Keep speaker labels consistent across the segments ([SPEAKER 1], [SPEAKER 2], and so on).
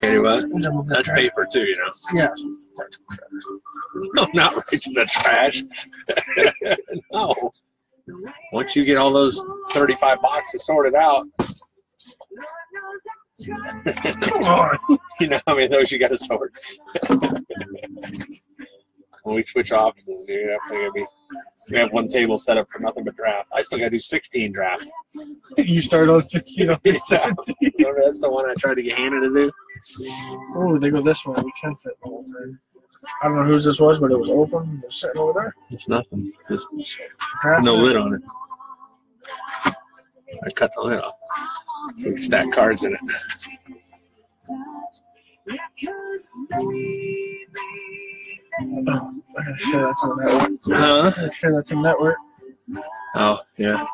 [SPEAKER 1] What? That's paper too, you know.
[SPEAKER 2] Yes.
[SPEAKER 1] No, not right to the trash. No. Once you get all those 35 boxes sorted out,
[SPEAKER 2] Come on.
[SPEAKER 1] you know how many of those you got to sort. When we switch offices, you're definitely gonna be. We have one table set up for nothing but draft. I still got to do 16 draft.
[SPEAKER 2] You started on 16 on 17.
[SPEAKER 1] Remember, that's the one I tried to get Hannah to do.
[SPEAKER 2] Oh, they go this way. We can fit the whole thing. I don't know whose this was, but it was open. It was sitting over there.
[SPEAKER 1] It's nothing. Just
[SPEAKER 2] Draft
[SPEAKER 1] no
[SPEAKER 2] it.
[SPEAKER 1] lid on it. I cut the lid off. So we stack cards in it.
[SPEAKER 2] Oh, I gotta share that to the network.
[SPEAKER 1] Huh?
[SPEAKER 2] I gotta share that to the network.
[SPEAKER 1] Oh, yeah.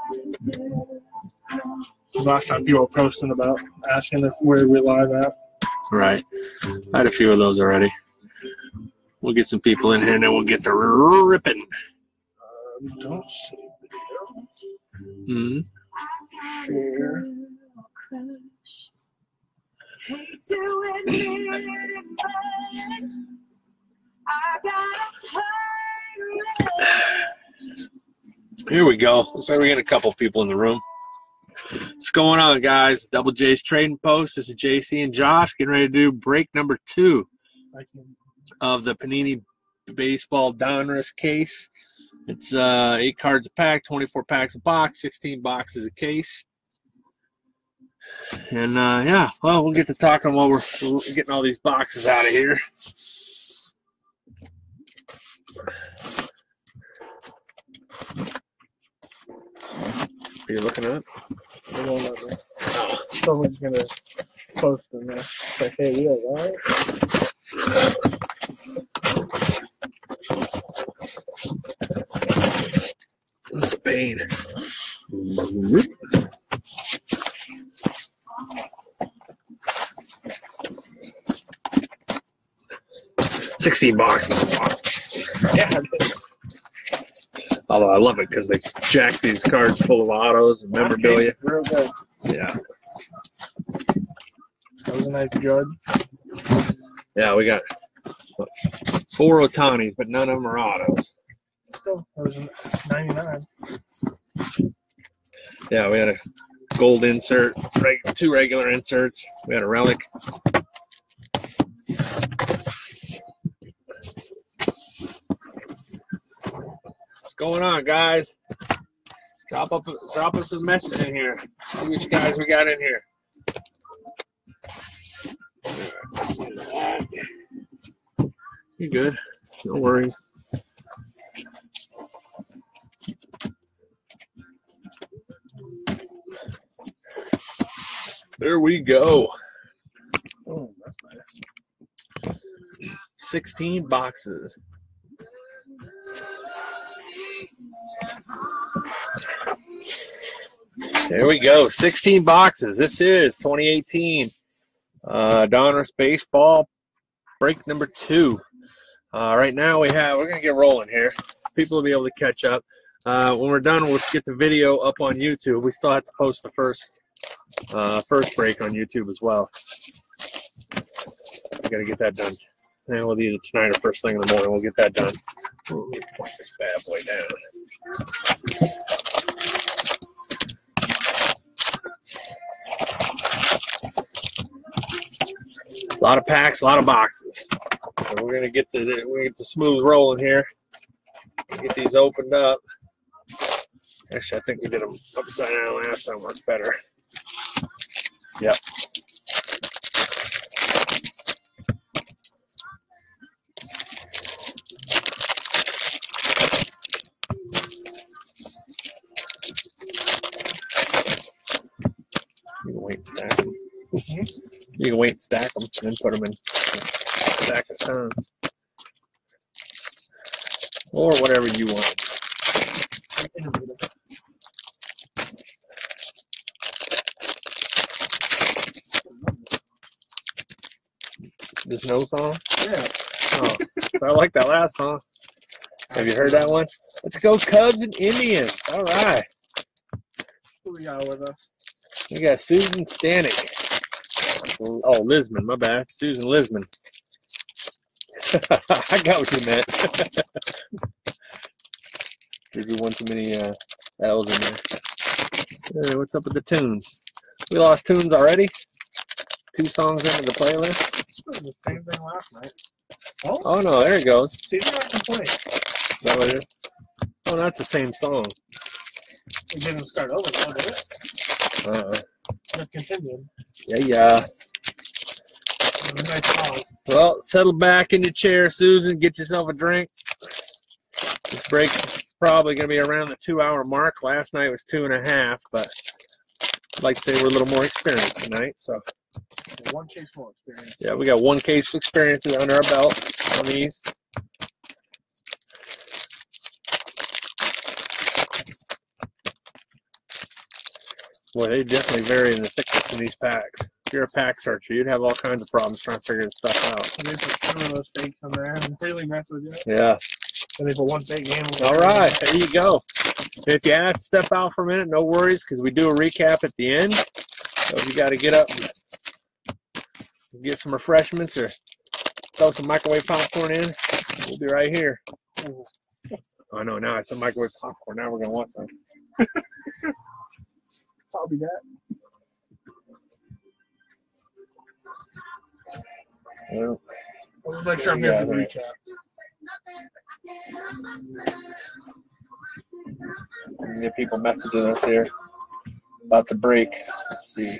[SPEAKER 2] Last time people were posting about asking if where we live at.
[SPEAKER 1] Right. I had a few of those already. We'll get some people in here and then we'll get the ripping.
[SPEAKER 2] Don't see video.
[SPEAKER 1] Mm-hmm.
[SPEAKER 2] Share.
[SPEAKER 1] Here we go. Looks like we got a couple people in the room. What's going on, guys? Double J's Trading Post. This is JC and Josh getting ready to do break number 2 of the Panini Baseball Donruss case. It's 8 cards a pack, 24 packs a box, 16 boxes a case. And, yeah, well, we'll get to talking while we're getting all these boxes out of here. Are you looking up?
[SPEAKER 2] Oh. Someone's gonna post in there. Like, hey, we are live.
[SPEAKER 1] This is a pain. 16 boxes.
[SPEAKER 2] Yeah, it is.
[SPEAKER 1] Although I love it because they jack these cards full of autos and memorabilia.
[SPEAKER 2] Real good.
[SPEAKER 1] Yeah.
[SPEAKER 2] That was a nice judge.
[SPEAKER 1] Yeah, we got 4 Otanis, but none of them are autos.
[SPEAKER 2] Still, that was 99.
[SPEAKER 1] Yeah, we had a gold insert, 2 regular inserts. We had a relic. What's going on, guys? Drop us a message in here. See what you guys we got in here. You're good. No worries. There we go.
[SPEAKER 2] Oh, that's nice.
[SPEAKER 1] 16 boxes. There we go. 16 boxes. This is 2018 Donruss Baseball break number 2. Right now we're going to get rolling here. People will be able to catch up. When we're done, we'll get the video up on YouTube. We still have to post the first break on YouTube as well. We got to get that done. And we'll either tonight or first thing in the morning. We'll get that done. Ooh, let me point this bad boy down. A lot of packs, a lot of boxes. So we're gonna get the smooth rolling here. Get these opened up. Actually, I think we did them upside down last time. Works better. Yep. You can wait and stack them. You can wait and stack them and then put them in stack of time. Or whatever you want. There's no song?
[SPEAKER 2] Yeah.
[SPEAKER 1] Oh, so I like that last song. Have you heard that one? Let's go Cubs and Indians. All right.
[SPEAKER 2] Who we got with us?
[SPEAKER 1] We got Susan Stanek. Oh, Lisman, my bad. Susan Lisman. I got what you meant. Did you want too many L's in there? Hey, what's up with the tunes? We lost tunes already? 2 songs into the playlist?
[SPEAKER 2] It was the same thing last night.
[SPEAKER 1] Oh no, there it goes.
[SPEAKER 2] See, I can play.
[SPEAKER 1] Is that what it is? Oh, that's the same song.
[SPEAKER 2] It didn't start over, though, did it? Just continued.
[SPEAKER 1] Yeah.
[SPEAKER 2] It was a nice song.
[SPEAKER 1] Well, settle back in your chair, Susan. Get yourself a drink. This break's probably going to be around the 2-hour mark. Last night was 2.5, but I'd like to say we're a little more experienced tonight. So,
[SPEAKER 2] 1 case more experience.
[SPEAKER 1] yeah, we got 1 case of experience under our belt on these. Boy, they definitely vary in the thickness in these packs. If you're a pack searcher, you'd have all kinds of problems trying to figure this stuff out.
[SPEAKER 2] And they put 2 of those fakes in there and really mess with you.
[SPEAKER 1] Yeah.
[SPEAKER 2] And they put 1 fake game.
[SPEAKER 1] All right, there you go. If you have to step out for a minute, no worries, because we do a recap at the end. So if you got to get up and get some refreshments or throw some microwave popcorn in, we'll be right here. Oh, I know, now it's some microwave popcorn. Now we're going to want some.
[SPEAKER 2] I'll be that.
[SPEAKER 1] Well,
[SPEAKER 2] I'll make sure I'm here for the recap.
[SPEAKER 1] We get people messaging us here about the break. Let's see.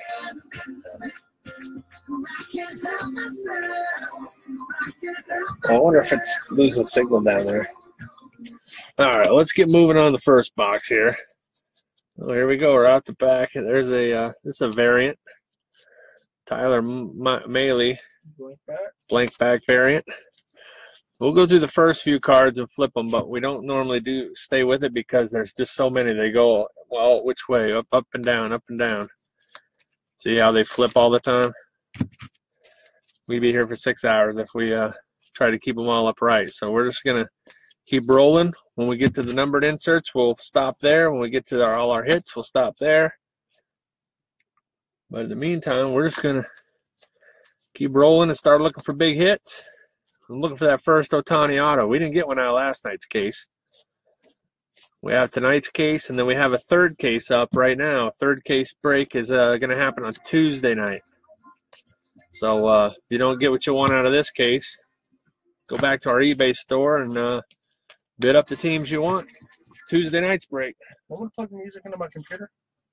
[SPEAKER 1] I wonder if it's losing signal down there. All right, let's get moving on the first box here. Oh, here we go. We're out the back. There's a this is a variant. Tyler Mahle blank back variant. We'll go through the first few cards and flip them, but we don't normally stay with it because there's just so many. They go, well, which way? Up and down, up and down. See how they flip all the time? We'd be here for 6 hours if we try to keep them all upright. So we're just going to keep rolling. When we get to the numbered inserts, we'll stop there. When we get to all our hits, we'll stop there. But in the meantime, we're just going to keep rolling and start looking for big hits. I'm looking for that first Ohtani auto. We didn't get one out of last night's case. We have tonight's case, and then we have a 3rd case up right now. 3rd case break is going to happen on Tuesday night. So if you don't get what you want out of this case, go back to our eBay store and bid up the teams you want. Tuesday night's break.
[SPEAKER 2] I'm going to plug the music into my computer.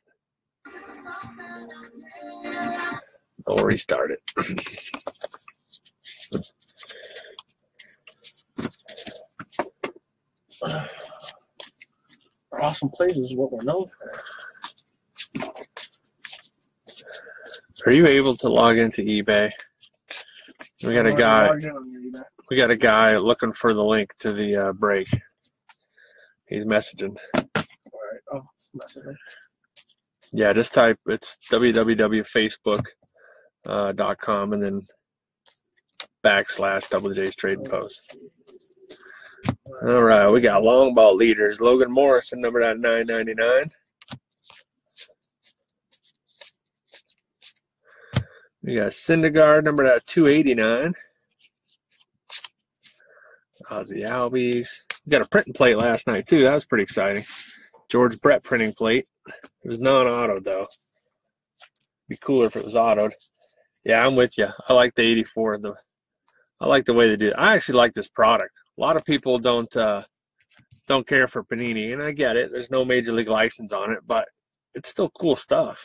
[SPEAKER 1] I'll restart it.
[SPEAKER 2] Awesome plays is what we're known for.
[SPEAKER 1] Are you able to log into eBay? We got a guy. We got a guy looking for the link to the break. He's messaging.
[SPEAKER 2] All right. Oh, messaging.
[SPEAKER 1] Yeah, just type it's www.facebook.com and then / Double J's Trading Post. All right, we got long ball leaders. Logan Morrison, numbered at 999. We got Syndergaard, numbered at 289. Ozzie Albies. We got a printing plate last night, too. That was pretty exciting. George Brett printing plate. It was non-autoed, though. Be cooler if it was autoed. Yeah, I'm with you. I like the 84. I like the way they do it. I actually like this product. A lot of people don't care for Panini, and I get it. There's no major league license on it, but it's still cool stuff.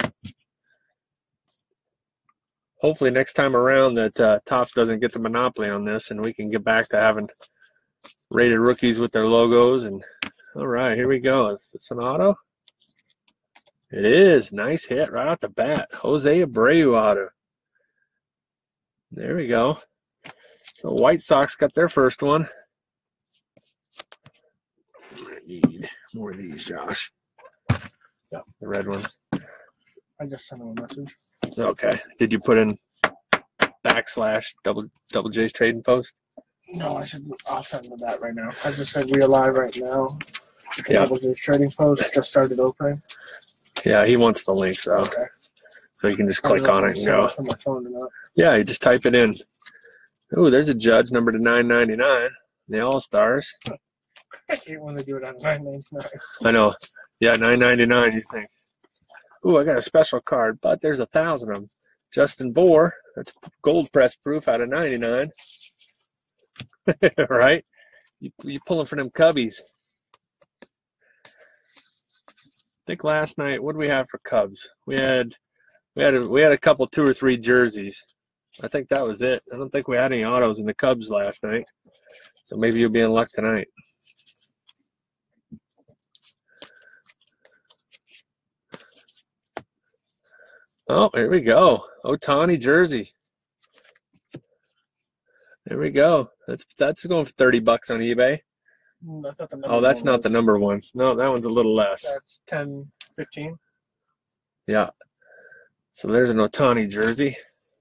[SPEAKER 1] Hopefully next time around that Topps doesn't get the monopoly on this, and we can get back to having rated rookies with their logos. And all right, here we go. Is this an auto? It is. Nice hit right off the bat. Jose Abreu auto. There we go. So White Sox got their first one. I need more of these, Josh. Yeah, the red ones.
[SPEAKER 2] I just sent him a message.
[SPEAKER 1] Okay. Did you put in / Double J's Trading Post?
[SPEAKER 2] No, I'll send him that right now. I just said we are live right now.
[SPEAKER 1] Yeah.
[SPEAKER 2] Double J's Trading Post just started opening.
[SPEAKER 1] Yeah, he wants the link, so.
[SPEAKER 2] Okay.
[SPEAKER 1] So you can just click on it and go.
[SPEAKER 2] On my phone or not.
[SPEAKER 1] Yeah, you just type it in. Oh, there's a Judge number to 999. The All-Stars.
[SPEAKER 2] I hate when they do it on 999.
[SPEAKER 1] I know. Yeah, 999. You think? Ooh, I got a special card, but there's 1,000 of them. Justin Bohr. That's gold press proof out of 99. Right? You pulling for them Cubbies. I think last night, what did we have for Cubs? We had a couple, 2 or 3 jerseys. I think that was it. I don't think we had any autos in the Cubs last night. So maybe you'll be in luck tonight. Oh, here we go. Ohtani jersey. There we go. That's going for $30 on eBay.
[SPEAKER 2] That's not the number.
[SPEAKER 1] Oh, that's not the number one. No, that one's a little less.
[SPEAKER 2] That's 10, 15.
[SPEAKER 1] Yeah. So there's an Ohtani jersey.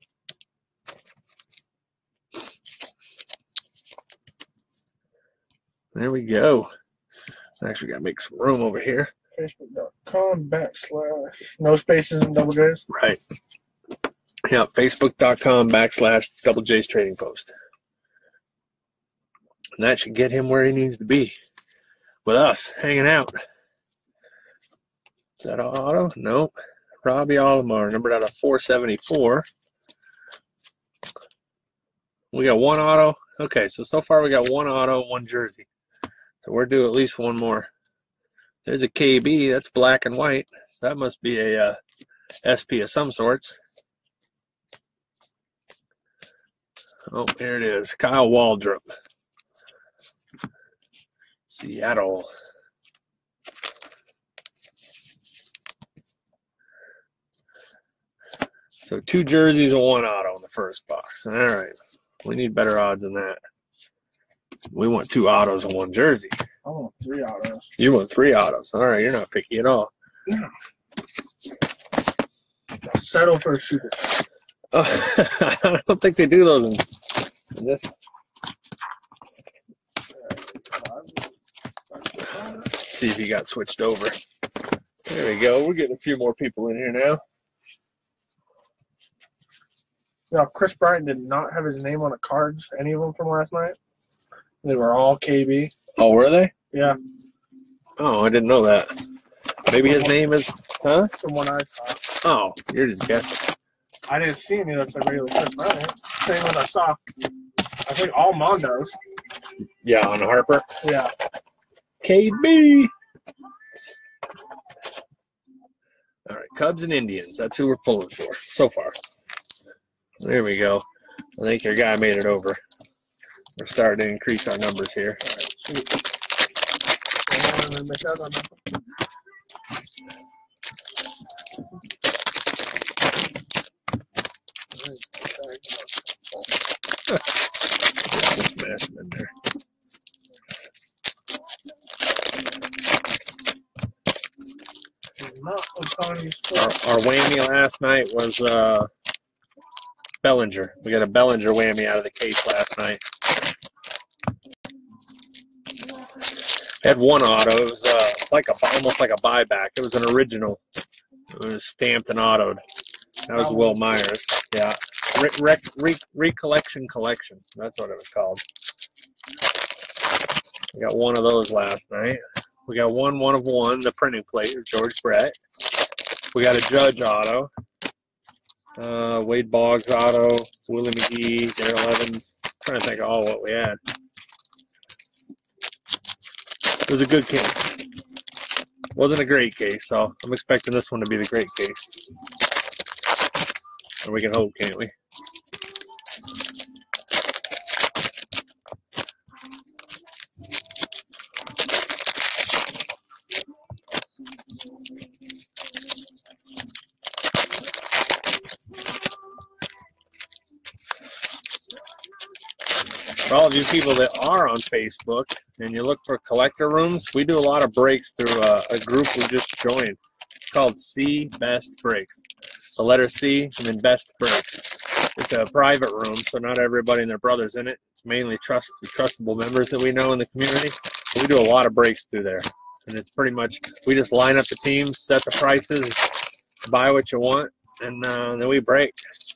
[SPEAKER 1] There we go. Actually, got to make some room over here.
[SPEAKER 2] Facebook.com / no spaces and double J's.
[SPEAKER 1] Right. Yeah, Facebook.com / Double J's Trading Post. And that should get him where he needs to be with us, hanging out. Is that an auto? Nope. Robbie Alomar, numbered out of 474. We got one auto. Okay, so far we got one auto, one jersey. So we're due at least one more. There's a KB. That's black and white. So that must be a SP of some sorts. Oh, here it is. Kyle Waldrop. Seattle. So 2 jerseys and 1 auto in the first box. All right. We need better odds than that. We want 2 autos and 1 jersey.
[SPEAKER 2] I want 3 autos.
[SPEAKER 1] You want 3 autos. All right. You're not picky at all.
[SPEAKER 2] Yeah. I'll settle for a super.
[SPEAKER 1] Oh, I don't think they do those in this. See if he got switched over. There we go. We're getting a few more people in here now.
[SPEAKER 2] Yeah, Chris Bryant did not have his name on the cards, any of them from last night. They were all KB.
[SPEAKER 1] Oh, were they?
[SPEAKER 2] Yeah.
[SPEAKER 1] Oh, I didn't know that. Maybe his name is, huh?
[SPEAKER 2] From what I saw.
[SPEAKER 1] Oh, you're just guessing.
[SPEAKER 2] I didn't see any that said regular Chris Bryant. Same one I saw. I think all Mondos.
[SPEAKER 1] Yeah, on Harper.
[SPEAKER 2] Yeah.
[SPEAKER 1] KB. All right, Cubs and Indians. That's who we're pulling for so far. There we go. I think your guy made it over. We're starting to increase our numbers here.
[SPEAKER 2] All right,
[SPEAKER 1] Smash them in there. Our whammy last night was Bellinger. We got a Bellinger whammy out of the case last night. Had 1 auto. It was almost like a buyback. It was an original. It was stamped and autoed. That was Will Myers. Yeah. Recollection Collection. That's what it was called. We got 1 of those last night. We got 1 of 1, the printing plate of George Brett. We got a Judge auto. Wade Boggs auto. Willie McGee. Darrell Evans. I'm trying to think of all what we had. It was a good case. Wasn't a great case, so I'm expecting this one to be the great case. Or we can hope, can't we? For all of you people that are on Facebook and you look for collector rooms, we do a lot of breaks through a group we just joined. It's called C Best Breaks. The letter C and then Best Breaks. It's a private room, so not everybody and their brother's in it. It's mainly trustable members that we know in the community. We do a lot of breaks through there. And it's pretty much, we just line up the teams, set the prices, buy what you want, and then we break.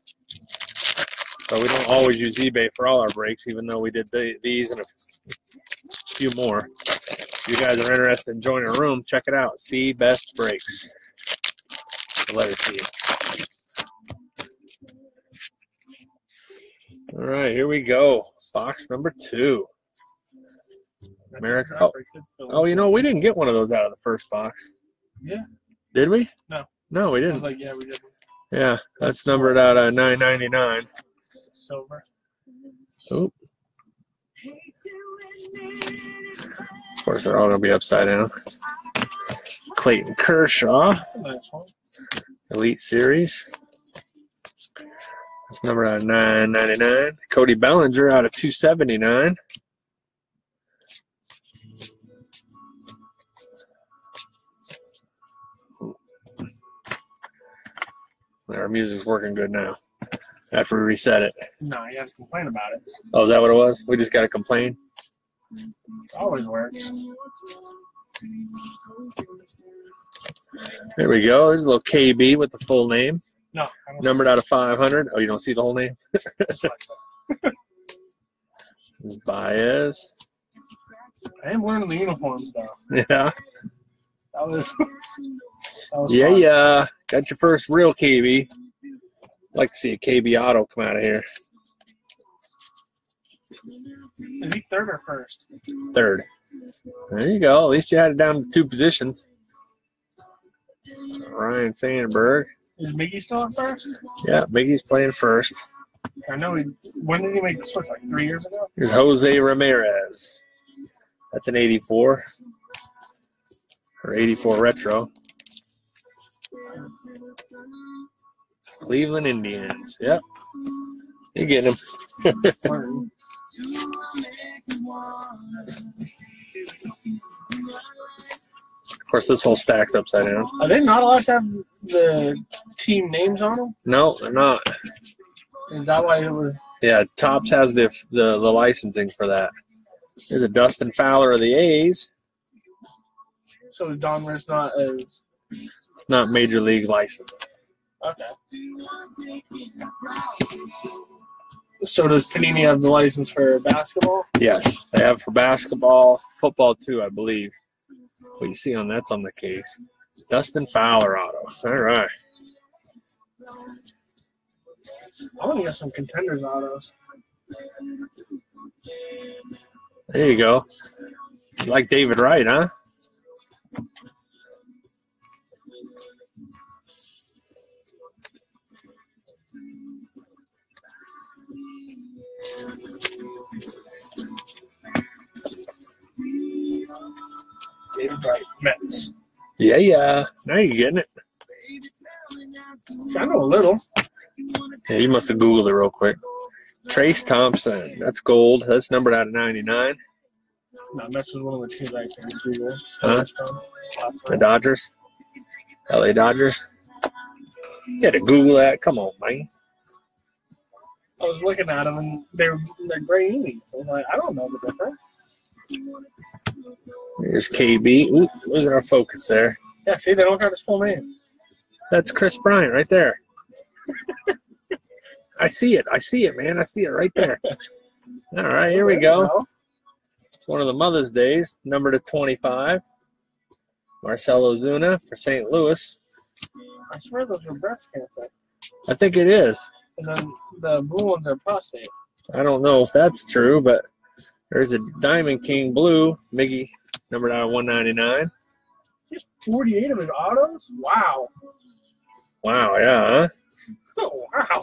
[SPEAKER 1] So we don't always use eBay for all our breaks, even though we did these and a few more. If you guys are interested in joining a room, check it out. C Best Breaks. The letter C. All right, here we go. Box number 2. America. Oh, you know, we didn't get one of those out of the first box.
[SPEAKER 2] Yeah.
[SPEAKER 1] Did we?
[SPEAKER 2] No.
[SPEAKER 1] No, we
[SPEAKER 2] I was
[SPEAKER 1] didn't.
[SPEAKER 2] like, yeah, we did.
[SPEAKER 1] Yeah, that's numbered out at $9.99.
[SPEAKER 2] Silver.
[SPEAKER 1] Oop. Of course, they're all going to be upside down. Clayton Kershaw.
[SPEAKER 2] That's a nice one.
[SPEAKER 1] Elite Series. It's numbered out of $9.99. Cody Bellinger out of $2.79. Our music's working good now. After we reset it.
[SPEAKER 2] No, you have to complain about it.
[SPEAKER 1] Oh, is that what it was? We just got to complain?
[SPEAKER 2] It always works.
[SPEAKER 1] There we go. There's a little KB with the full name.
[SPEAKER 2] No. I don't
[SPEAKER 1] Numbered out of 500. Oh, you don't see the whole name? Baez.
[SPEAKER 2] I am learning the uniforms, though.
[SPEAKER 1] Yeah.
[SPEAKER 2] That was
[SPEAKER 1] Yeah,
[SPEAKER 2] fun.
[SPEAKER 1] yeah. Got your first real KB. Like to see a KB auto come out of here.
[SPEAKER 2] Is he third or first?
[SPEAKER 1] Third. There you go. At least you had it down to 2 positions. Ryan Sandberg.
[SPEAKER 2] Is Miggy still at first?
[SPEAKER 1] Yeah, Biggie's playing first.
[SPEAKER 2] I know when did he make the switch? Like 3 years ago?
[SPEAKER 1] Here's Jose Ramirez. That's an 84. Or 84 retro. Cleveland Indians. Yep. You're getting them. Of course, this whole stack's upside down.
[SPEAKER 2] Are they not allowed to have the team names on them?
[SPEAKER 1] No, they're not.
[SPEAKER 2] Is that why it was?
[SPEAKER 1] Yeah, Topps has the licensing for that. There's a Dustin Fowler of the A's.
[SPEAKER 2] So is Donruss not as?
[SPEAKER 1] It's not major league licensed.
[SPEAKER 2] Okay. So does Panini have the license for basketball?
[SPEAKER 1] Yes, they have for basketball, football too, I believe. What you see on that's on the case. Dustin Fowler auto. All right.
[SPEAKER 2] I want to get some contenders autos.
[SPEAKER 1] There you go. You like David Wright, huh?
[SPEAKER 2] David Wright, Mets.
[SPEAKER 1] Yeah, yeah. Now you're getting it.
[SPEAKER 2] I know a little.
[SPEAKER 1] Yeah, you must have Googled it real quick. Trace Thompson. That's gold. That's numbered out of 99.
[SPEAKER 2] No, Mets was one of the teams I actually Googled.
[SPEAKER 1] Huh? The Dodgers. LA Dodgers. You had to Google that. Come on, man.
[SPEAKER 2] I was looking at them and they're gray unis. So I'm like, I don't know the difference.
[SPEAKER 1] Here's KB. Ooh, losing our focus there.
[SPEAKER 2] Yeah, see, they don't got his full name.
[SPEAKER 1] That's Chris Bryant right there. I see it. I see it, man. I see it right there. All right, here we go. It's one of the Mother's Days, number to 25. Marcell Ozuna for St. Louis.
[SPEAKER 2] I swear those were breast cancer.
[SPEAKER 1] I think it is.
[SPEAKER 2] And then the blue ones are prostate.
[SPEAKER 1] I don't know if that's true, but there's a Diamond King Blue, Miggy, numbered out of 199.
[SPEAKER 2] Just 48 of his autos? Wow.
[SPEAKER 1] Wow, yeah, huh?
[SPEAKER 2] Oh, wow.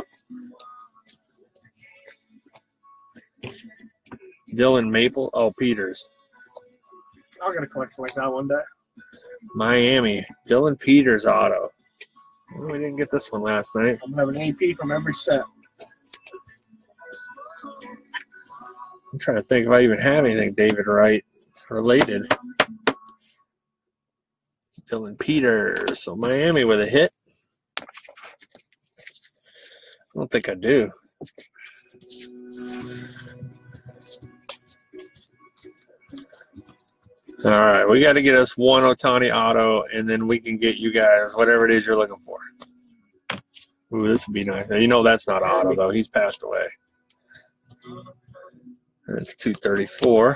[SPEAKER 1] Dylan Maple. Oh, Peters.
[SPEAKER 2] I'll get a collection like that one day.
[SPEAKER 1] Miami. Dylan Peters auto. Well, we didn't get this one last night.
[SPEAKER 2] I'm going to have an AP from every set.
[SPEAKER 1] I'm trying to think if I even have anything David Wright related. Dylan Peters. So Miami with a hit. I don't think I do. All right, we got to get us one Ohtani auto, and then we can get you guys whatever it is you're looking for. Ooh, this would be nice. You know that's not auto, though. He's passed away. That's 234.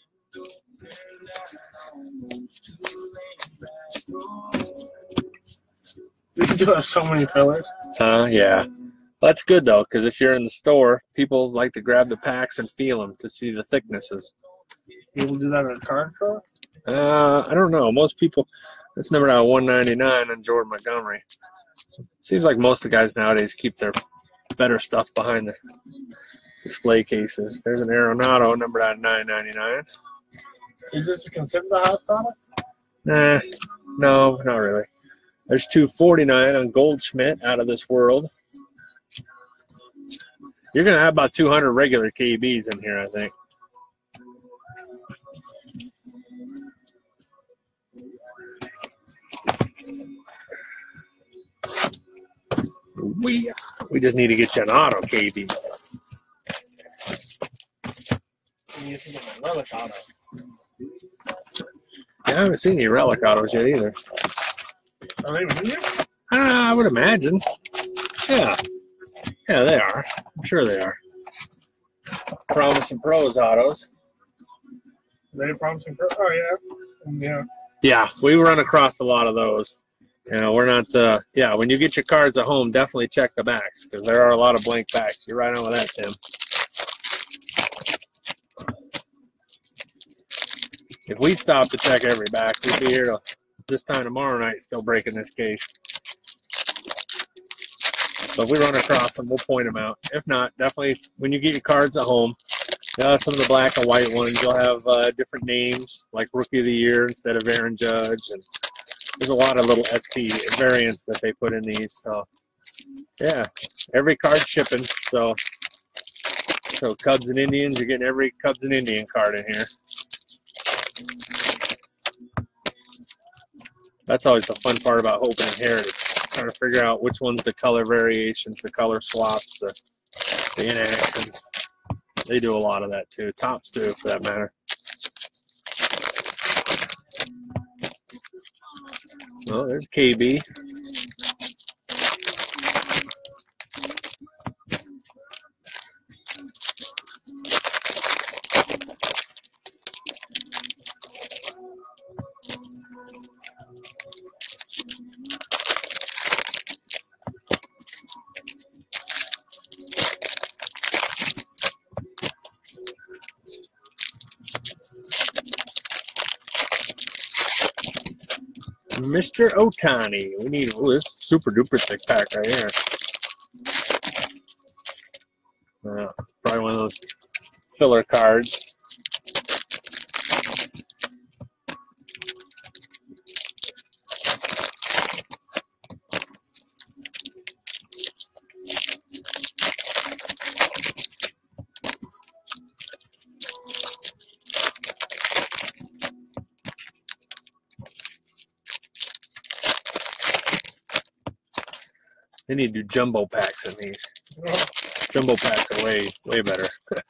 [SPEAKER 2] We do have so many fillers.
[SPEAKER 1] Yeah. That's good, though, because if you're in the store, people like to grab the packs and feel them to see the thicknesses.
[SPEAKER 2] People do that in a card store?
[SPEAKER 1] I don't know. Most people, that's numbered out 199 on Jordan Montgomery. Seems like most of the guys nowadays keep their better stuff behind the display cases. There's an Arenado numbered out 999.
[SPEAKER 2] Is this considered a hot product?
[SPEAKER 1] Nah, no, not really. There's 249 on Goldschmidt, out of this world. You're going to have about 200 regular KBs in here, I think. We just need to get you an auto KB.
[SPEAKER 2] You think of a relic auto.
[SPEAKER 1] I haven't seen any relic autos yet either.
[SPEAKER 2] Are they even in here?
[SPEAKER 1] I would imagine. Yeah. Yeah, they are. I'm sure they are. Promising Pros autos.
[SPEAKER 2] Are they promising pro? Oh, yeah. Yeah.
[SPEAKER 1] Yeah, we run across a lot of those. You know, we're not, yeah, when you get your cards at home, definitely check the backs because there are a lot of blank backs. You're right on with that, Tim. If we stopped to check every back, we'd be here till this time tomorrow night still breaking this case. So if we run across them, we'll point them out. If not, definitely when you get your cards at home, you'll have some of the black and white ones. You'll have different names, like Rookie of the Year instead of Aaron Judge. And there's a lot of little SP variants that they put in these. So, yeah, every card shipping. So Cubs and Indians, you're getting every Cubs and Indian card in here. That's always the fun part about opening Heritage. Trying to figure out which one's the color variations, the color swaps, the inactions. They do a lot of that too. Tops do, for that matter. Oh, there's KB. Mr. Ohtani. We need, oh, this is super duper thick pack right here. Probably one of those filler cards. They need to do jumbo packs in these. Jumbo packs are way, way better.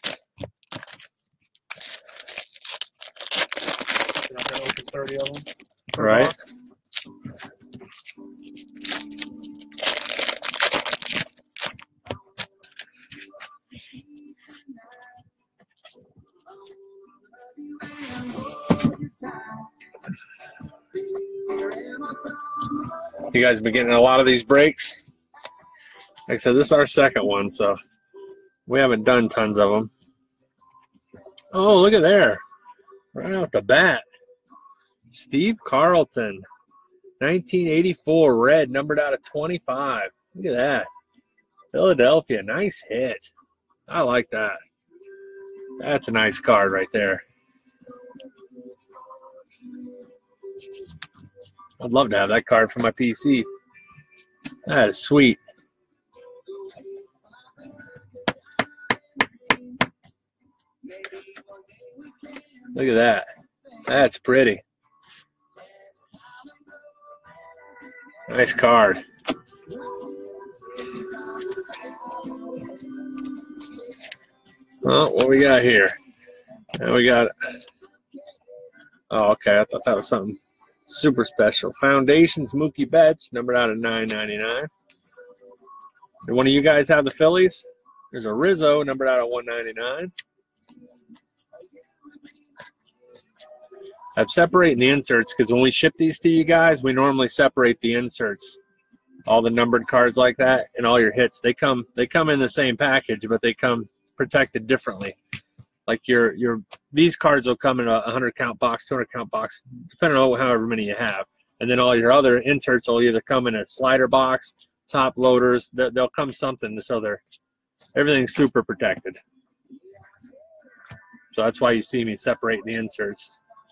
[SPEAKER 2] You're not going to open 30 of them?
[SPEAKER 1] Right? You guys been getting a lot of these breaks? Like I said, this is our second one, so we haven't done tons of them. Oh, look at there. Right off the bat. Steve Carlton. 1984 red, numbered out of 25. Look at that. Philadelphia, nice hit. I like that. That's a nice card right there. I'd love to have that card for my PC. That is sweet. Look at that. That's pretty. Nice card. Well, what we got here? And we got, oh, okay. I thought that was something super special. Foundations, Mookie Betts, numbered out of 999. Do one of you guys have the Phillies? There's a Rizzo, numbered out of 199. I'm separating the inserts because when we ship these to you guys, we normally separate the inserts. All the numbered cards like that and all your hits, they come in the same package, but they come protected differently. Like these cards will come in a 100 count box, 200 count box, depending on however many you have. And then all your other inserts will either come in a slider box, top loaders. They'll come something, so everything's super protected. So that's why you see me separating the inserts.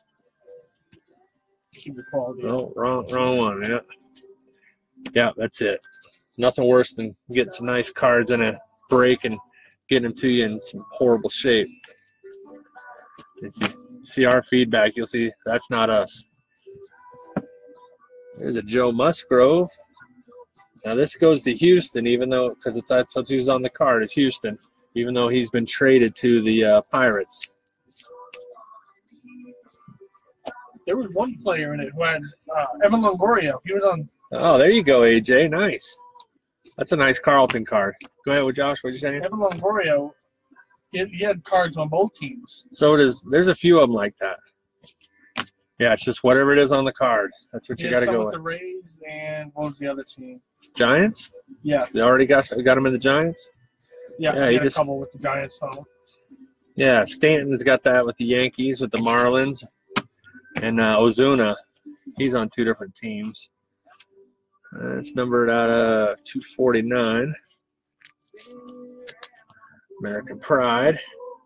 [SPEAKER 2] Keep the quality.
[SPEAKER 1] Oh, wrong one. Yeah. Yeah, that's it. Nothing worse than getting some nice cards in a break and getting them to you in some horrible shape. If you see our feedback, you'll see that's not us. There's a Joe Musgrove. Now this goes to Houston, even though, because that's what's used on the card is Houston, even though he's been traded to the Pirates.
[SPEAKER 2] There was one player in it who had Evan Longoria. He was on.
[SPEAKER 1] Oh, there you go, AJ. Nice. That's a nice Carlton card. Go ahead with Josh. What you saying?
[SPEAKER 2] Evan Longoria, he had cards on both teams.
[SPEAKER 1] So there's a few of them like that. Yeah, it's just whatever it is on the card. That's what you got to go with.
[SPEAKER 2] The Rays and what was the other team?
[SPEAKER 1] Giants?
[SPEAKER 2] Yeah.
[SPEAKER 1] They already got him in the Giants?
[SPEAKER 2] Yeah, he had a couple with the Giants on him.
[SPEAKER 1] Yeah, Stanton's got that with the Yankees, with the Marlins. And Ozuna, he's on 2 different teams. It's numbered out of 249. American Pride.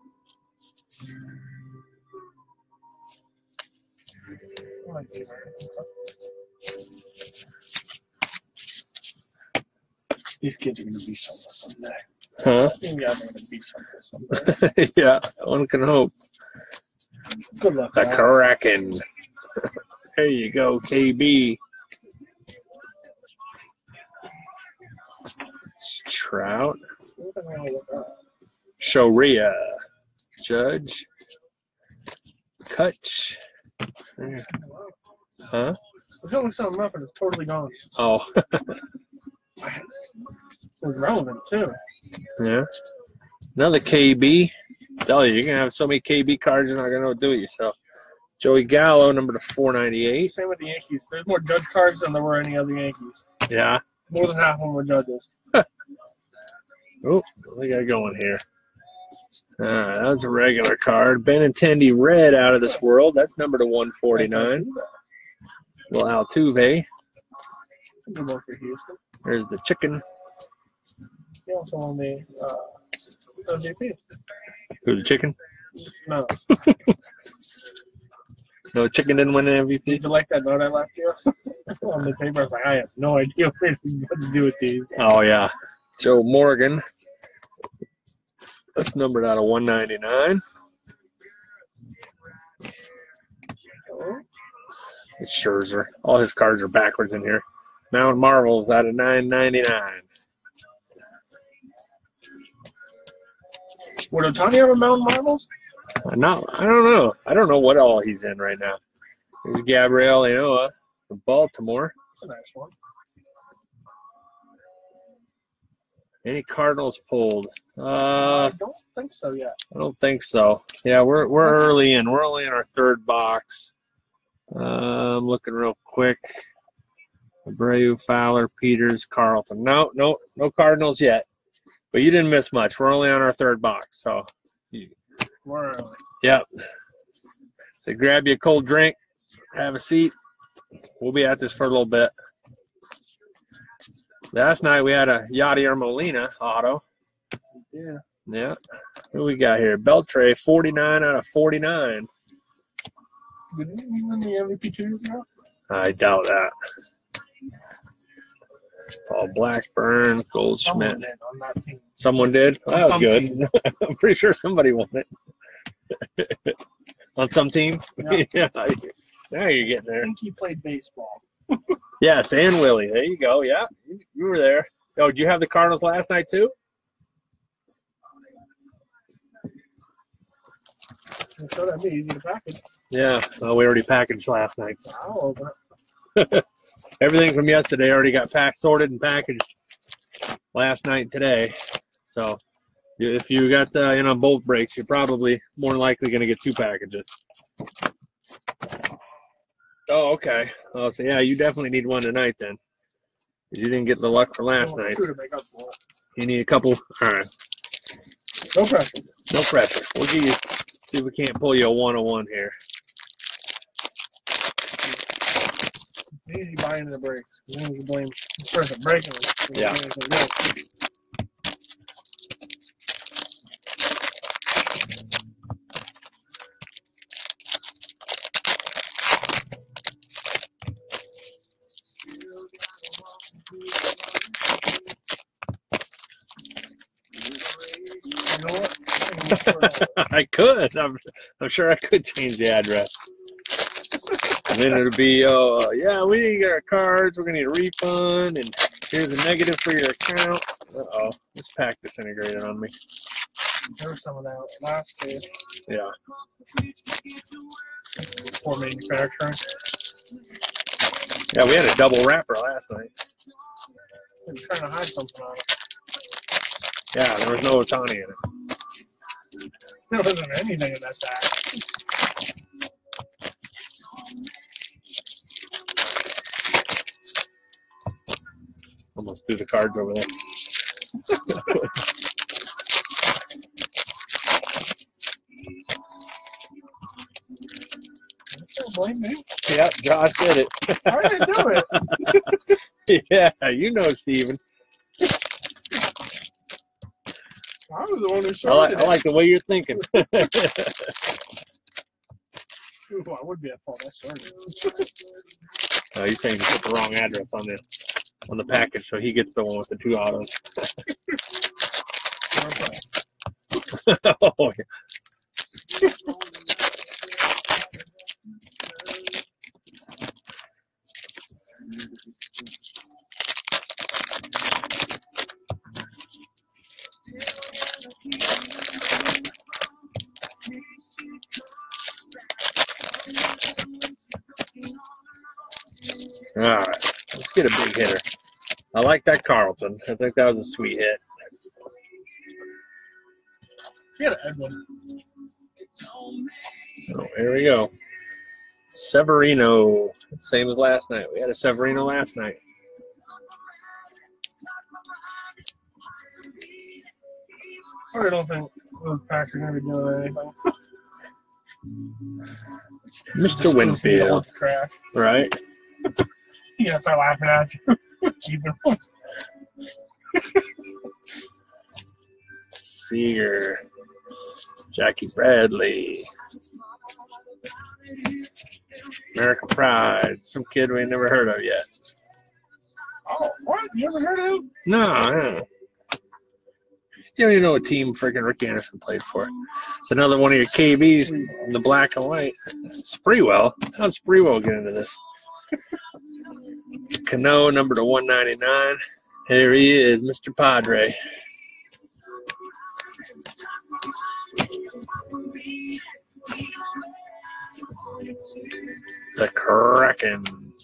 [SPEAKER 2] These kids are going to be something someday.
[SPEAKER 1] Huh?
[SPEAKER 2] Yeah, they're going to be something someday.
[SPEAKER 1] Yeah, one can hope.
[SPEAKER 2] Good luck.
[SPEAKER 1] The Kraken. There you go, KB. Trout. Shoria. Judge. Kutch. Huh?
[SPEAKER 2] There's only something rough and it's totally gone.
[SPEAKER 1] Oh.
[SPEAKER 2] It was relevant, too.
[SPEAKER 1] Yeah. Another KB. Tell you, you're going to have so many KB cards, you're not going to know what to do with yourself. Joey Gallo, number to 498.
[SPEAKER 2] Same with the Yankees. There's more Judge cards than there were any other Yankees.
[SPEAKER 1] Yeah.
[SPEAKER 2] More than half of them were Judges.
[SPEAKER 1] Oh, we got going here. That was a regular card. Benintendi red out of this world. That's number to 149. Little Altuve.
[SPEAKER 2] More for Houston.
[SPEAKER 1] There's the chicken.
[SPEAKER 2] He also won the MVP.
[SPEAKER 1] Who's the chicken?
[SPEAKER 2] No.
[SPEAKER 1] No, the chicken didn't win an MVP?
[SPEAKER 2] Did you like that note I left you? On the paper, I was like, I have no idea what to do with these.
[SPEAKER 1] Oh, yeah. Joe Morgan. That's numbered out of 199. It's Scherzer. All his cards are backwards in here. Mount Marvel's out of 999.
[SPEAKER 2] Would Ohtani have a Mountain Marvels?
[SPEAKER 1] No, I don't know. I don't know what all he's in right now. There's Gabriel Enoa from Baltimore.
[SPEAKER 2] That's a nice one.
[SPEAKER 1] Any Cardinals pulled?
[SPEAKER 2] I don't think so yet.
[SPEAKER 1] I don't think so. Yeah, we're early in. We're only in our 3rd box. I'm looking real quick. Abreu, Fowler, Peters, Carlton. No Cardinals yet. But you didn't miss much. We're only on our 3rd box, so.
[SPEAKER 2] We're early.
[SPEAKER 1] Yep. So grab you a cold drink, have a seat. We'll be at this for a little bit. Last night we had a Yadier Molina auto.
[SPEAKER 2] Yeah.
[SPEAKER 1] Yeah. Who we got here? Beltre, 49 out of 49.
[SPEAKER 2] Did he win the MVP 2 years ago?
[SPEAKER 1] I doubt that. Paul Blackburn, Goldschmidt.
[SPEAKER 2] Someone did on that team.
[SPEAKER 1] Someone did? That was
[SPEAKER 2] some
[SPEAKER 1] good. I'm pretty sure somebody won it. On some team?
[SPEAKER 2] Yeah.
[SPEAKER 1] Yeah. Now you're getting
[SPEAKER 2] I
[SPEAKER 1] there.
[SPEAKER 2] think he played baseball.
[SPEAKER 1] Yes, and Willie. There you go. Yeah, you were there. Oh, did you have the Cardinals last night too?
[SPEAKER 2] So that'd be easy to package.
[SPEAKER 1] Yeah. Well, we already packaged last night. So.
[SPEAKER 2] I'll open it.
[SPEAKER 1] Everything from yesterday already got sorted and packaged. last night and today. So if you got in on both breaks, you're probably more than likely going to get 2 packages. Oh, okay. Oh, so yeah, you definitely need one tonight then. You didn't get the luck for last night. You need a couple. All right.
[SPEAKER 2] No pressure.
[SPEAKER 1] No pressure. We'll give you. See if we can't pull you a 101 here.
[SPEAKER 2] Easy buying the brakes. You can blame the person breaking them.
[SPEAKER 1] Yeah.
[SPEAKER 2] You know what?
[SPEAKER 1] I could. I'm sure I could change the address. And then it'll be, yeah, we need to get our cards. We're going to need a refund. And here's a negative for your account. Uh-oh. This pack disintegrated on me.
[SPEAKER 2] There was some of that last day.
[SPEAKER 1] Yeah.
[SPEAKER 2] For manufacturing.
[SPEAKER 1] Yeah, we had a double wrapper last night.
[SPEAKER 2] I'm trying to hide something on it.
[SPEAKER 1] Yeah, there was no Otani in it.
[SPEAKER 2] There wasn't anything in that sack.
[SPEAKER 1] Almost threw the cards over there.
[SPEAKER 2] Don't blame me.
[SPEAKER 1] Yep, Josh did it.
[SPEAKER 2] I didn't do it.
[SPEAKER 1] Yeah, you know, Steven.
[SPEAKER 2] I was the one who started it.
[SPEAKER 1] I like the way you're thinking.
[SPEAKER 2] Ooh, I would be at fault. I started it.
[SPEAKER 1] Oh, you're saying you put the wrong address on the package, so he gets the one with the 2 autos. Oh, yeah. All right, let's get a big hitter. I like that Carlton. I think that was a sweet hit.
[SPEAKER 2] Get an Edwin.
[SPEAKER 1] Oh, here we go. Severino. Same as last night. We had a Severino last night.
[SPEAKER 2] I don't think those packs are going to be doing anything.
[SPEAKER 1] Mr. Winfield.
[SPEAKER 2] Trash.
[SPEAKER 1] Right?
[SPEAKER 2] You gotta start laughing at you. Keeping them.
[SPEAKER 1] Seager. Jackie Bradley. American Pride. Some kid we never heard of yet.
[SPEAKER 2] Oh, what? You ever heard of him?
[SPEAKER 1] No, I don't know. You don't even know what team freaking Rick Anderson played for. It's another one of your KBs in the black and white. Sprewell. How did Sprewell get into this? Cano, number to 199. Here he is, Mr. Padre. The Kraken.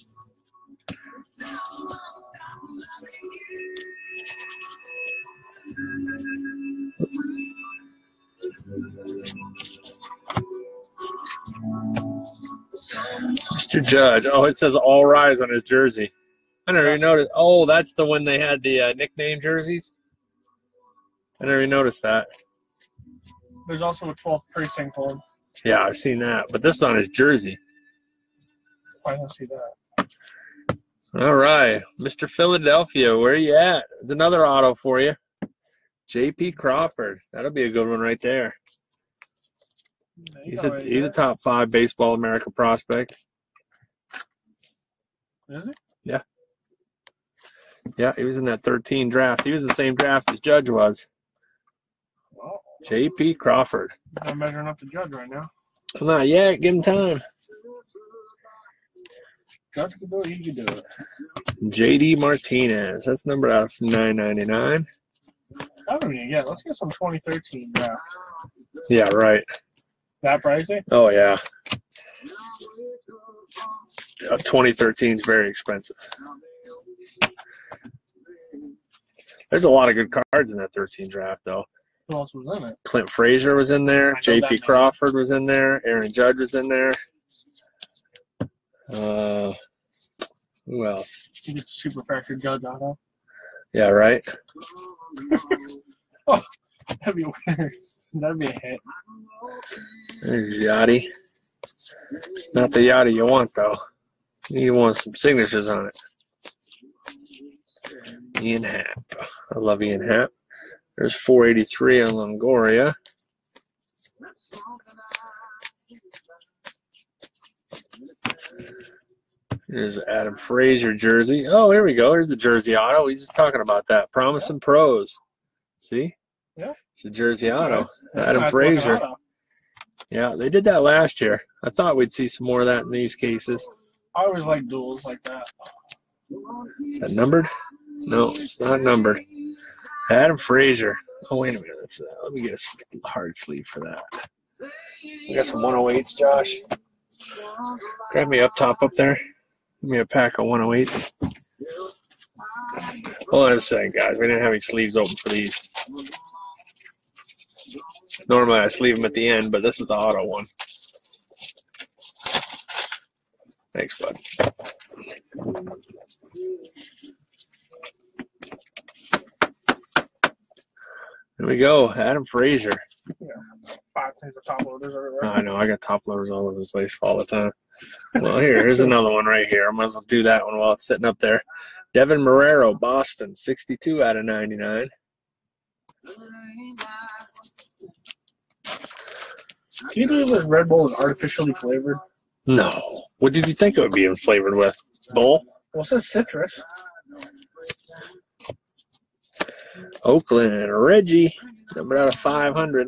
[SPEAKER 1] Mr. Judge. Oh, it says all rise on his jersey. I never even noticed. Oh, that's the one they had the nickname jerseys. I never even noticed that.
[SPEAKER 2] There's also a 12th precinct one.
[SPEAKER 1] Yeah, I've seen that. But this is on his jersey.
[SPEAKER 2] I don't see that.
[SPEAKER 1] All right. Mr. Philadelphia, where are you at? It's another auto for you. J.P. Crawford. That'll be a good one right there. He's a top 5 baseball America prospect.
[SPEAKER 2] Is he?
[SPEAKER 1] Yeah. Yeah, he was in that 13 draft. He was in the same draft as Judge was.
[SPEAKER 2] Well,
[SPEAKER 1] J.P. Crawford.
[SPEAKER 2] I'm measuring up the Judge right now.
[SPEAKER 1] Not yet. Give him time.
[SPEAKER 2] Judge can do it. He can do it.
[SPEAKER 1] J.D. Martinez. That's numbered out of $9.99.
[SPEAKER 2] I don't even get. Let's get some 2013 draft.
[SPEAKER 1] Yeah, right.
[SPEAKER 2] That pricey?
[SPEAKER 1] Oh, yeah. 2013 is very expensive. There's a lot of good cards in that 13 draft, though.
[SPEAKER 2] Who else was in it?
[SPEAKER 1] Clint Frazier was in there. J.P. Crawford was in there. Aaron Judge was in there. Who else?
[SPEAKER 2] Super Factor Judge auto.
[SPEAKER 1] Yeah, right.
[SPEAKER 2] Oh, that'd be weird. That'd be a hit.
[SPEAKER 1] There's Yachty. Not the Yachty you want, though. You want some signatures on it. Ian Happ. I love Ian Happ. There's 483 on Longoria. There's Adam Frazier jersey. Oh, here we go. Here's the jersey auto. He's just talking about that. Promising Pros. See?
[SPEAKER 2] Yeah.
[SPEAKER 1] It's the jersey auto.
[SPEAKER 2] That's
[SPEAKER 1] Adam
[SPEAKER 2] nice
[SPEAKER 1] Frazier.
[SPEAKER 2] auto.
[SPEAKER 1] Yeah, they did that last year. I thought we'd see some more of that in these cases.
[SPEAKER 2] I always like duels like that.
[SPEAKER 1] Is that numbered? No, it's not numbered. Adam Frazier. Oh, wait a minute. Let me get a hard sleeve for that. We got some 108s, Josh. Grab me up top up there. Give me a pack of 108s. Hold on a second, guys. We didn't have any sleeves open for these. Normally I sleeve them at the end, but this is the auto one. Thanks, bud. Here we go. Adam Frazier.
[SPEAKER 2] Yeah. 5 things of top loaders everywhere.
[SPEAKER 1] I know. I got top loaders all over the place all the time. Well, here's another one right here. I might as well do that one while it's sitting up there. Devin Marrero, Boston, 62 out of 99.
[SPEAKER 2] Can you believe this Red Bull is artificially flavored?
[SPEAKER 1] No. What did you think it would be flavored with? Bull?
[SPEAKER 2] Well, it says citrus.
[SPEAKER 1] Oakland, Reggie, number out of 500.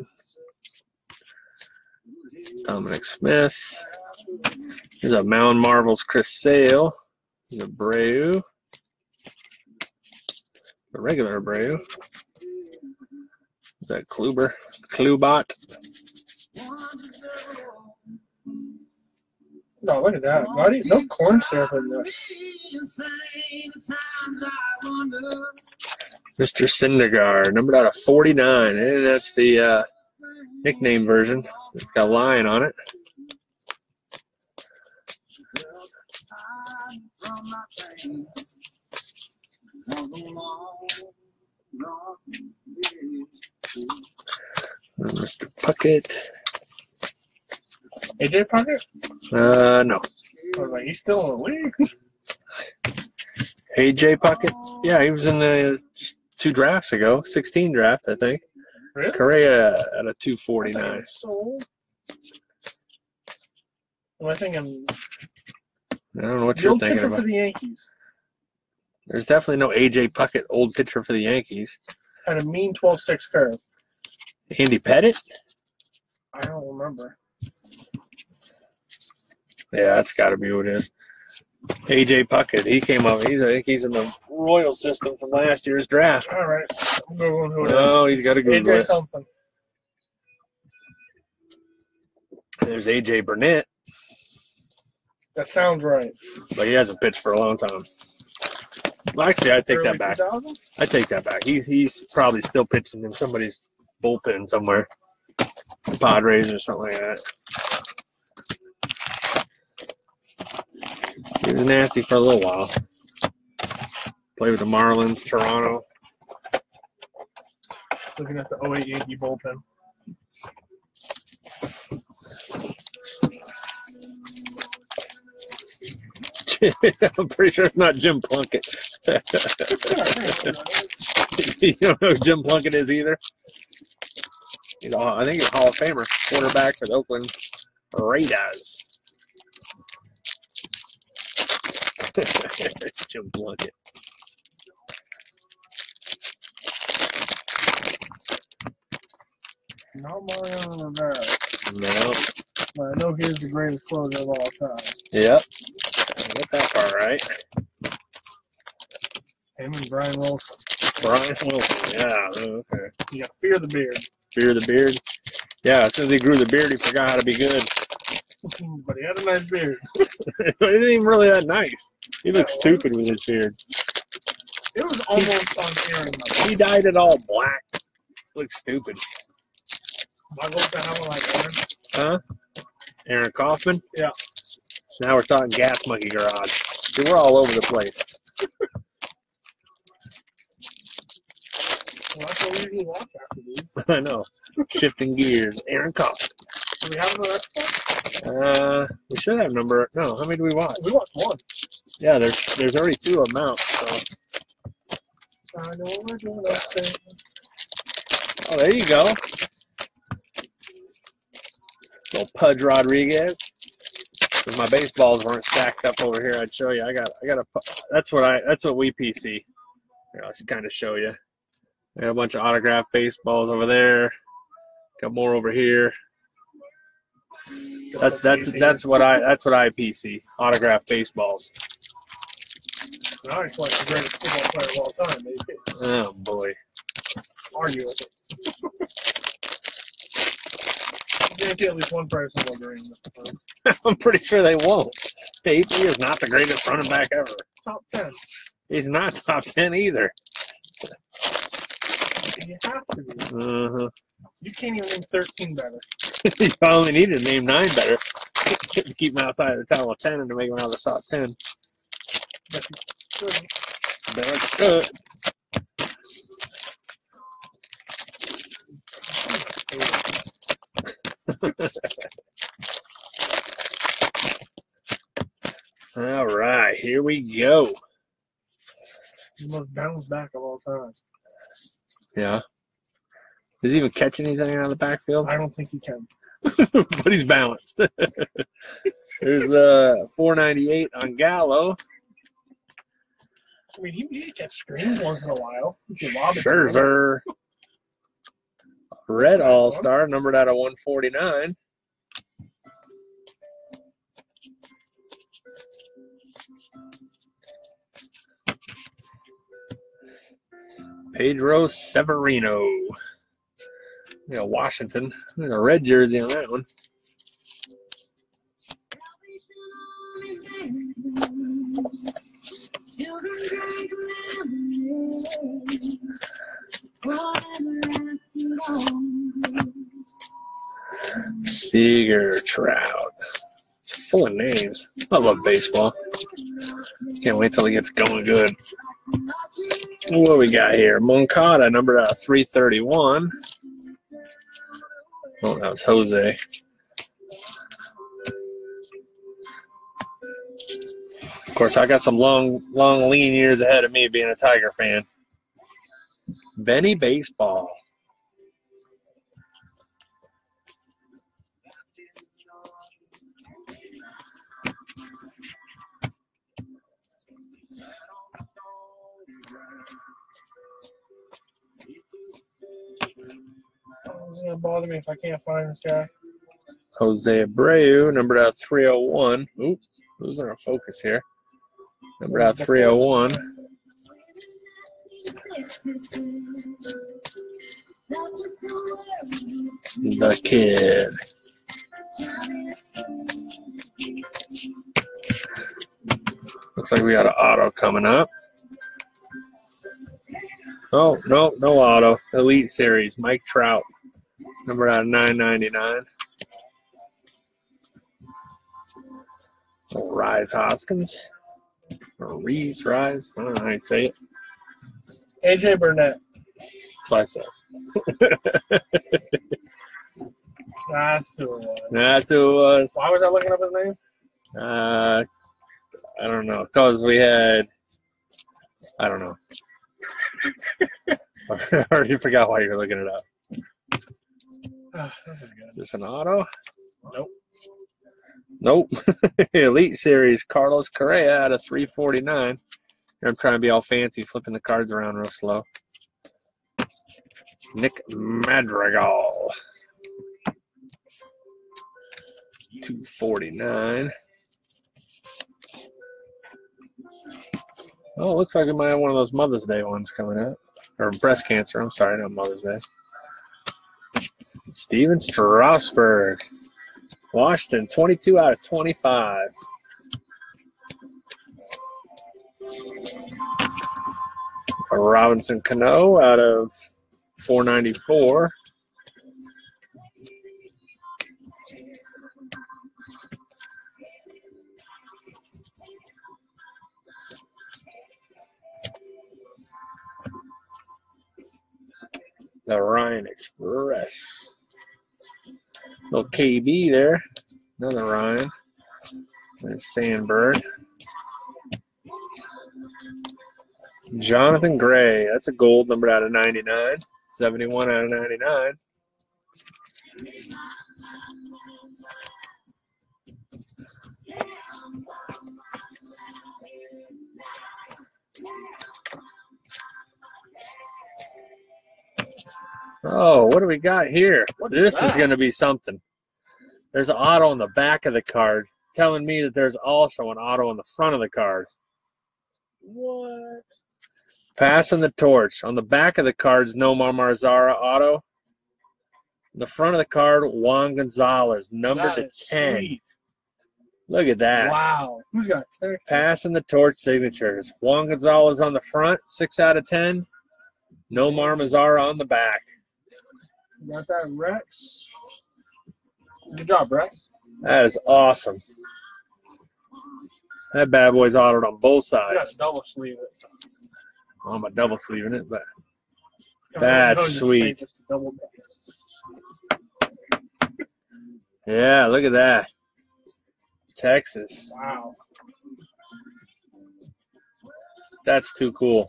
[SPEAKER 1] Dominic Smith. Here's a Mound Marvels Chris Sale. Here's a Abreu. A regular Abreu. Is that Kluber? Klubot.
[SPEAKER 2] No, look at that. Why do you, no corn syrup in this?
[SPEAKER 1] Mr. Syndergaard, numbered out of 49. And that's the nickname version. It's got a lion on it. Mr. Puckett.
[SPEAKER 2] AJ Puckett?
[SPEAKER 1] No.
[SPEAKER 2] I was like, he's still in the league.
[SPEAKER 1] AJ Puckett? Yeah, he was in the just 2 drafts ago. 16 draft, I think.
[SPEAKER 2] Really?
[SPEAKER 1] Correa at a 249.
[SPEAKER 2] So, am I thinking?
[SPEAKER 1] I don't know what
[SPEAKER 2] The
[SPEAKER 1] you're
[SPEAKER 2] old
[SPEAKER 1] thinking
[SPEAKER 2] pitcher
[SPEAKER 1] about.
[SPEAKER 2] for the Yankees
[SPEAKER 1] There's definitely no AJ Puckett, old pitcher for the Yankees.
[SPEAKER 2] had a mean 12-6 curve.
[SPEAKER 1] Andy Pettit?
[SPEAKER 2] I don't remember.
[SPEAKER 1] Yeah, that's got to be what it is. AJ Puckett, he came up. I think he's in the Royal system from last year's draft.
[SPEAKER 2] All right, I'm googling who it is.
[SPEAKER 1] Oh, he's got to Google
[SPEAKER 2] AJ
[SPEAKER 1] it.
[SPEAKER 2] something.
[SPEAKER 1] There's AJ Burnett,
[SPEAKER 2] That sounds right.
[SPEAKER 1] but he hasn't pitched for a long time. Well, actually, I take
[SPEAKER 2] Early
[SPEAKER 1] that back.
[SPEAKER 2] 2000?
[SPEAKER 1] I take that back. He's probably still pitching in somebody's bullpen somewhere, Padres or something like that. He was nasty for a little while. Played with the Marlins, Toronto.
[SPEAKER 2] Looking at the 08 Yankee bullpen.
[SPEAKER 1] I'm pretty sure it's not Jim Plunkett. You don't know who Jim Plunkett is either? I think he's a Hall of Famer, quarterback for the Oakland Raiders. Jim Plunkett.
[SPEAKER 2] Not Mariano Rivera.
[SPEAKER 1] No.
[SPEAKER 2] But I know he is the greatest closer of all time.
[SPEAKER 1] Yep. Get that part right.
[SPEAKER 2] Him and Brian Wilson.
[SPEAKER 1] Brian Wilson. Yeah. Okay.
[SPEAKER 2] You got Fear the Beard.
[SPEAKER 1] Fear the beard. Yeah. As soon as he grew the beard, he forgot how to be good.
[SPEAKER 2] But he had a nice beard.
[SPEAKER 1] It ain't even really that nice. He looks stupid with his beard.
[SPEAKER 2] It was almost on Aaron.
[SPEAKER 1] He dyed it all black. Looks stupid.
[SPEAKER 2] I go to have one like Aaron.
[SPEAKER 1] Huh? Aaron Kaufman?
[SPEAKER 2] Yeah.
[SPEAKER 1] Now we're talking Gas Monkey Garage. See, we're all over the place.
[SPEAKER 2] Well, that's what we usually watch after these.
[SPEAKER 1] I know. Shifting gears. Aaron Kaufman.
[SPEAKER 2] Do we have another episode?
[SPEAKER 1] We should have number. No, how many do we watch?
[SPEAKER 2] We watched one.
[SPEAKER 1] Yeah, there's already 2 of them out. So.
[SPEAKER 2] I know we're doing that thing.
[SPEAKER 1] Oh, there you go. Little Pudge Rodriguez. If my baseballs weren't stacked up over here, I'd show you. I got a. That's what we PC. Here, I'll just kind of show you. I got a bunch of autographed baseballs over there. Got more over here. That's what I PC. Autographed baseballs.
[SPEAKER 2] Now he's like the greatest football player of all time, maybe.
[SPEAKER 1] Oh boy.
[SPEAKER 2] Arguably. I guarantee at least one person will agree with the
[SPEAKER 1] I'm pretty sure they won't. AP is not the greatest running back ever.
[SPEAKER 2] top 10.
[SPEAKER 1] He's not top 10 either.
[SPEAKER 2] You have to be.
[SPEAKER 1] Uh-huh.
[SPEAKER 2] You can't even name 13 better.
[SPEAKER 1] You probably need to name 9 better to keep him outside of the top 10 and to make him out of the top 10.
[SPEAKER 2] But you couldn't.
[SPEAKER 1] That's good. All right, here we go.
[SPEAKER 2] The most bounced back of all time.
[SPEAKER 1] Yeah. Does he even catch anything out of the backfield?
[SPEAKER 2] I don't think he can.
[SPEAKER 1] But he's balanced. There's 498 on Gallo.
[SPEAKER 2] I mean, he did catch screens once in a while.
[SPEAKER 1] Scherzer. Red All-Star, numbered out of 149. Pedro Severino. Yeah, Washington. There's a red jersey on that one. Seager Trout. Full of names. I love baseball. Can't wait till it gets going good. What we got here? Moncada, numbered out of 331. Oh, that was Jose. Of course, I got some long, lean years ahead of me being a Tiger fan. Benny Baseball.
[SPEAKER 2] It's going to bother me if I can't find this guy.
[SPEAKER 1] Jose Abreu, numbered out 301. Ooh, losing our focus here. Numbered out 301. The Kid. Looks like we got an auto coming up. Oh, no auto. Elite Series, Mike Trout. Number out of 999. Rise Hoskins. Or Rise. I don't know how you say it.
[SPEAKER 2] AJ Burnett.
[SPEAKER 1] That's what I said.
[SPEAKER 2] That's who it was.
[SPEAKER 1] That's who it was.
[SPEAKER 2] Why was I looking up his name?
[SPEAKER 1] I don't know. Because we had, I don't know. I already forgot why you're looking it up.
[SPEAKER 2] This is good.
[SPEAKER 1] Is this an auto?
[SPEAKER 2] Nope.
[SPEAKER 1] Elite Series, Carlos Correa out of 349. Here I'm trying to be all fancy, flipping the cards around real slow. Nick Madrigal. 249. Oh, it looks like we might have one of those Mother's Day ones coming up. Or breast cancer. I'm sorry, not Mother's Day. Steven Strasburg. Washington, 22 out of 25. A Robinson Cano out of 494. The Ryan Express. Little KB there. Another Ryan. There's Sandberg. Jonathan Gray. That's a gold numbered out of 99. 71 out of 99. Oh, what do we got here? This is going to be something. There's an auto on the back of the card telling me that there's also an auto on the front of the card.
[SPEAKER 2] What?
[SPEAKER 1] Passing the torch. On the back of the card is Nomar Mazara auto. The front of the card, Juan Gonzalez, number to 10.
[SPEAKER 2] Sweet.
[SPEAKER 1] Look at that.
[SPEAKER 2] Wow. Who's got Texas?
[SPEAKER 1] Passing the torch signatures. Juan Gonzalez on the front, 6 out of 10. Nomar Mazara on the back.
[SPEAKER 2] You got that, Rex? Good job, Rex.
[SPEAKER 1] That is awesome. That bad boy's autoed on both
[SPEAKER 2] You got
[SPEAKER 1] sides.
[SPEAKER 2] to double sleeve it.
[SPEAKER 1] I'm a double sleeving it, but
[SPEAKER 2] No,
[SPEAKER 1] that's
[SPEAKER 2] just
[SPEAKER 1] sweet.
[SPEAKER 2] say just double.
[SPEAKER 1] Yeah, look at that. Texas.
[SPEAKER 2] Wow.
[SPEAKER 1] That's too cool.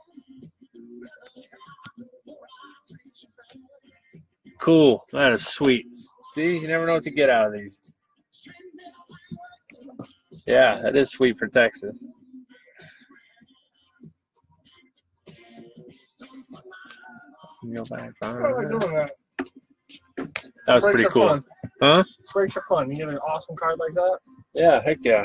[SPEAKER 1] Cool. That is sweet. See, you never know what to get out of these. Yeah, that is sweet for Texas. Go back.
[SPEAKER 2] I like doing that.
[SPEAKER 1] That was pretty cool.
[SPEAKER 2] Fun.
[SPEAKER 1] Huh?
[SPEAKER 2] Breaks are fun. You get an awesome card like that.
[SPEAKER 1] Yeah, heck yeah.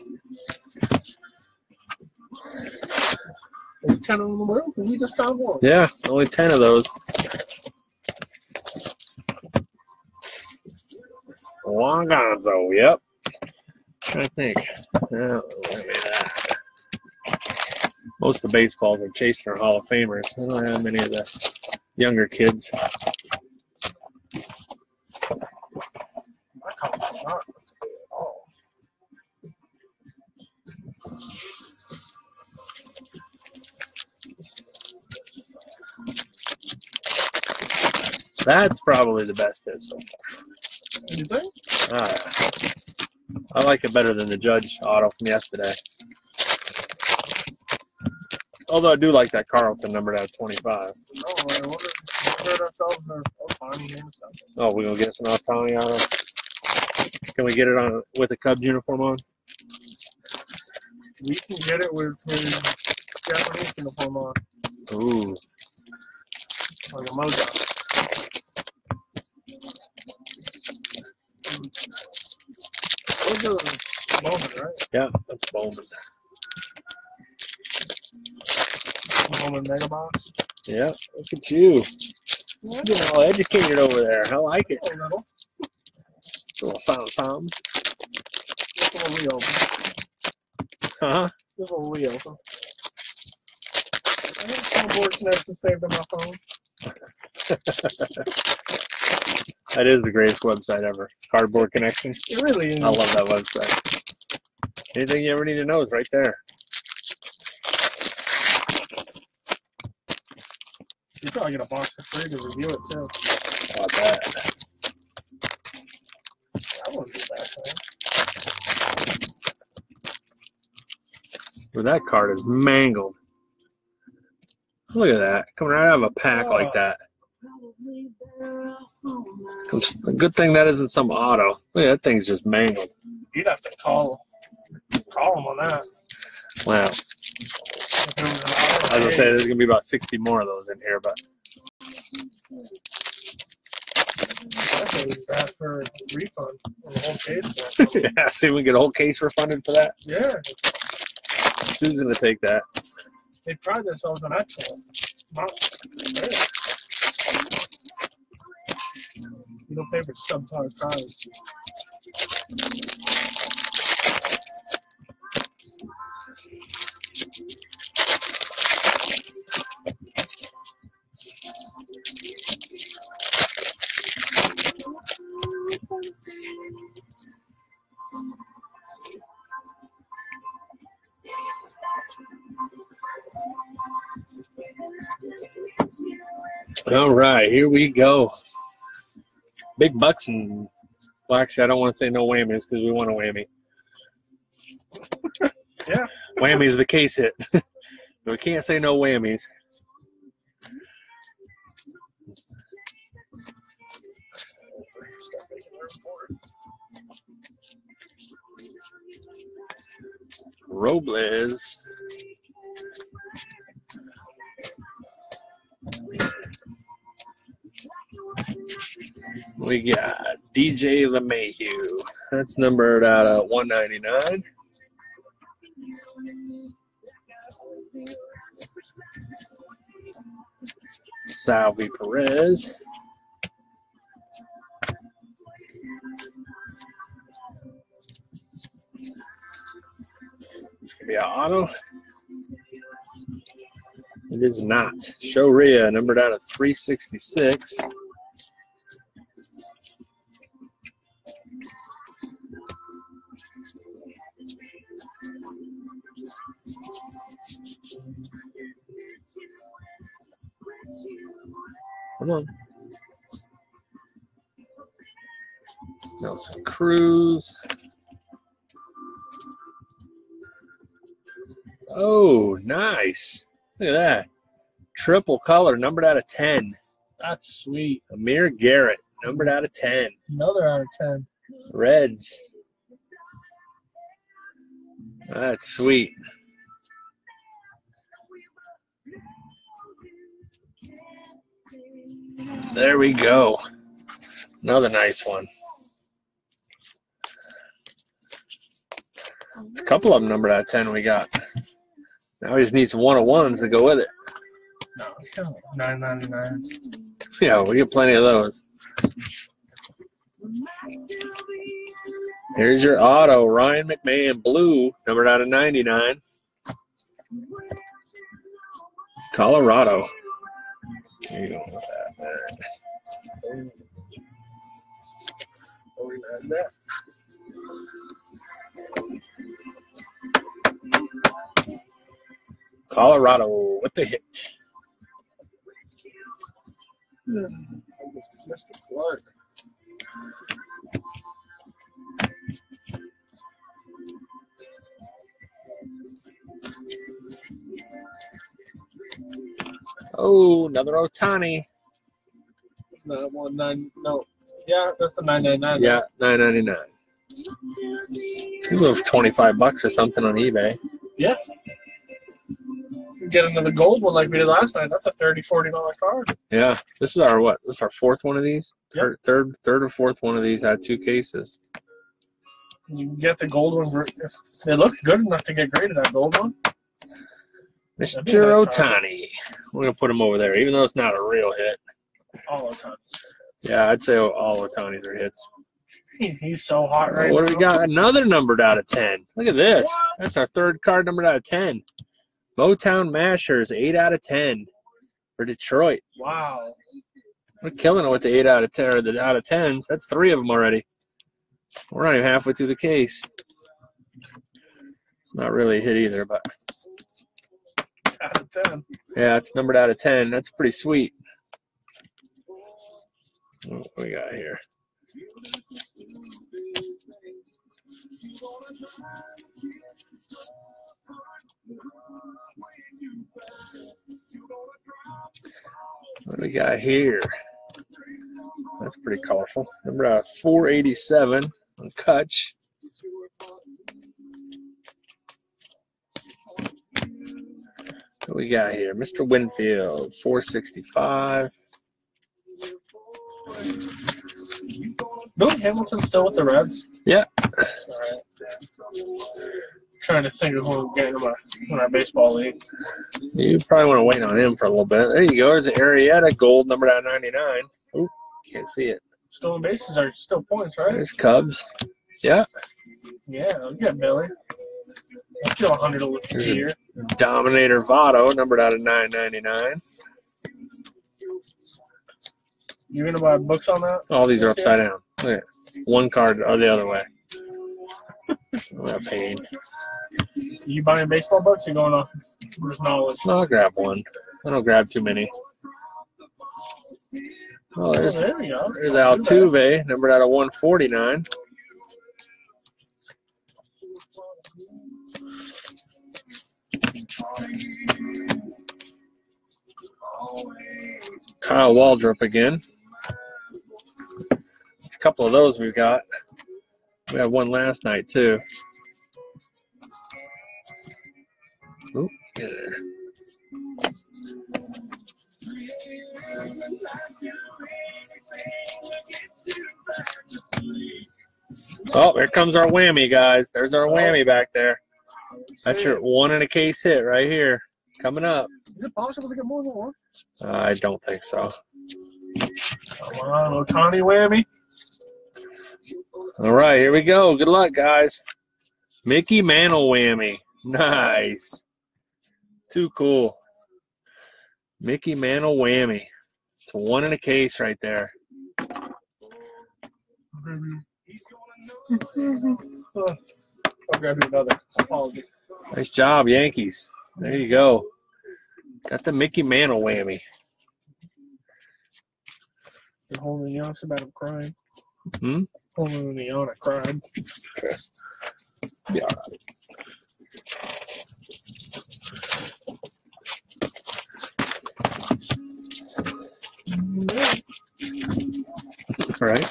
[SPEAKER 2] There's 10 of them in the room, and we just found one.
[SPEAKER 1] Yeah, only 10 of those. Juan Gonzo, yep. Trying to think. Yeah, look at that. Most of the baseballs are chasing our Hall of Famers. I don't have many of the younger kids.
[SPEAKER 2] My card's not at all.
[SPEAKER 1] That's probably the best hit so
[SPEAKER 2] You think?
[SPEAKER 1] far. I like it better than the Judge auto from yesterday. Although I do like that Carlton numbered out of 25.
[SPEAKER 2] Oh, I wonder if we hurt ourselves or Otani or something.
[SPEAKER 1] Oh, we're going to get some Otani auto. Can we get it on with a Cubs uniform on?
[SPEAKER 2] We can get it with his Japanese uniform on,
[SPEAKER 1] Ooh.
[SPEAKER 2] like a mojo. Those are Bowman, right?
[SPEAKER 1] Yeah, that's Bowman.
[SPEAKER 2] Bowman Mega Box.
[SPEAKER 1] Yeah, look at you. Getting all educated over there. I like it.
[SPEAKER 2] A little.
[SPEAKER 1] A little something.
[SPEAKER 2] This one we open.
[SPEAKER 1] Huh?
[SPEAKER 2] This one we open. I think Cardboard Connection saved on my phone.
[SPEAKER 1] That is the greatest website ever. Cardboard Connection.
[SPEAKER 2] It really is.
[SPEAKER 1] I love that website. Anything you ever need to know is right there.
[SPEAKER 2] You probably get a box for free to review it too.
[SPEAKER 1] How about that?
[SPEAKER 2] That wouldn't be bad, man.
[SPEAKER 1] Well, that card is mangled. Look at that. Coming right out of a pack like that. A good thing that isn't some auto. Look at that thing's just mangled.
[SPEAKER 2] You'd have to call him on that.
[SPEAKER 1] Wow. As I say, there's going to be about 60 more of those in here, but
[SPEAKER 2] That's really bad for a refund on the whole case.
[SPEAKER 1] yeah, see, we can get a whole case refunded for that.
[SPEAKER 2] Yeah,
[SPEAKER 1] Who's going to take that?
[SPEAKER 2] they pride themselves on excellence. Not fair. You don't pay for subpar cards.
[SPEAKER 1] All right, here we go. Big bucks and, well, actually, I don't want to say no whammies because we want a whammy.
[SPEAKER 2] Yeah.
[SPEAKER 1] Whammy is the case hit. We can't say no whammies. Robles. We got DJ LeMahieu. That's numbered out of 199. Salvi Perez. This could be an auto. It is not. Shoria, numbered out of 366. Come on. Nelson Cruz. Oh, nice. Look at that. Triple color, numbered out of 10.
[SPEAKER 2] That's sweet.
[SPEAKER 1] Amir Garrett, numbered out of 10.
[SPEAKER 2] Another out of 10.
[SPEAKER 1] Reds. That's sweet. There we go. Another nice one. It's a couple of them numbered out of 10 we got. Now we just need some 101s to go with it.
[SPEAKER 2] No, it's kind of like $9.99.
[SPEAKER 1] Yeah, we get plenty of those. Here's your auto, Ryan McMahon, blue, numbered out of 99. Colorado. There you go with that there.
[SPEAKER 2] Organize that.
[SPEAKER 1] Colorado with the hit.
[SPEAKER 2] Mr. Clark.
[SPEAKER 1] Oh, another Ohtani.
[SPEAKER 2] No, 19. No, yeah, that's the 9.99.
[SPEAKER 1] Yeah, $9.99. These are $25 or something on eBay.
[SPEAKER 2] Yeah. Get another gold one like we did last night. That's a $30, $40 card.
[SPEAKER 1] Yeah, this is our what? This is our fourth one of these.
[SPEAKER 2] Yep.
[SPEAKER 1] Third or fourth one of these out of 2 cases.
[SPEAKER 2] You can get the gold one. If they look good enough to get graded, that gold one.
[SPEAKER 1] Mr.
[SPEAKER 2] That'd be a nice
[SPEAKER 1] Ohtani. We're gonna put him over there, even though it's not a real hit.
[SPEAKER 2] All the time.
[SPEAKER 1] Yeah, I'd say all Ohtanis are hits.
[SPEAKER 2] He's so hot right now.
[SPEAKER 1] What do we got? Another numbered out of 10. Look at this.
[SPEAKER 2] What?
[SPEAKER 1] That's our third card numbered out of 10. Motown Mashers, 8 out of 10 for Detroit.
[SPEAKER 2] Wow.
[SPEAKER 1] We're killing it with the 8 out of 10 or the out of 10s. That's 3 of them already. We're not even halfway through the case. It's not really a hit either, but
[SPEAKER 2] Out of 10.
[SPEAKER 1] yeah, it's numbered out of 10. That's pretty sweet. What we got here? What do we got here? That's pretty colorful. Number 487 on Kutch. What do we got here? Mr. Winfield, 465.
[SPEAKER 2] Billy Hamilton's still with the Reds?
[SPEAKER 1] Yeah.
[SPEAKER 2] All right. Trying to think of who I'm getting in my baseball league.
[SPEAKER 1] You probably want to wait on him for a little bit. There you go. There's an Arrieta gold numbered out of 99. Oop, can't see it.
[SPEAKER 2] Stolen bases are still points, right?
[SPEAKER 1] There's Cubs. Yeah.
[SPEAKER 2] Yeah, I'll get Billy. I'll get 100 a year.
[SPEAKER 1] Dominator Votto numbered out of 999.
[SPEAKER 2] You gonna buy books on that?
[SPEAKER 1] All these are upside down. Look at it. One card or the other way. What a pain.
[SPEAKER 2] You buying baseball books? You going off just knowledge?
[SPEAKER 1] No, I'll grab one. I don't grab too many. Oh, there's
[SPEAKER 2] there we go.
[SPEAKER 1] there's Altuve, numbered out of 149. Kyle Waldrop again. It's a couple of those we've got. We had one last night too. Oop, get there. Oh, here comes our whammy, guys. There's our whammy back there. That's your one in a case hit right here. Coming up.
[SPEAKER 2] Is it possible to get more than one?
[SPEAKER 1] I don't think so.
[SPEAKER 2] Come on, Ohtani whammy.
[SPEAKER 1] All right, here we go. Good luck, guys. Mickey Mantle whammy. Nice. Too cool. Mickey Mantle whammy. It's a one in a case right there.
[SPEAKER 2] I'll grab you another. Apology.
[SPEAKER 1] Nice job, Yankees. There you go. Got the Mickey Mantle whammy.
[SPEAKER 2] You're holding the honest about him crying.
[SPEAKER 1] Hmm?
[SPEAKER 2] Holding the honest crying.
[SPEAKER 1] Okay. Yeah, all right. All right.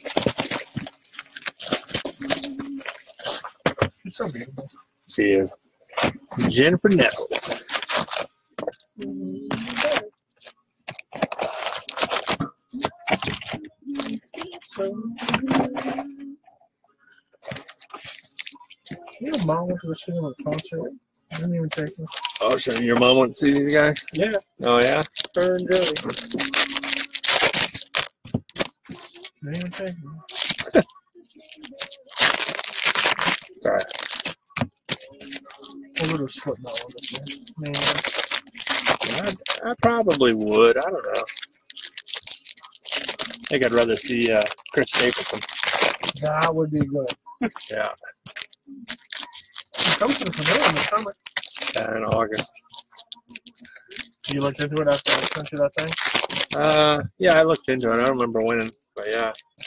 [SPEAKER 2] It's so beautiful.
[SPEAKER 1] She is. Jennifer Nettles.
[SPEAKER 2] Your mom went to the cinema concert. I didn't even take her.
[SPEAKER 1] Oh, so your mom went to see these guys?
[SPEAKER 2] Yeah,
[SPEAKER 1] Oh, yeah?
[SPEAKER 2] her and Joey. I didn't even take her.
[SPEAKER 1] It's all right.
[SPEAKER 2] I would have slipped that one this year. Man,
[SPEAKER 1] I probably would. I don't know. I think I'd rather see Chris Stapleton.
[SPEAKER 2] that would be good.
[SPEAKER 1] Yeah,
[SPEAKER 2] He comes to the pavilion in the summer.
[SPEAKER 1] in August.
[SPEAKER 2] You looked into it after I sent you that thing?
[SPEAKER 1] Yeah, I looked into it. I don't remember winning, but yeah.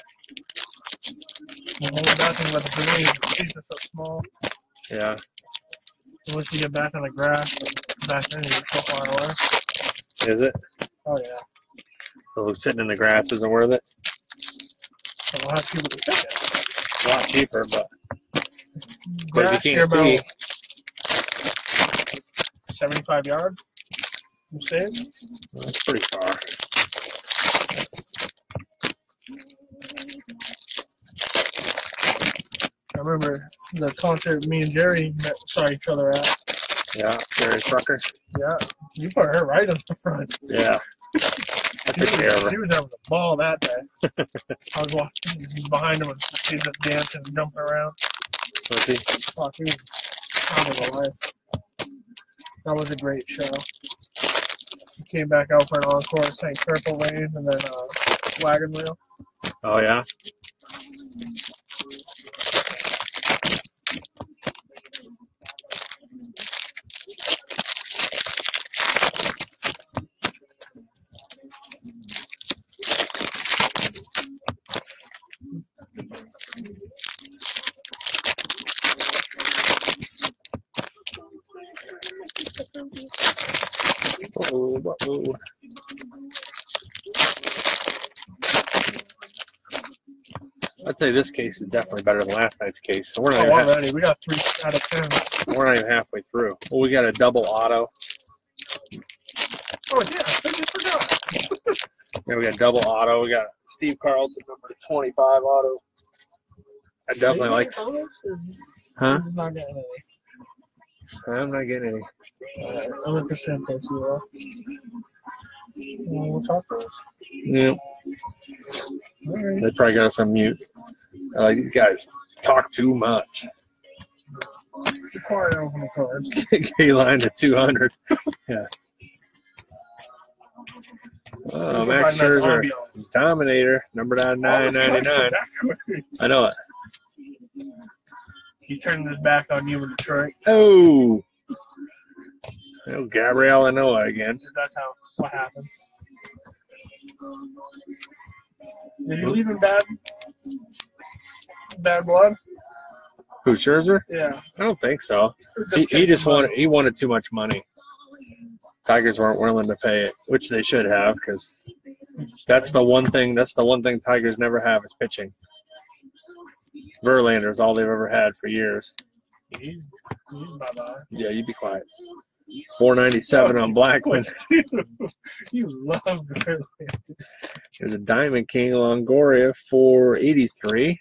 [SPEAKER 2] The whole bad thing about the pavilion is it's so small.
[SPEAKER 1] Yeah.
[SPEAKER 2] Once you get back on the grass, back then you're so far away.
[SPEAKER 1] Is it?
[SPEAKER 2] Oh, yeah.
[SPEAKER 1] So sitting in the grass isn't worth it?
[SPEAKER 2] So we'll have people to take it.
[SPEAKER 1] It's a lot cheaper, but if
[SPEAKER 2] Grass,
[SPEAKER 1] you
[SPEAKER 2] you're
[SPEAKER 1] can't see.
[SPEAKER 2] about 75 yards from stage.
[SPEAKER 1] That's pretty far.
[SPEAKER 2] I remember the concert me and Jerry saw each other at.
[SPEAKER 1] Yeah, Jerry Trucker.
[SPEAKER 2] Yeah. You put her right in the front.
[SPEAKER 1] Yeah. I took care of her.
[SPEAKER 2] She was having a ball that day. I was walking behind him and she just dancing and jumping around.
[SPEAKER 1] Was he?
[SPEAKER 2] Oh, she was having a life. That was a great show. We came back out for an encore, sang Purple Rain, and then Wagon Wheel.
[SPEAKER 1] Oh, yeah? Uh-oh. I'd say this case is definitely better than last night's case. So we're not,
[SPEAKER 2] Oh, already. We got 3 out of 10.
[SPEAKER 1] we're not even halfway through. Well, we got a double auto.
[SPEAKER 2] Oh, yeah. I just forgot.
[SPEAKER 1] Yeah, we got double auto. We got Steve Carlton, number 25 auto. I definitely like. Huh?
[SPEAKER 2] I'm not getting any.
[SPEAKER 1] I'm not getting any.
[SPEAKER 2] I'm going to send those to you. We'll talk to us.
[SPEAKER 1] Yeah.
[SPEAKER 2] All right.
[SPEAKER 1] They probably got us on mute. These guys talk too much.
[SPEAKER 2] The car open the cards.
[SPEAKER 1] K-line to 200. Yeah. Oh, Max Scherzer, Dominator, numbered out of 999. I know it.
[SPEAKER 2] He's turning his back on you in Detroit.
[SPEAKER 1] Oh, Gabrielle Anoa again.
[SPEAKER 2] That's what happens. Did he leave in bad blood?
[SPEAKER 1] Who, Scherzer?
[SPEAKER 2] Yeah.
[SPEAKER 1] I don't think so.
[SPEAKER 2] Just
[SPEAKER 1] He just
[SPEAKER 2] money.
[SPEAKER 1] wanted too much money. Tigers weren't willing to pay it, which they should have, because that's the one thing Tigers never have is pitching. Verlander's all they've ever had for years.
[SPEAKER 2] He's bye-bye.
[SPEAKER 1] Yeah, you be quiet. 497 on Blackman.
[SPEAKER 2] You love Verlander.
[SPEAKER 1] There's a Diamond King Longoria, 483.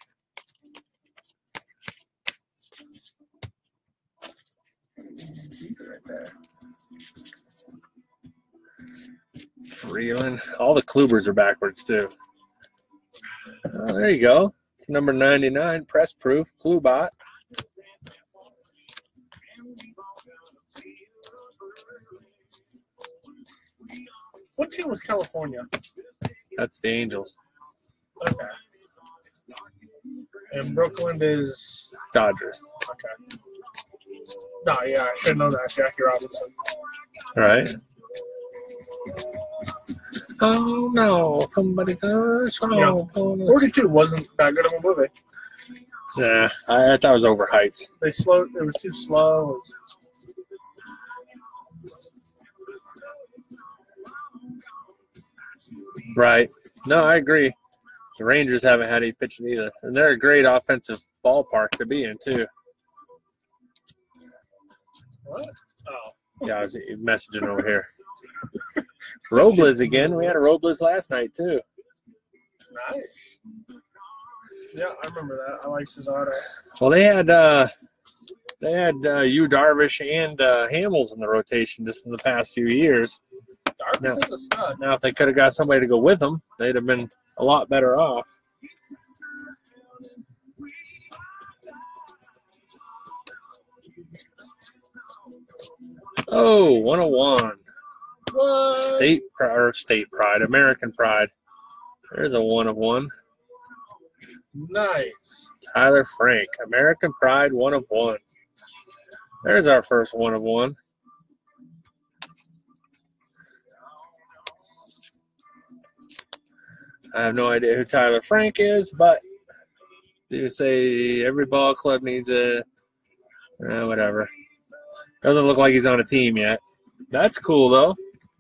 [SPEAKER 2] Right there.
[SPEAKER 1] Freeland. All the Klubers are backwards, too. Oh, there you go. It's number 99, press proof, Klubot.
[SPEAKER 2] What team was California?
[SPEAKER 1] That's the Angels.
[SPEAKER 2] Okay. And Brooklyn is
[SPEAKER 1] Dodgers.
[SPEAKER 2] okay. No, yeah, I should know that. Jackie Robinson.
[SPEAKER 1] All right. Oh, no. Somebody goes.
[SPEAKER 2] Yeah. 42 wasn't that good of a movie.
[SPEAKER 1] Yeah, I thought it was overhyped.
[SPEAKER 2] They slowed. It was too slow.
[SPEAKER 1] Right. No, I agree. The Rangers haven't had any pitching either. And they're a great offensive ballpark to be in, too.
[SPEAKER 2] What? Oh.
[SPEAKER 1] Yeah, I was messaging over here. Robles again. We had a Robles last night, too.
[SPEAKER 2] Nice. Yeah, I remember that. I like Cesaro.
[SPEAKER 1] Well, they had Yu Darvish and Hamels in the rotation just in the past few years.
[SPEAKER 2] Darvish is a stud.
[SPEAKER 1] Now, if they could have got somebody to go with them, they'd have been a lot better off. Oh, 101.
[SPEAKER 2] What?
[SPEAKER 1] State Pride, American Pride. There's a 1 of 1.
[SPEAKER 2] Nice.
[SPEAKER 1] Tyler Frank, American Pride, 1 of 1. There's our first 1 of 1. I have no idea who Tyler Frank is, but you say every ball club needs a whatever. Doesn't look like he's on a team yet. That's cool, though.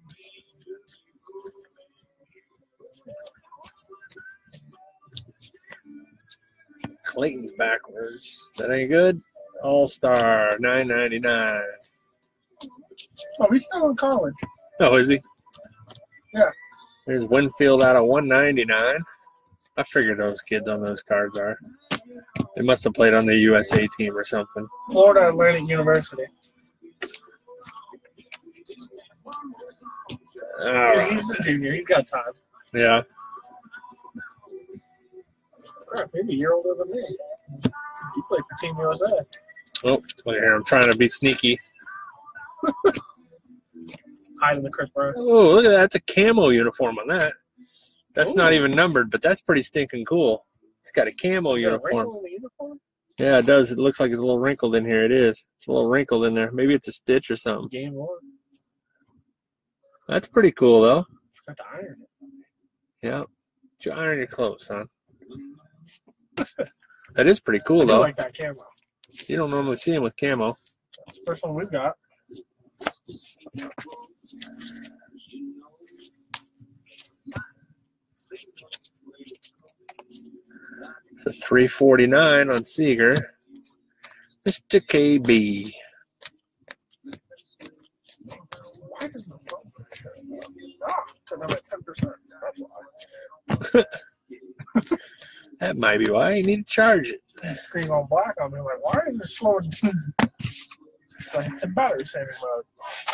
[SPEAKER 1] Clayton's backwards. That ain't good. All-Star, $9.99.
[SPEAKER 2] Oh, he's still in college.
[SPEAKER 1] Oh, is he?
[SPEAKER 2] Yeah.
[SPEAKER 1] There's Winfield out of $199. I figured those kids on those cards are. They must have played on the USA team or something.
[SPEAKER 2] Florida Atlantic University. He's a junior. He's got time.
[SPEAKER 1] Yeah.
[SPEAKER 2] Crap, maybe a year older than me. He played for Team USA.
[SPEAKER 1] Oh, look here. I'm trying to be sneaky.
[SPEAKER 2] Hiding the Chris Brown.
[SPEAKER 1] Oh, look at that. That's a camo uniform on that. That's
[SPEAKER 2] Ooh.
[SPEAKER 1] not even numbered, but that's pretty stinking cool. It's got a camo
[SPEAKER 2] Is there a
[SPEAKER 1] uniform.
[SPEAKER 2] wrinkle in the uniform?
[SPEAKER 1] Yeah, it does. It looks like it's a little wrinkled in here. It is. It's a little wrinkled in there. Maybe it's a stitch or something.
[SPEAKER 2] Game 1.
[SPEAKER 1] That's pretty cool, though.
[SPEAKER 2] Got to iron it.
[SPEAKER 1] Yeah. Did you iron your clothes, son? That is pretty cool,
[SPEAKER 2] I do
[SPEAKER 1] though.
[SPEAKER 2] like that camo.
[SPEAKER 1] You don't normally see them with camo.
[SPEAKER 2] That's the first one we've got.
[SPEAKER 1] It's a $349 on Seager. Mr. KB.
[SPEAKER 2] Why does the phone because I'm at 10%. That's why.
[SPEAKER 1] That might be why you need to charge it.
[SPEAKER 2] The screen on black on me. Like, why is it slowing? Like, it's in battery saving mode.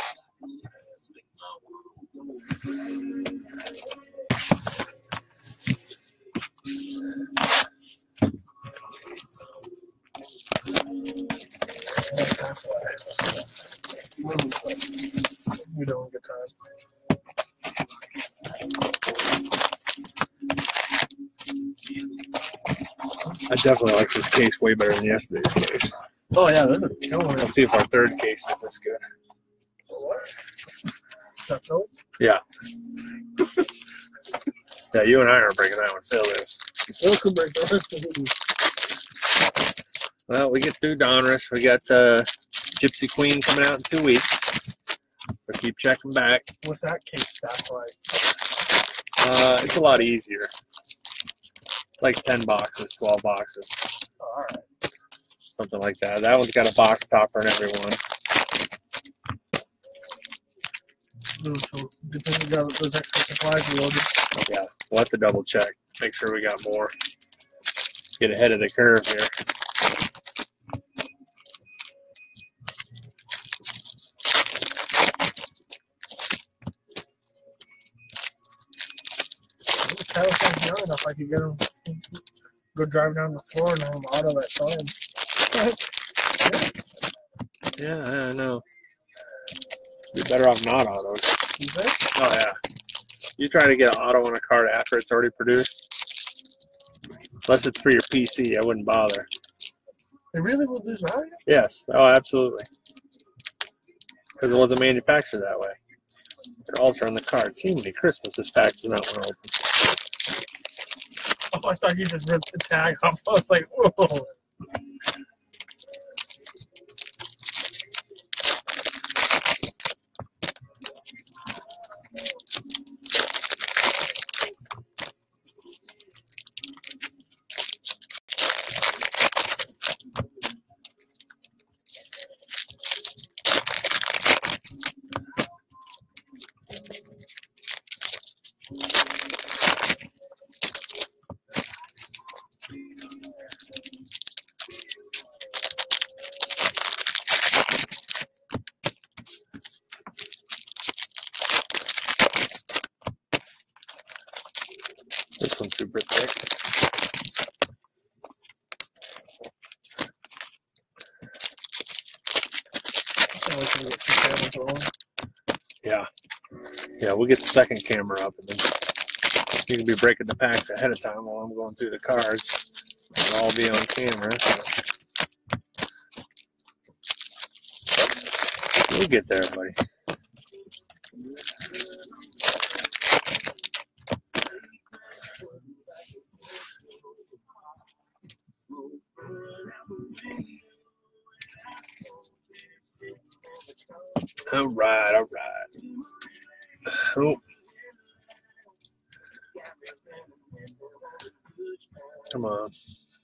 [SPEAKER 2] That's why. We don't get time.
[SPEAKER 1] I definitely like this case way better than yesterday's case.
[SPEAKER 2] Oh yeah, those are killer.
[SPEAKER 1] Let's see if our third case is this good.
[SPEAKER 2] What? That's all?
[SPEAKER 1] Yeah. Yeah, you and I are breaking that one. Phil is.
[SPEAKER 2] Phil could break the rest of these.
[SPEAKER 1] Well, we get through Donruss. We got Gypsy Queen coming out in 2 weeks. So keep checking back.
[SPEAKER 2] What's that case stack like?
[SPEAKER 1] It's a lot easier. It's like 10 boxes, 12 boxes.
[SPEAKER 2] Oh, all right.
[SPEAKER 1] Something like that. That one's got a box topper and everyone.
[SPEAKER 2] So depending on those extra supplies we loaded.
[SPEAKER 1] Yeah, we'll have to double check. Make sure we got more. Get ahead of the curve here.
[SPEAKER 2] California's young enough, I could get him, go drive down the floor and have him auto that time.
[SPEAKER 1] Yeah, I know. You're better off not autoed.
[SPEAKER 2] You think?
[SPEAKER 1] Oh, yeah. You try to get an auto on a card after it's already produced. Unless it's for your PC, I wouldn't bother.
[SPEAKER 2] They really will lose value?
[SPEAKER 1] Yes. Oh, absolutely. Because it wasn't manufactured that way. They're altering the card. Too many Christmases packed in that one open.
[SPEAKER 2] Oh, I thought you just ripped the tag off. I was like, whoa.
[SPEAKER 1] This one's super thick. Yeah. Yeah, we'll get the second camera up and then you can be breaking the packs ahead of time while I'm going through the cards. It'll all be on camera. We'll get there, buddy. All right, all right. Oh. Come on.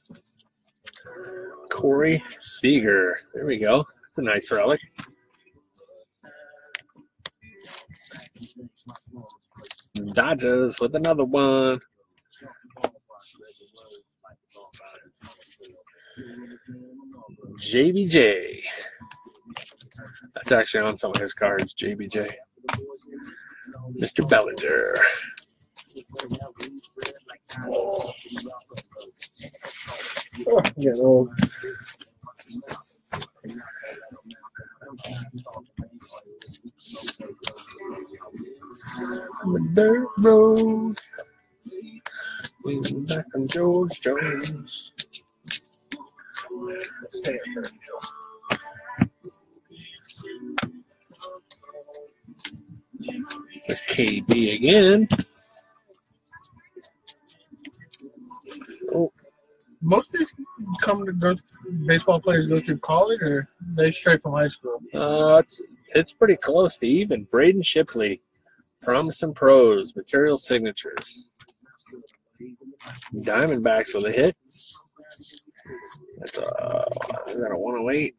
[SPEAKER 1] Corey Seager. There we go. That's a nice relic. Dodgers with another one. JBJ. That's actually on some of his cards, JBJ. Mr. Bellinger.
[SPEAKER 2] Oh, get old.
[SPEAKER 1] The dirt road. We went back on George Jones.
[SPEAKER 2] Stay up there.
[SPEAKER 1] There's KB again. Oh,
[SPEAKER 2] Most of these baseball players go through college, or they straight from high school?
[SPEAKER 1] it's pretty close to even. Braden Shipley, Promising Pros, Material Signatures. Diamondbacks with a hit. That's is that a 108?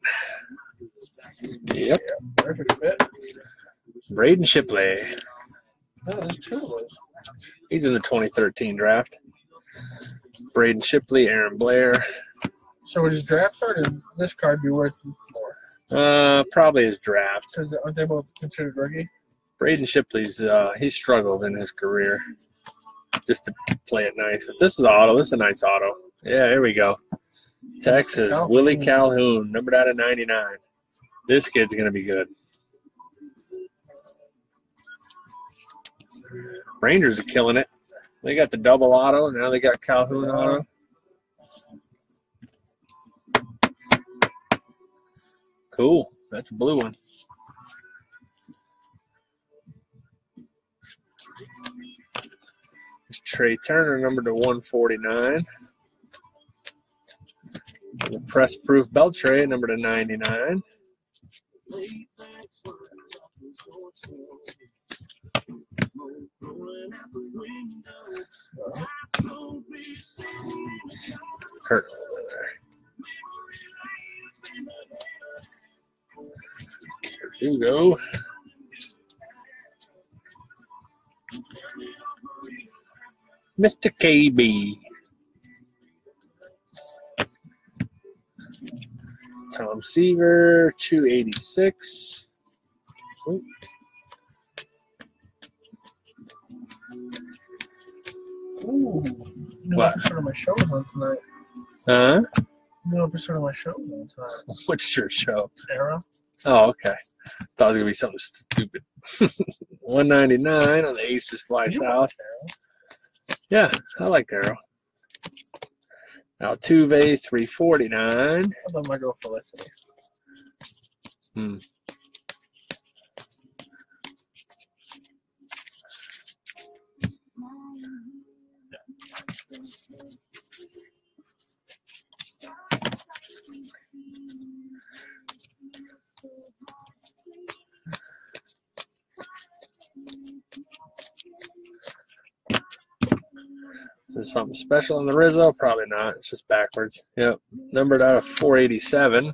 [SPEAKER 1] Yep.
[SPEAKER 2] Perfect fit.
[SPEAKER 1] Braden Shipley.
[SPEAKER 2] Oh, there's two of those.
[SPEAKER 1] He's in the 2013 draft. Braden Shipley, Aaron Blair.
[SPEAKER 2] So would his draft card and this card be worth more?
[SPEAKER 1] Probably his draft.
[SPEAKER 2] Because aren't they both considered rookie?
[SPEAKER 1] Braden Shipley's he struggled in his career just to play it nice. If this is auto, this is a nice auto. Yeah, here we go. Texas,
[SPEAKER 2] Calhoun.
[SPEAKER 1] Willie Calhoun, numbered out of 99. This kid's going to be good. Rangers are killing it. They got the double auto, now they got Calhoun auto. Cool. That's a blue one. There's Trey Turner, number to 149. The press proof Beltre, number to 99. Kurt over there. There you go. Mr. KB. Tom Seaver, 286. Ooh.
[SPEAKER 2] Ooh.
[SPEAKER 1] What?
[SPEAKER 2] Episode of my show on tonight.
[SPEAKER 1] Huh?
[SPEAKER 2] New episode of my show on tonight.
[SPEAKER 1] What's your show?
[SPEAKER 2] Arrow.
[SPEAKER 1] Oh, okay. Thought it was gonna be something stupid. 199 on the Aces Fly
[SPEAKER 2] You
[SPEAKER 1] South.
[SPEAKER 2] watch Arrow.
[SPEAKER 1] Yeah, I like Arrow. Altuve, 349.
[SPEAKER 2] I love my girl Felicity.
[SPEAKER 1] Hmm. Is this something special in the Rizzo? Probably not. It's just backwards. Yep. Numbered out of 487.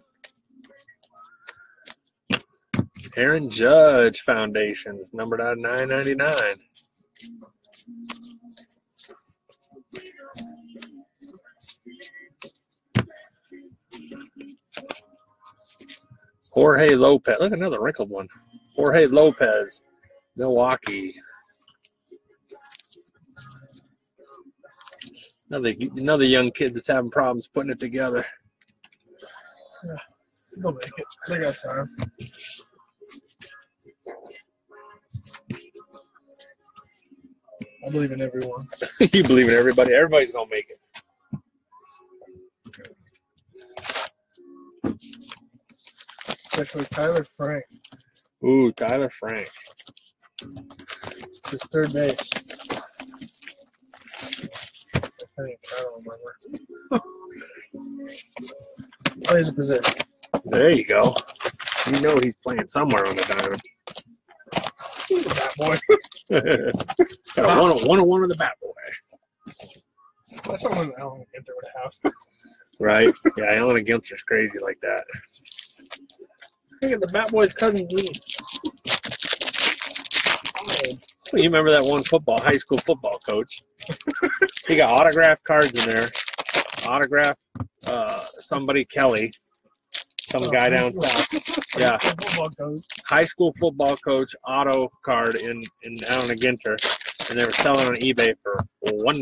[SPEAKER 1] Aaron Judge Foundations, numbered out of 999. Jorge Lopez. Look, another wrinkled one. Jorge Lopez, Milwaukee. Another young kid that's having problems putting it together.
[SPEAKER 2] Yeah, they'll make it. They got time. I believe in everyone.
[SPEAKER 1] You believe in everybody. Everybody's going to make it.
[SPEAKER 2] Especially Tyler Frank.
[SPEAKER 1] Ooh, Tyler Frank.
[SPEAKER 2] It's his third base. I don't remember. Plays a position.
[SPEAKER 1] There you go. You know he's playing somewhere on the diamond.
[SPEAKER 2] He's a bat boy.
[SPEAKER 1] Got a one-on-one with the bat boy.
[SPEAKER 2] That's someone Alan Ginter would have.
[SPEAKER 1] Right? Yeah, Alan Ginter's crazy like that.
[SPEAKER 2] Look at the bat boy's cousin Lee.
[SPEAKER 1] You remember that one high school football coach? He got autographed cards in there. Autograph somebody Kelly, some guy down south. Yeah, high school football coach auto card in Alan Ginter, and they were selling on eBay for $1.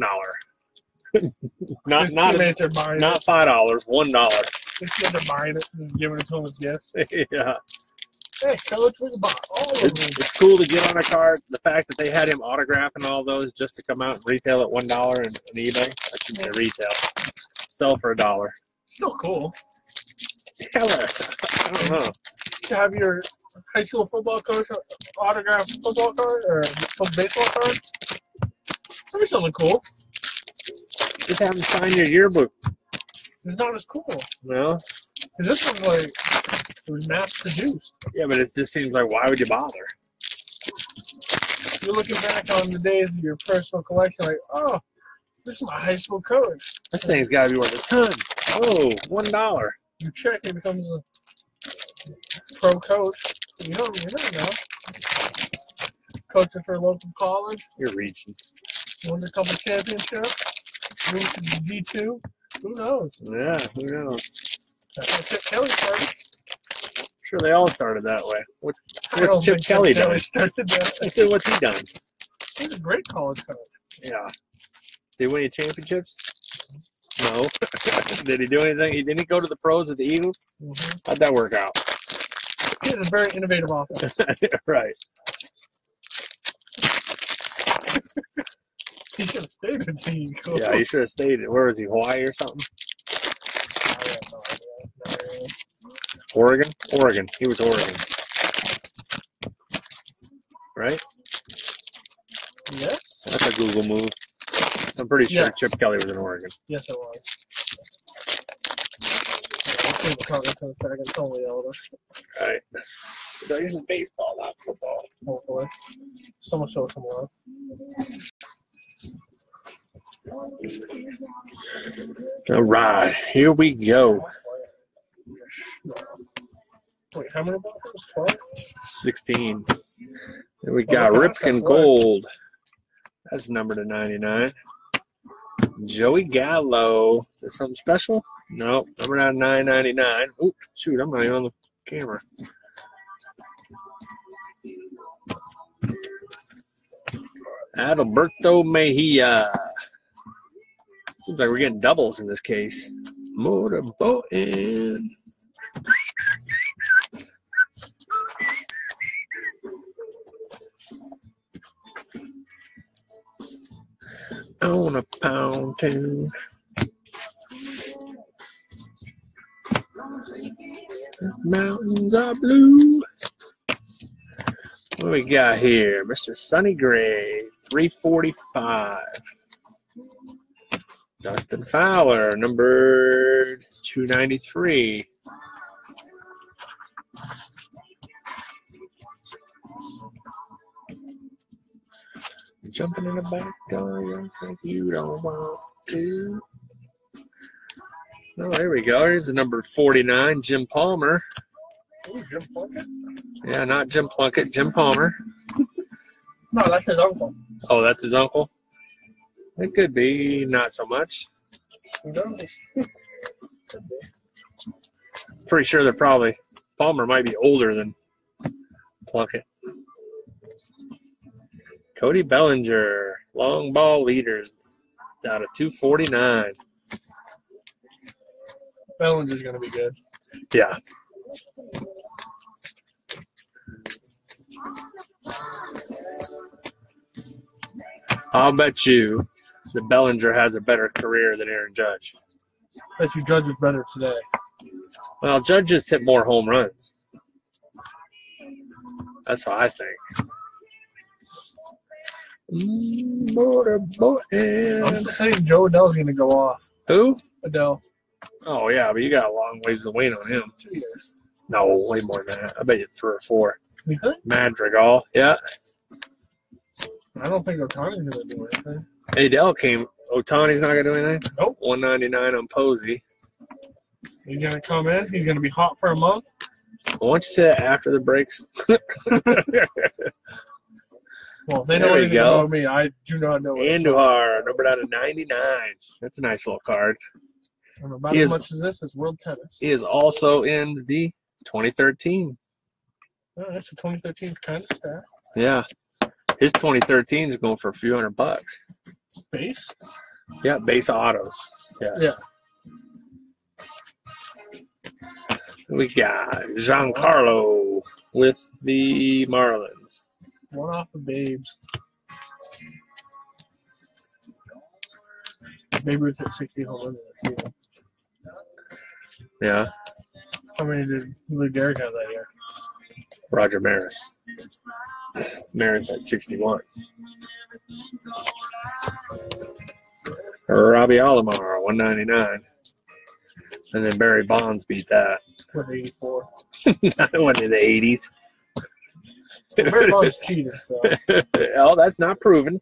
[SPEAKER 1] not $5, $1.
[SPEAKER 2] His kids are buying it and giving it to him as gifts.
[SPEAKER 1] Yeah.
[SPEAKER 2] Hey, coach, we bought all of them.
[SPEAKER 1] It's cool to get on a card. The fact that they had him autographing all those just to come out and retail at $1 on eBay. That should be retail. Sell for $1.
[SPEAKER 2] Still cool.
[SPEAKER 1] Yeah, I don't know.
[SPEAKER 2] To have your high school football coach autograph football card or baseball card. That'd be something cool.
[SPEAKER 1] Just have him sign your yearbook.
[SPEAKER 2] It's not as cool.
[SPEAKER 1] No?
[SPEAKER 2] Because this one's like, it was mass produced.
[SPEAKER 1] Yeah, but it just seems like, why would you bother?
[SPEAKER 2] You're looking back on the days of your personal collection, like, oh, this is my high school coach.
[SPEAKER 1] This thing's got to be worth a ton. Oh, $1.
[SPEAKER 2] You check, it becomes a pro coach. You don't know. Coaching for a local college.
[SPEAKER 1] You're reaching.
[SPEAKER 2] Won a couple championships. Moved to D2. Who knows?
[SPEAKER 1] Yeah, who knows?
[SPEAKER 2] That's what Chip Kelly started.
[SPEAKER 1] Sure, they all started that way. What's Chip Kelly done? I said, what's he done?
[SPEAKER 2] He's a great college coach.
[SPEAKER 1] Yeah. Did he win any championships? No. Did he do anything? Didn't he go to the pros with the Eagles?
[SPEAKER 2] Mm-hmm.
[SPEAKER 1] How'd that work out?
[SPEAKER 2] He has a very innovative offense.
[SPEAKER 1] Right.
[SPEAKER 2] He should have stayed in the Eagles.
[SPEAKER 1] Yeah, he should have stayed. Where was he? Hawaii or something?
[SPEAKER 2] I have no idea.
[SPEAKER 1] Oregon? Oregon. He was Oregon. Right?
[SPEAKER 2] Yes.
[SPEAKER 1] That's a Google move. I'm pretty sure
[SPEAKER 2] Yeah.
[SPEAKER 1] Chip Kelly was in Oregon.
[SPEAKER 2] Yes, it was. Let's see the comment in a second. It's only older.
[SPEAKER 1] All right. This is baseball, not football.
[SPEAKER 2] Hopefully. Someone show some love.
[SPEAKER 1] All right, here we go.
[SPEAKER 2] Wait, how many boxes? 12?
[SPEAKER 1] 16. Then we got Ripken Gold. That's number to 99. Joey Gallo. Is that something special? No, number to 999. Oh, shoot, I'm not even on the camera. Adalberto Mejia. Seems like we're getting doubles in this case. Motorboating. On a pound tune. Mountains are blue. What do we got here? Mr. Sonny Gray, 345. Dustin Fowler, number 293. Jumping in the back door, you think you don't want to. Oh, there we go. Here's the number 49, Jim Palmer.
[SPEAKER 2] Ooh, Jim Plunkett?
[SPEAKER 1] Yeah, not Jim Plunkett, Jim Palmer.
[SPEAKER 2] No, that's his uncle.
[SPEAKER 1] Oh, that's his uncle? It could be, not so much.
[SPEAKER 2] Who knows? Could be.
[SPEAKER 1] Pretty sure they're probably, Palmer might be older than Plunkett. Cody Bellinger, long ball leaders, out of 249.
[SPEAKER 2] Bellinger's going to be good.
[SPEAKER 1] Yeah. I'll bet you that Bellinger has a better career than Aaron Judge.
[SPEAKER 2] Bet you Judge is better today.
[SPEAKER 1] Well, Judge just hit more home runs. That's what I think. Motorboating.
[SPEAKER 2] I'm just saying Joe Adele's going to go off.
[SPEAKER 1] Who?
[SPEAKER 2] Adele.
[SPEAKER 1] Oh, yeah, but you got a long ways to wait on him.
[SPEAKER 2] 2 years.
[SPEAKER 1] No, way more than that. I bet you 3 or 4.
[SPEAKER 2] You think?
[SPEAKER 1] Madrigal, yeah.
[SPEAKER 2] I don't think Otani's going to do anything.
[SPEAKER 1] Adele came. Otani's not going to do anything?
[SPEAKER 2] Nope.
[SPEAKER 1] 199 on Posey.
[SPEAKER 2] He's going to come in. He's going to be hot for a month.
[SPEAKER 1] Well, why don't you say that after the breaks?
[SPEAKER 2] Well, if they know
[SPEAKER 1] There we
[SPEAKER 2] anything
[SPEAKER 1] go.
[SPEAKER 2] about me, I do not know.
[SPEAKER 1] Andujar, numbered out of 99. That's a nice little card.
[SPEAKER 2] I don't know about
[SPEAKER 1] He
[SPEAKER 2] as
[SPEAKER 1] is-
[SPEAKER 2] much as this is World Tennis.
[SPEAKER 1] He is also in the 2013.
[SPEAKER 2] Oh, that's a 2013 kind of stat.
[SPEAKER 1] Yeah. His 2013 is going for a few $100.
[SPEAKER 2] Base?
[SPEAKER 1] Yeah, base autos. Yes.
[SPEAKER 2] Yeah.
[SPEAKER 1] We got Giancarlo with the Marlins.
[SPEAKER 2] One off of Babes. Babe Ruth hit 60 home runs in the season.
[SPEAKER 1] Yeah.
[SPEAKER 2] How many did Lou Gehrig have that year?
[SPEAKER 1] Roger Maris. Maris at 61. Robbie Alomar, 199. And then Barry Bonds beat that.
[SPEAKER 2] With 84.
[SPEAKER 1] That one in the 80s.
[SPEAKER 2] Barry Bonds cheated, so.
[SPEAKER 1] Oh, that's not proven.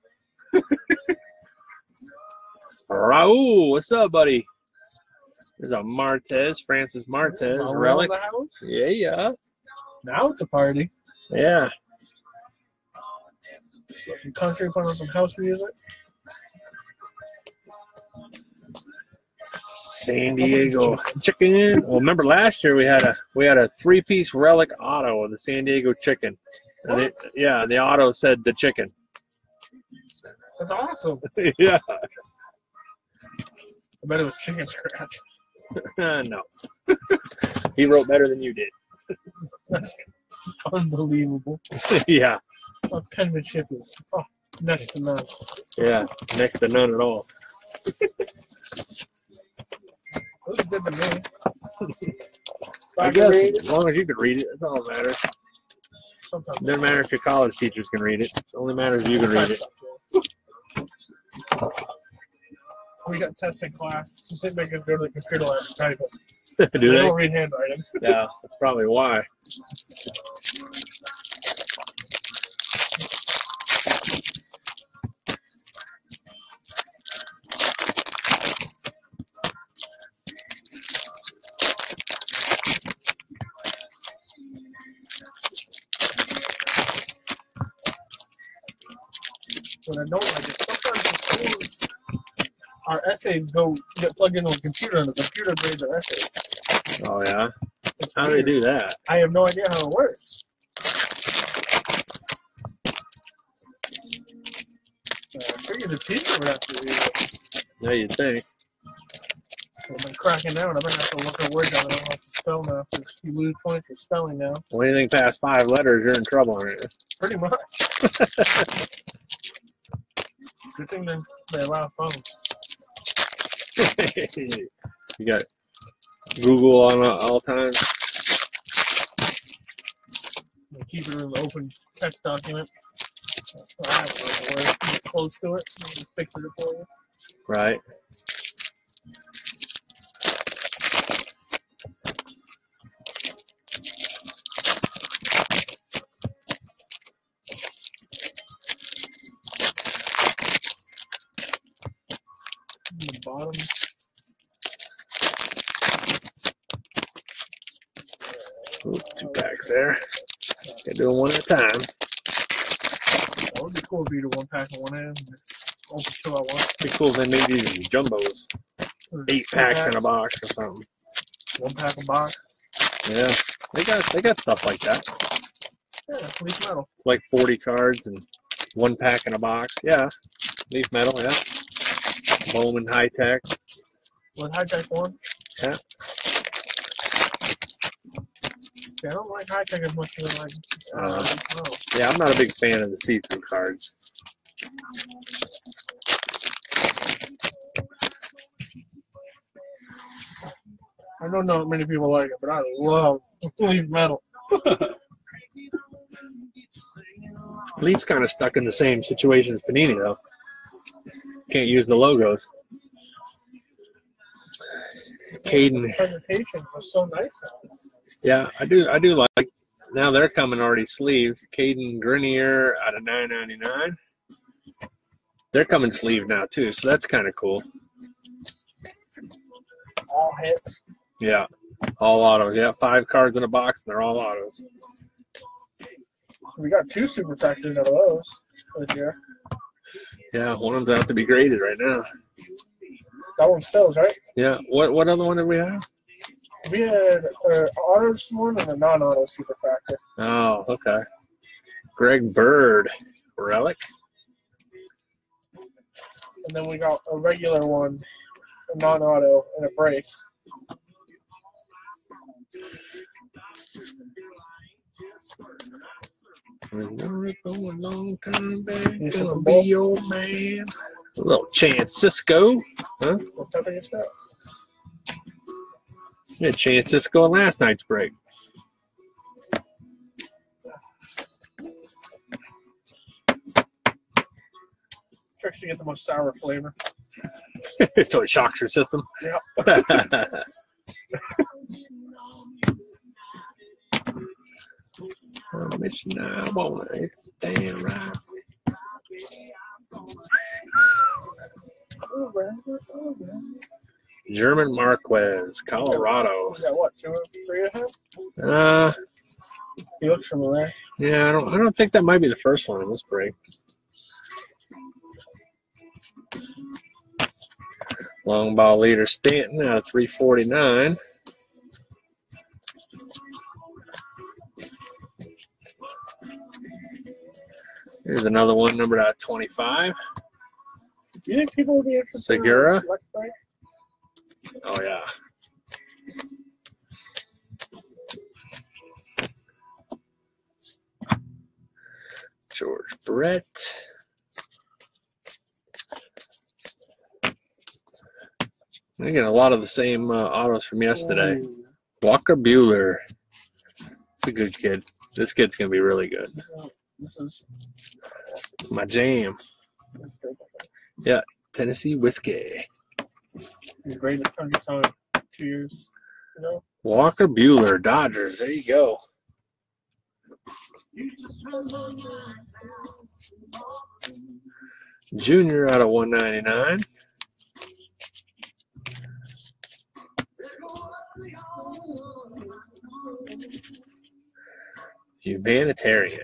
[SPEAKER 1] Raul, what's up, buddy? There's a Martez, Francis Martez,
[SPEAKER 2] Raul
[SPEAKER 1] relic.
[SPEAKER 2] in the house?
[SPEAKER 1] Yeah, yeah.
[SPEAKER 2] Now it's a party.
[SPEAKER 1] Yeah.
[SPEAKER 2] Some country, put on some house music.
[SPEAKER 1] San Diego chicken. Well, remember last year we had a 3-piece relic auto of the San Diego chicken. And the auto said the chicken.
[SPEAKER 2] That's awesome.
[SPEAKER 1] Yeah.
[SPEAKER 2] I bet it was chicken scratch.
[SPEAKER 1] No. He wrote better than you did.
[SPEAKER 2] That's unbelievable.
[SPEAKER 1] Yeah.
[SPEAKER 2] Our penmanship is next to none.
[SPEAKER 1] Yeah. Next to none at all.
[SPEAKER 2] It was good to me.
[SPEAKER 1] I guess as long as you can read it, that's all that matters.
[SPEAKER 2] Sometimes.
[SPEAKER 1] It doesn't matter if your college teachers can read it. It only matters if you can read it.
[SPEAKER 2] We got testing class. Just didn't make us go to the computer lab and type it.
[SPEAKER 1] Do
[SPEAKER 2] They
[SPEAKER 1] they?
[SPEAKER 2] don't read handwriting.
[SPEAKER 1] Yeah, that's probably why.
[SPEAKER 2] What I don't like is sometimes the schools, our essays get plugged into a computer and the computer grades our essays.
[SPEAKER 1] Oh, yeah?
[SPEAKER 2] It's
[SPEAKER 1] How do they
[SPEAKER 2] weird.
[SPEAKER 1] do that?
[SPEAKER 2] I have no idea how it works. I figured the teacher would have to do it.
[SPEAKER 1] Yeah, you'd think.
[SPEAKER 2] I've been cracking down. I'm going to have to look at words down. I don't know how to spell now because you lose points for spelling now.
[SPEAKER 1] Well, anything past 5 letters, you're in trouble, aren't you?
[SPEAKER 2] Pretty much. Good thing they allow phones.
[SPEAKER 1] You got Google on all times.
[SPEAKER 2] You keep it in an open text document. I have a word close to it. And it fixes it for you.
[SPEAKER 1] Right.
[SPEAKER 2] On the bottom.
[SPEAKER 1] Ooh, 2 packs there. Gotta do them one at a time.
[SPEAKER 2] That would be cool if you do 1 pack in one hand and open 2 at once.
[SPEAKER 1] It'd be cool if they made these jumbos. 8 packs in a box or something.
[SPEAKER 2] 1 pack a box.
[SPEAKER 1] Yeah. They got stuff like that.
[SPEAKER 2] Yeah, leaf metal.
[SPEAKER 1] It's like 40 cards and 1 pack in a box. Yeah. Leaf metal, yeah. Bowman High Tech.
[SPEAKER 2] With high-tech one.
[SPEAKER 1] Yeah.
[SPEAKER 2] See, I don't like high-tech as much as I like leaf metal.
[SPEAKER 1] Yeah, I'm not a big fan of the see-through cards.
[SPEAKER 2] I don't know many people like it, but I love leaf metal.
[SPEAKER 1] Leaf's kind of stuck in the same situation as Panini, though. Can't use the logos. Caden.
[SPEAKER 2] The presentation was so nice.
[SPEAKER 1] Yeah, I do like. Now they're coming already sleeved. Caden Grenier out of $9.99. They're coming sleeved now too, so that's kind of cool.
[SPEAKER 2] All hits.
[SPEAKER 1] Yeah, all autos. Yeah, 5 cards in a box, and they're all autos.
[SPEAKER 2] We got 2 super factors out of those this year.
[SPEAKER 1] Yeah, one of them's out to be graded right now.
[SPEAKER 2] That one spills, right?
[SPEAKER 1] Yeah, what other one did we have?
[SPEAKER 2] We had autos one and a non-auto super factor.
[SPEAKER 1] Oh, okay. Greg Bird, relic.
[SPEAKER 2] And then we got a regular one, a non-auto, and a break.
[SPEAKER 1] A long time back,
[SPEAKER 2] You
[SPEAKER 1] gonna
[SPEAKER 2] some
[SPEAKER 1] be
[SPEAKER 2] ball?
[SPEAKER 1] your man. A little Chance Cisco, huh?
[SPEAKER 2] What type of is that?
[SPEAKER 1] Yeah, Chance Cisco in last night's break.
[SPEAKER 2] Tricks to get the most sour flavor.
[SPEAKER 1] So it shocks your system.
[SPEAKER 2] Yeah.
[SPEAKER 1] Mitch and I want it. It's damn right. German Marquez, Colorado.
[SPEAKER 2] We got what, 2 or 3 of him? He looks familiar.
[SPEAKER 1] Yeah, I don't think that might be the first one in this break. Long ball leader Stanton out of 349. Here's another one numbered out of 25.
[SPEAKER 2] Do you think people would be interested
[SPEAKER 1] Segura?
[SPEAKER 2] in select break?
[SPEAKER 1] Oh, yeah. George Brett. I get a lot of the same autos from yesterday.
[SPEAKER 2] Ooh.
[SPEAKER 1] Walker Buehler. It's a good kid. This kid's going to be really good.
[SPEAKER 2] This is
[SPEAKER 1] My jam.
[SPEAKER 2] a staple.
[SPEAKER 1] Yeah, Tennessee Whiskey.
[SPEAKER 2] He's great at Country Song 2 years ago.
[SPEAKER 1] Walker Buehler, Dodgers. There you go. Junior out of 199. Humanitarian.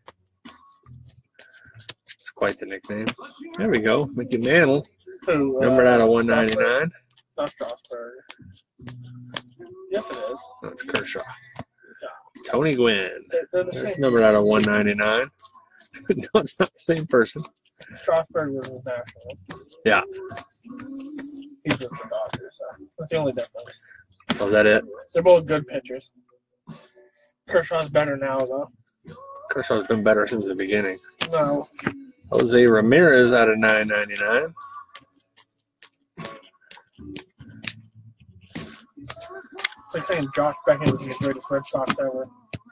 [SPEAKER 1] It's quite the nickname. There we go. Mickey Mantle. Numbered out of 199.
[SPEAKER 2] Not Strasburg. Yes, it is.
[SPEAKER 1] That's Kershaw.
[SPEAKER 2] Yeah.
[SPEAKER 1] Tony Gwynn.
[SPEAKER 2] They're the
[SPEAKER 1] That's
[SPEAKER 2] same.
[SPEAKER 1] numbered out of 199. No, it's not the same person.
[SPEAKER 2] Strasburg was with Nationals.
[SPEAKER 1] Yeah.
[SPEAKER 2] He's with the Dodgers, so that's the only difference.
[SPEAKER 1] Oh, is that it?
[SPEAKER 2] They're both good pitchers. Kershaw's better now, though.
[SPEAKER 1] Kershaw's been better since the beginning.
[SPEAKER 2] No.
[SPEAKER 1] Jose Ramirez out of 999.
[SPEAKER 2] It's like saying Josh Beckham is the greatest Red Sox ever.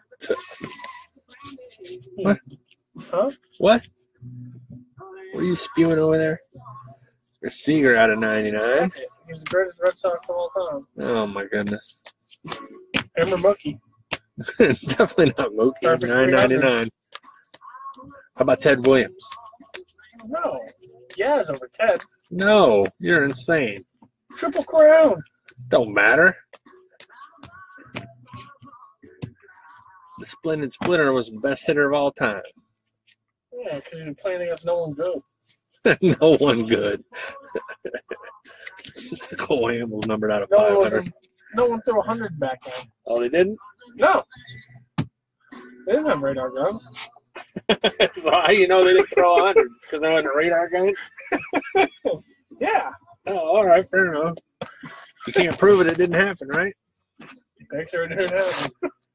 [SPEAKER 1] What?
[SPEAKER 2] Huh?
[SPEAKER 1] What? What are you spewing over there? There's Seager out of 99.
[SPEAKER 2] He's the greatest Red Sox of all time.
[SPEAKER 1] Oh, my goodness.
[SPEAKER 2] Emmer Mookie.
[SPEAKER 1] Definitely not Mookie.
[SPEAKER 2] Perfect
[SPEAKER 1] 999. How about Ted Williams?
[SPEAKER 2] No. Yeah, it's over Ted.
[SPEAKER 1] No, you're insane.
[SPEAKER 2] Triple Crown.
[SPEAKER 1] Don't matter. The Splendid Splitter was the best hitter of all time.
[SPEAKER 2] Yeah, because you're playing against no one good.
[SPEAKER 1] No one good. Cole Hamels numbered out of
[SPEAKER 2] No
[SPEAKER 1] 500.
[SPEAKER 2] one threw 100 back then.
[SPEAKER 1] Oh, they didn't?
[SPEAKER 2] No. They didn't have radar guns.
[SPEAKER 1] So how you know they didn't throw hundreds? Because they wasn't a radar gun?
[SPEAKER 2] Yeah.
[SPEAKER 1] Oh, all right, fair enough. You can't prove it. It didn't happen, right?
[SPEAKER 2] Make sure it didn't happen.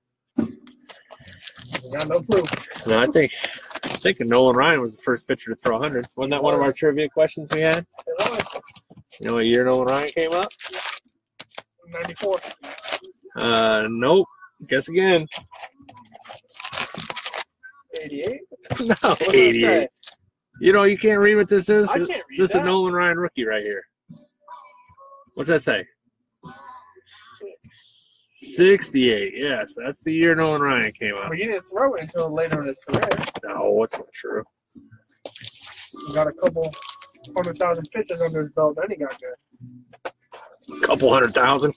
[SPEAKER 2] We got no proof.
[SPEAKER 1] No, I think Nolan Ryan was the first pitcher to throw 100. Wasn't that one of our trivia questions we had? You know what year Nolan Ryan came up?
[SPEAKER 2] 94.
[SPEAKER 1] Nope. Guess again.
[SPEAKER 2] 88?
[SPEAKER 1] No,
[SPEAKER 2] What did I
[SPEAKER 1] 88.
[SPEAKER 2] say?
[SPEAKER 1] You know, you can't read what this is.
[SPEAKER 2] I can't read
[SPEAKER 1] This is
[SPEAKER 2] that.
[SPEAKER 1] a Nolan Ryan rookie right here. What's that say? 68. Yes, that's the year Nolan Ryan came up.
[SPEAKER 2] But he didn't throw it until later in his career.
[SPEAKER 1] No, it's not true.
[SPEAKER 2] He got a couple 100,000 pitches under his belt, then he got good.
[SPEAKER 1] Couple 100,000.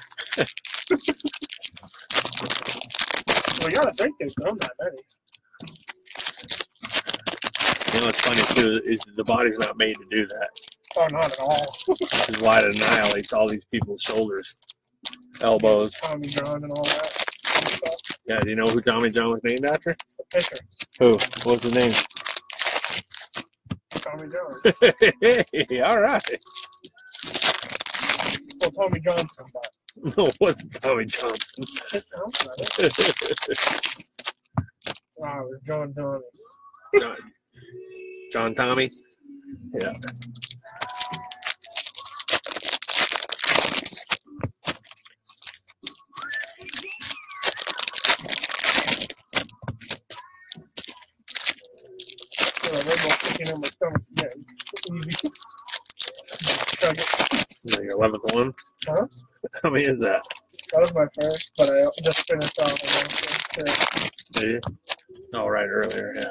[SPEAKER 2] Well, you gotta think they've done that many.
[SPEAKER 1] You know what's funny too is the body's not made to do that.
[SPEAKER 2] Oh, not at all.
[SPEAKER 1] This is why it annihilates all these people's shoulders, elbows.
[SPEAKER 2] Tommy John and all that stuff.
[SPEAKER 1] Yeah, do you know who Tommy John was named after?
[SPEAKER 2] The pitcher,
[SPEAKER 1] Who? What's his name?
[SPEAKER 2] Tommy John.
[SPEAKER 1] Hey, all right.
[SPEAKER 2] Well, Tommy Johnson, but
[SPEAKER 1] No, it wasn't Tommy Johnson.
[SPEAKER 2] it sounds better. Wow, it was John Tommy.
[SPEAKER 1] John Tommy? Yeah.
[SPEAKER 2] In my stomach again. Easy. Chug it.
[SPEAKER 1] Your 11th one?
[SPEAKER 2] Huh?
[SPEAKER 1] How many is that?
[SPEAKER 2] That was my first, but I just finished off.
[SPEAKER 1] Did you? Oh, right, earlier, yeah.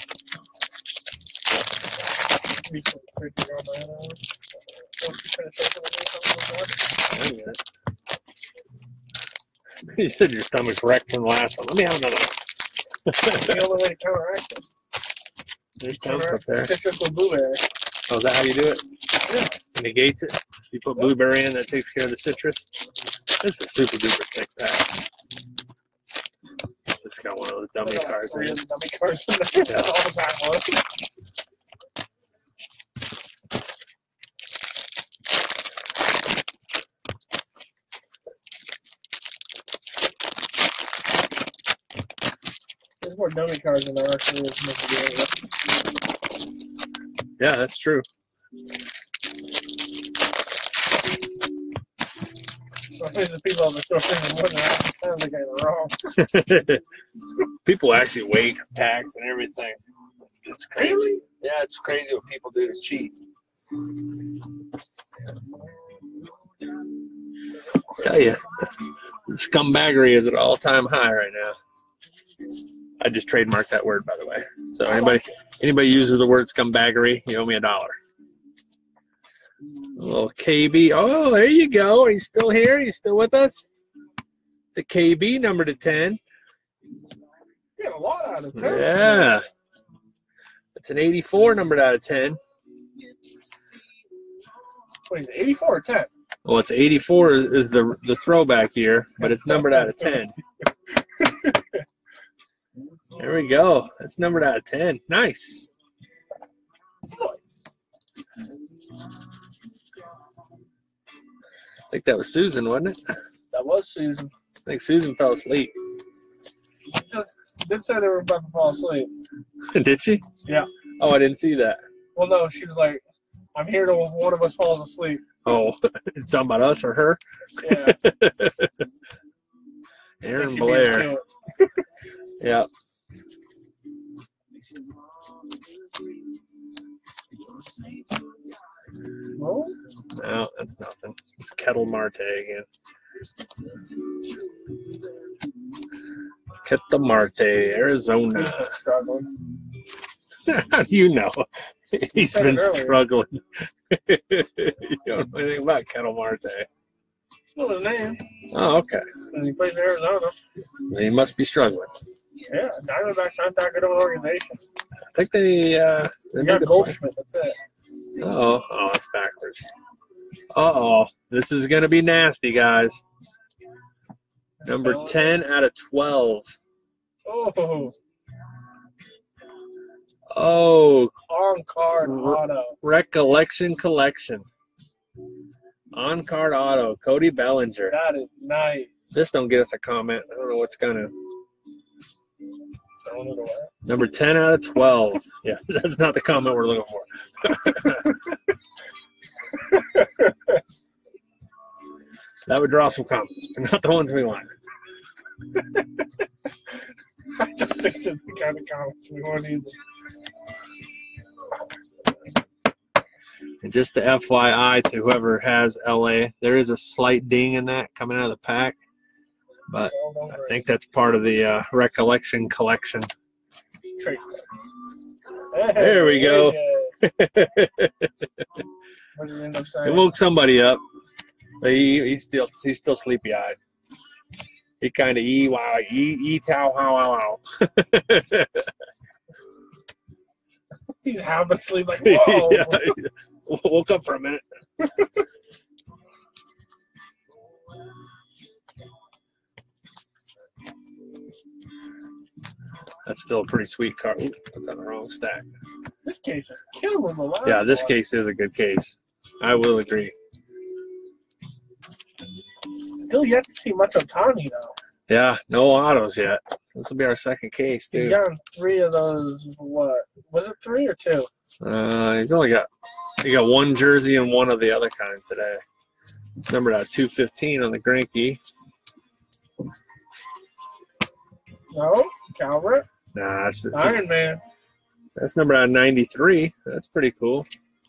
[SPEAKER 1] You said your stomach's wrecked from the last one. Let me have another one.
[SPEAKER 2] The only way to counteract it.
[SPEAKER 1] There's counts up there.
[SPEAKER 2] Citrus with blueberry.
[SPEAKER 1] Oh, is that how you do it?
[SPEAKER 2] Yeah.
[SPEAKER 1] Negates it. You put blueberry in, that takes care of the citrus. This is a super duper thick pack. It's just got one of those dummy cards.
[SPEAKER 2] Three
[SPEAKER 1] In.
[SPEAKER 2] of the dummy cards in there.
[SPEAKER 1] Yeah.
[SPEAKER 2] All the back ones. There's more dummy cards than there actually is Michigan.
[SPEAKER 1] Yeah, that's true.
[SPEAKER 2] So the people on the store thinking, what the heck? Sounds like I'm wrong.
[SPEAKER 1] People actually weigh packs and everything. It's crazy. Yeah, it's crazy what people do to cheat. Tell you, scumbaggery is at an all-time high right now. I just trademarked that word, by the way. So anybody uses the word scumbaggery, you owe me $1. A little KB. Oh, there you go. Are you still here? Are you still with us? The KB number to 10.
[SPEAKER 2] You got a lot out of 10.
[SPEAKER 1] Yeah. It's an 84 numbered out of 10.
[SPEAKER 2] Wait, is it 84 or 10?
[SPEAKER 1] Well, it's 84 is the throwback year, but it's numbered out of 10. There we go. That's numbered out of 10. Nice. I think that was Susan, wasn't it?
[SPEAKER 2] That was Susan.
[SPEAKER 1] I think Susan fell asleep.
[SPEAKER 2] She just did say they were about to fall asleep.
[SPEAKER 1] Did she?
[SPEAKER 2] Yeah.
[SPEAKER 1] Oh, I didn't see that.
[SPEAKER 2] Well, no, she was like, I'm here till one of us falls asleep.
[SPEAKER 1] Oh, it's talking about us or her?
[SPEAKER 2] Yeah.
[SPEAKER 1] Aaron Blair. Yeah.
[SPEAKER 2] No?
[SPEAKER 1] No, that's nothing. It's Kettle Marte again. Kettle Marte, Arizona.
[SPEAKER 2] Struggling.
[SPEAKER 1] How do you know? He's been
[SPEAKER 2] earlier.
[SPEAKER 1] struggling. You don't know anything about Kettle Marte.
[SPEAKER 2] Know his name.
[SPEAKER 1] Oh, okay.
[SPEAKER 2] And he plays in Arizona.
[SPEAKER 1] He must be struggling.
[SPEAKER 2] Yeah, Diamondbacks aren't that good of an organization.
[SPEAKER 1] I think they
[SPEAKER 2] You
[SPEAKER 1] made
[SPEAKER 2] got
[SPEAKER 1] the
[SPEAKER 2] Goldschmidt, that's it.
[SPEAKER 1] Oh, that's backwards. Uh-oh. This is going to be nasty, guys. Number 10 out of 12.
[SPEAKER 2] Oh,
[SPEAKER 1] Oh,
[SPEAKER 2] on-card auto.
[SPEAKER 1] Recollection Collection. On-card auto. Cody Bellinger.
[SPEAKER 2] That is nice.
[SPEAKER 1] This don't get us a comment. I don't know what's going to.
[SPEAKER 2] Throwing it away.
[SPEAKER 1] Number 10 out of 12. Yeah, that's not the comment we're looking for. That would draw some comments, but not the ones we want.
[SPEAKER 2] I don't think that's the kind of comments we want either.
[SPEAKER 1] And just the FYI to whoever has LA, there is a slight ding in that coming out of the pack, but I think that's part of the Recollection Collection. There we go.
[SPEAKER 2] What did you end up
[SPEAKER 1] It
[SPEAKER 2] saying?
[SPEAKER 1] woke somebody up. But he's still sleepy eyed. He kind of
[SPEAKER 2] He's half asleep, like, whoa.
[SPEAKER 1] Yeah, woke up for a minute. That's still a pretty sweet card. Ooh, put that in the wrong stack.
[SPEAKER 2] This case is killing the last
[SPEAKER 1] Yeah, this
[SPEAKER 2] one.
[SPEAKER 1] case is a good case. I will agree.
[SPEAKER 2] Still yet to see much Ohtani, though.
[SPEAKER 1] Yeah, no autos yet. This will be our second case,
[SPEAKER 2] He's
[SPEAKER 1] too.
[SPEAKER 2] gotten 3 of those, what? Was it 3 or 2?
[SPEAKER 1] He's only got one jersey and one of the other kind today. It's numbered out 215 on the Greinke.
[SPEAKER 2] No? Calvert?
[SPEAKER 1] Nah,
[SPEAKER 2] Iron Man.
[SPEAKER 1] that's numbered out 93. That's pretty cool.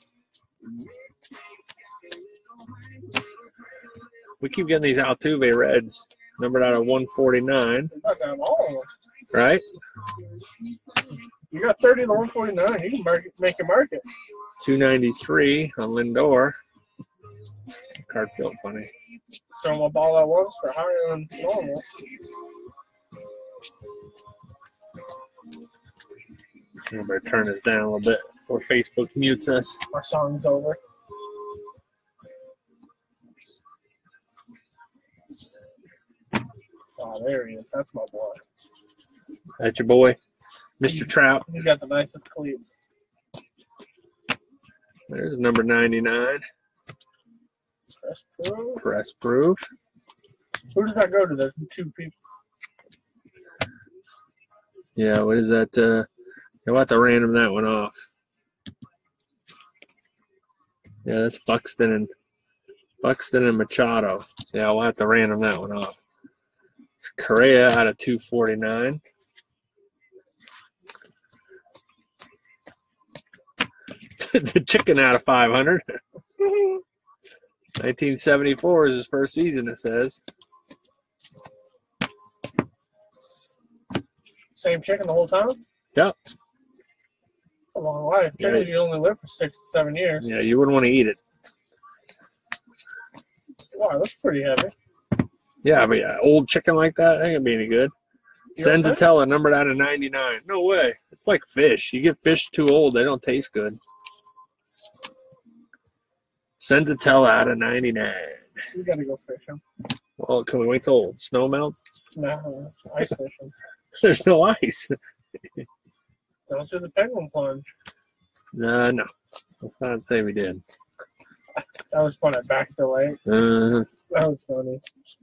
[SPEAKER 1] We keep getting these Altuve Reds, numbered out of 149,
[SPEAKER 2] You got to have all of them.
[SPEAKER 1] right?
[SPEAKER 2] You got 30 to 149. You can make your market.
[SPEAKER 1] 293 on Lindor. Card felt funny.
[SPEAKER 2] Throw them a ball at once for higher than normal.
[SPEAKER 1] I better turn this down a little bit before Facebook mutes us.
[SPEAKER 2] Our song's over. Oh, there he is. That's my boy.
[SPEAKER 1] That's your boy, Mr. Trout.
[SPEAKER 2] He got the nicest cleats.
[SPEAKER 1] There's number 99.
[SPEAKER 2] Press proof.
[SPEAKER 1] Press proof.
[SPEAKER 2] Who does that go to? There's 2 people.
[SPEAKER 1] Yeah, what is that? You'll have to random that one off. Yeah, that's Buxton and Machado. Yeah, we'll have to random that one off. It's Correa out of 249. The chicken out of 500. 1974 is his first season, it says.
[SPEAKER 2] Same chicken the whole time?
[SPEAKER 1] Yep.
[SPEAKER 2] A long life. Chickens, you only live for 6 to 7 years.
[SPEAKER 1] Yeah, you wouldn't want to eat it.
[SPEAKER 2] Wow, that's pretty heavy.
[SPEAKER 1] Yeah, but yeah, old chicken like that ain't gonna be any good. Senzatella numbered out of 99. No way. It's like fish. You get fish too old, they don't taste good. Senzatella out of 99.
[SPEAKER 2] We gotta go fishing.
[SPEAKER 1] Well, can we wait till snow melts?
[SPEAKER 2] No, ice fishing.
[SPEAKER 1] There's no ice.
[SPEAKER 2] Don't do the penguin plunge.
[SPEAKER 1] No. Let's not say we did.
[SPEAKER 2] That was fun at Back to the Lake. That was funny.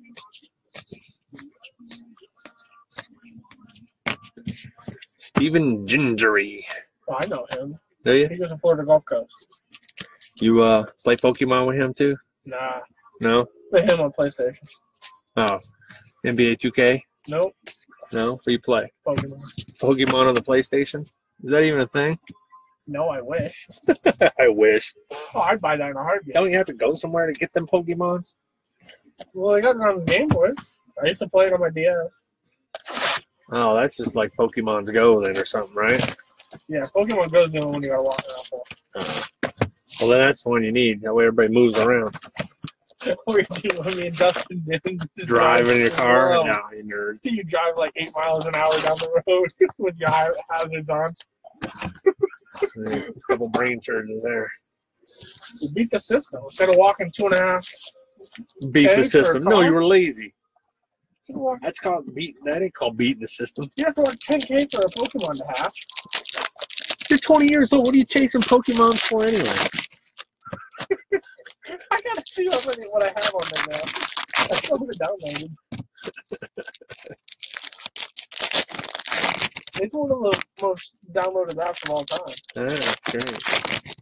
[SPEAKER 1] Stephen Gingery.
[SPEAKER 2] Oh, I know him.
[SPEAKER 1] Do you?
[SPEAKER 2] He goes to Florida Gulf Coast.
[SPEAKER 1] You play Pokemon with him too?
[SPEAKER 2] Nah.
[SPEAKER 1] No?
[SPEAKER 2] Play him on PlayStation.
[SPEAKER 1] Oh. NBA 2K?
[SPEAKER 2] Nope.
[SPEAKER 1] No? What do you play?
[SPEAKER 2] Pokemon.
[SPEAKER 1] Pokemon on the PlayStation? Is that even a thing?
[SPEAKER 2] No, I wish.
[SPEAKER 1] I wish.
[SPEAKER 2] Oh, I'd buy that in a heartbeat.
[SPEAKER 1] Don't you have to go somewhere to get them Pokemons?
[SPEAKER 2] Well, I got it on the Game Boy. I used to play it on my DS.
[SPEAKER 1] Oh, that's just like Pokemon's Go then or something, right?
[SPEAKER 2] Yeah, Pokemon Go's the only one you gotta walk around for.
[SPEAKER 1] Well, then that's the one you need. That way everybody moves around.
[SPEAKER 2] We do. I mean, Dustin didn't
[SPEAKER 1] Drive in your car?
[SPEAKER 2] Well,
[SPEAKER 1] No, you nerd.
[SPEAKER 2] you drive like 8 miles an hour down the road with your hazards on.
[SPEAKER 1] There's a couple brain surgeons there.
[SPEAKER 2] You beat the system. Instead of walking 2.5.
[SPEAKER 1] Beat the
[SPEAKER 2] Okay,
[SPEAKER 1] system.
[SPEAKER 2] for a
[SPEAKER 1] No,
[SPEAKER 2] car?
[SPEAKER 1] you were lazy.
[SPEAKER 2] You walk-
[SPEAKER 1] That's called beat. That ain't called beating the system.
[SPEAKER 2] you have to walk 10K for a Pokemon to hatch.
[SPEAKER 1] You're 20 years old. What are you chasing Pokemon for anyway?
[SPEAKER 2] I gotta see what I have on there now. I still haven't downloaded. It's one of the most downloaded apps of all time.
[SPEAKER 1] That's great.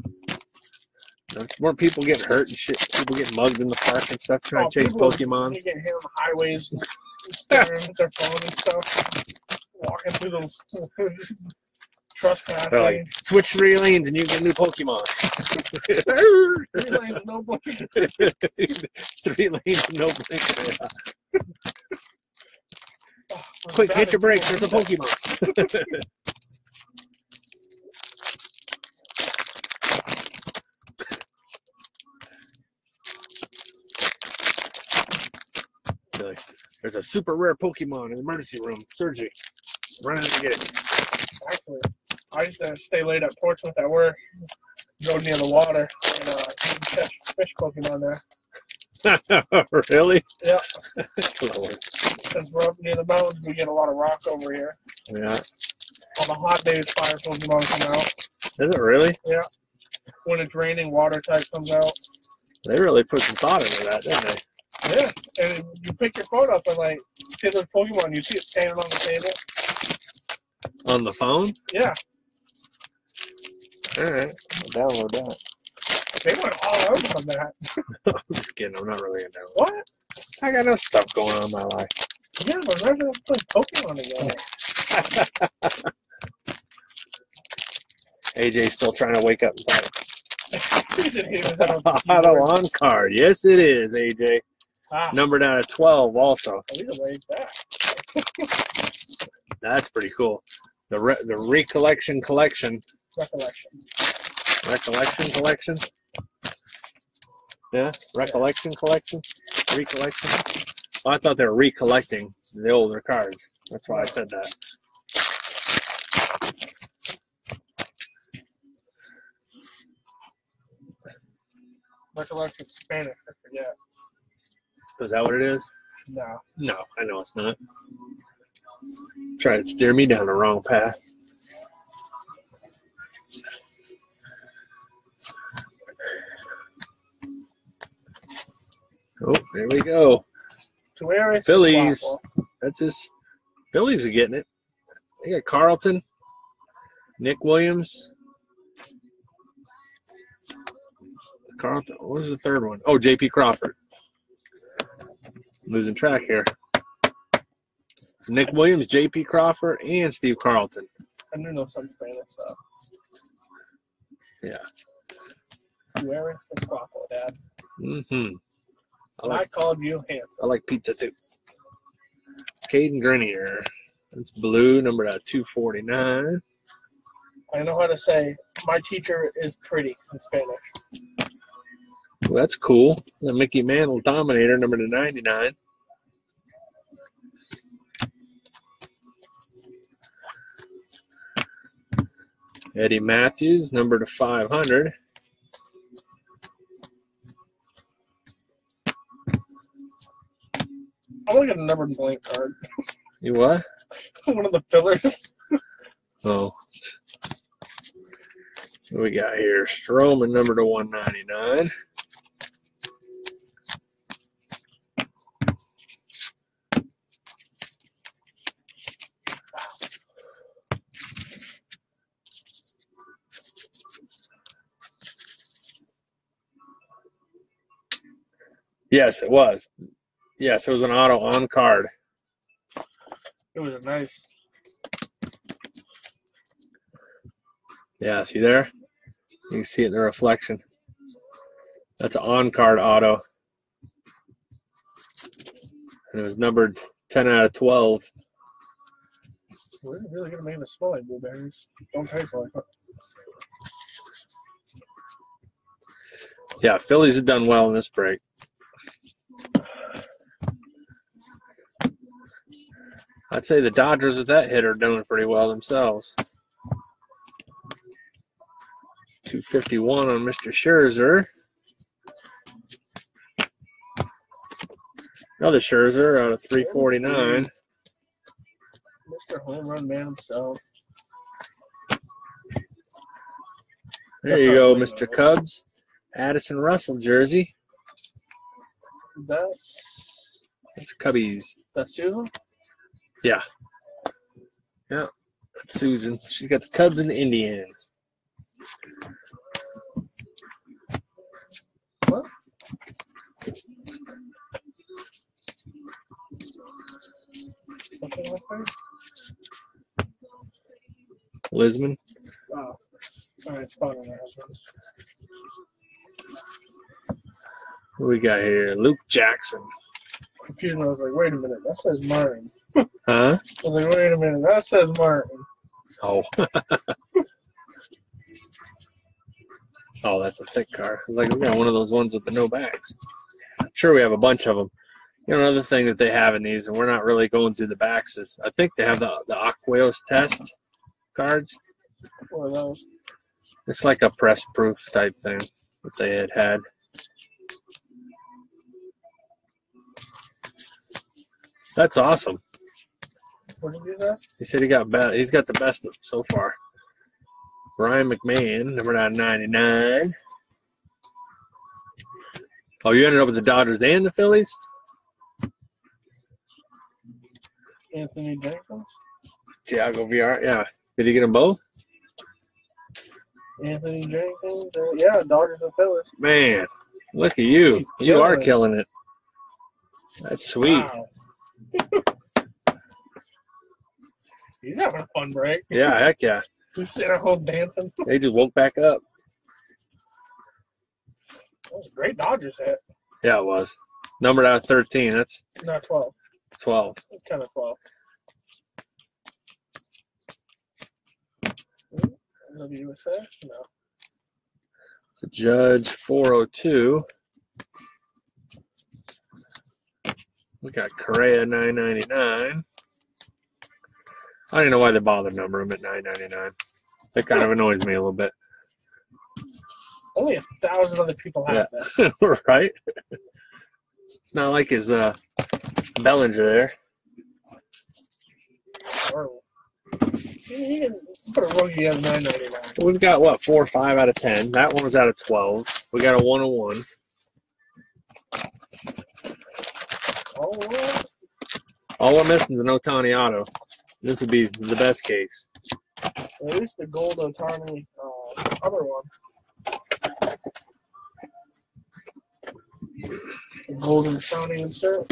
[SPEAKER 1] More people getting hurt and shit. People getting mugged in the park and stuff trying to chase Pokemon.
[SPEAKER 2] They get hit on the highways, staring at their phone and stuff, walking through those trespassing.
[SPEAKER 1] Like, switch 3 lanes and you get a new Pokemon.
[SPEAKER 2] 3 lanes, no blinking.
[SPEAKER 1] 3 lanes, no blinking.
[SPEAKER 2] Oh,
[SPEAKER 1] Quick, hit your brakes. There's a Pokemon. There's a super rare Pokemon in the emergency room. Surgery. Run in to get it.
[SPEAKER 2] Actually, I used to stay late at Portsmouth at work, go near the water, and catch fish Pokemon there.
[SPEAKER 1] Really?
[SPEAKER 2] Yeah.
[SPEAKER 1] Lord.
[SPEAKER 2] Since we're up near the mountains, we get a lot of rock over here.
[SPEAKER 1] Yeah.
[SPEAKER 2] On the hot days, fire Pokemon come out.
[SPEAKER 1] Is it really?
[SPEAKER 2] Yeah. When it's raining, water type comes out.
[SPEAKER 1] They really put some thought into that, didn't they?
[SPEAKER 2] Yeah. And you pick your phone up and, like, see those Pokemon, you see it standing on the table.
[SPEAKER 1] On the phone?
[SPEAKER 2] Yeah.
[SPEAKER 1] All right. I'll download that.
[SPEAKER 2] They went all out on that.
[SPEAKER 1] I'm just kidding. I'm not really into that.
[SPEAKER 2] What?
[SPEAKER 1] I got enough stuff going on in my life.
[SPEAKER 2] Yeah, but imagine us playing Pokemon together.
[SPEAKER 1] AJ's still trying to wake up and play.
[SPEAKER 2] He didn't even have a
[SPEAKER 1] Auto
[SPEAKER 2] keyboard.
[SPEAKER 1] on card. Yes, it is, AJ.
[SPEAKER 2] Ah,
[SPEAKER 1] Numbered out of 12 also.
[SPEAKER 2] I need to wait back.
[SPEAKER 1] That's pretty cool. The Recollection Collection.
[SPEAKER 2] Recollection.
[SPEAKER 1] Recollection Collection? Yeah? Recollection Collection? Recollection? Well, I thought they were recollecting the older cards. That's why I said that.
[SPEAKER 2] Recollection Spanish, I forget.
[SPEAKER 1] Is that what it is?
[SPEAKER 2] No.
[SPEAKER 1] No, I know it's not. Try to steer me down the wrong path. Oh, there we go. Phillies. That's his. Phillies are getting it. They got Carlton, Nick Williams. Carlton. What was the third one? Oh, J.P. Crawford. Losing track here. So Nick Williams, J.P. Crawford, and Steve Carlton.
[SPEAKER 2] I do know some Spanish stuff.
[SPEAKER 1] Yeah.
[SPEAKER 2] Gutierrez, that's Guapo, Dad.
[SPEAKER 1] Mm-hmm.
[SPEAKER 2] I called you handsome.
[SPEAKER 1] I like pizza too. Caden Grenier. That's blue, number 249.
[SPEAKER 2] I know how to say, my teacher is pretty in Spanish.
[SPEAKER 1] Well, that's cool. The Mickey Mantle Dominator, number 99. Eddie Matthews, number 500.
[SPEAKER 2] I want to get a numbered blank card.
[SPEAKER 1] You what?
[SPEAKER 2] One of the fillers.
[SPEAKER 1] Oh. What we got here? Stroman, number 199. Yes, it was. Yes, it was an auto on card.
[SPEAKER 2] It was a nice.
[SPEAKER 1] Yeah, see there? You can see it in the reflection. That's an on card auto. And it was numbered 10 out of 12.
[SPEAKER 2] We're really going to make it smell like blueberries. Don't taste like it.
[SPEAKER 1] Yeah, Phillies have done well in this break. I'd say the Dodgers with that hit are doing pretty well themselves. 251 on Mr. Scherzer. Another Scherzer out of 349.
[SPEAKER 2] Mr. Home Run Man himself.
[SPEAKER 1] There you go, Mr. Cubs. Addison Russell jersey.
[SPEAKER 2] That's
[SPEAKER 1] Cubbies.
[SPEAKER 2] That's Susan?
[SPEAKER 1] Yeah. Yeah. That's Susan. She's got the Cubs and the Indians.
[SPEAKER 2] What? Something like that?
[SPEAKER 1] Lisman.
[SPEAKER 2] Oh. All right, spot on that.
[SPEAKER 1] What we got here? Luke Jackson.
[SPEAKER 2] Confused. I was like, wait a minute, that says Martin.
[SPEAKER 1] Huh?
[SPEAKER 2] I was like, wait a minute, that says Martin.
[SPEAKER 1] Oh. Oh, that's a thick car. It's like we got one of those ones with the no bags. I'm sure we have a bunch of them. You know, another thing that they have in these, and we're not really going through the backs, is I think they have the Aqueous test cards.
[SPEAKER 2] What are those?
[SPEAKER 1] It's like a press proof type thing that they had. That's awesome.
[SPEAKER 2] What did you say?
[SPEAKER 1] He said he's got the best so far. Brian McMahon, number 99. Oh, you ended up with the Dodgers and the Phillies?
[SPEAKER 2] Anthony Jenkins?
[SPEAKER 1] Tiago VR, yeah. Did he get them both?
[SPEAKER 2] Anthony Jenkins? Yeah, Dodgers and Phillies.
[SPEAKER 1] Man, look at you. You are killing it. That's sweet.
[SPEAKER 2] Wow. He's having a fun break.
[SPEAKER 1] Yeah, heck yeah.
[SPEAKER 2] He's sitting at home dancing.
[SPEAKER 1] They just woke back up.
[SPEAKER 2] That was a great Dodgers hit.
[SPEAKER 1] Yeah, it was. Numbered out of 13. That's
[SPEAKER 2] Not 12.
[SPEAKER 1] 12.
[SPEAKER 2] Kind of 12. WUSA? No.
[SPEAKER 1] It's a Judge 402. We got Correa 999. I don't even know why they bother number him at 999. That kind of annoys me a little bit.
[SPEAKER 2] Only 1,000 other people have this.
[SPEAKER 1] Right? It's not like his Bellinger there.
[SPEAKER 2] Horrible. You can put a rookie at 999.
[SPEAKER 1] We've got, what, 4 or 5 out of 10. That one was out of 12. We got a 101.
[SPEAKER 2] Oh,
[SPEAKER 1] All we're missing is an Ohtani auto. This would be the best case.
[SPEAKER 2] at least the gold Ohtani other one. The golden Ohtani insert.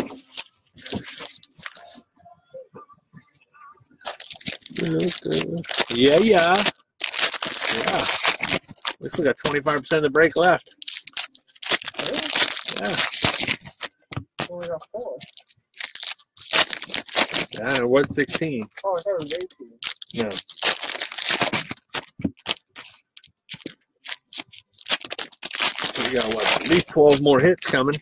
[SPEAKER 1] Yeah. Yeah. We still got 25% of the break left. Yeah.
[SPEAKER 2] Only got 4.
[SPEAKER 1] Yeah, it was 16.
[SPEAKER 2] Oh, I thought it was 18.
[SPEAKER 1] No. So we got what? At least 12 more hits coming.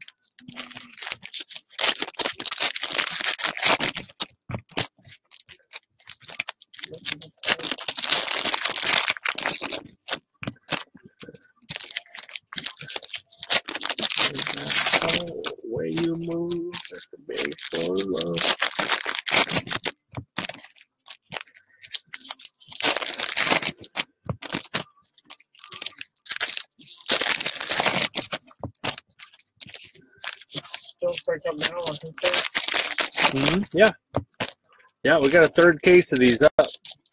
[SPEAKER 1] Way you move, that's the base so low.
[SPEAKER 2] Still break up now, I think.
[SPEAKER 1] Yeah. Yeah, we got a third case of these up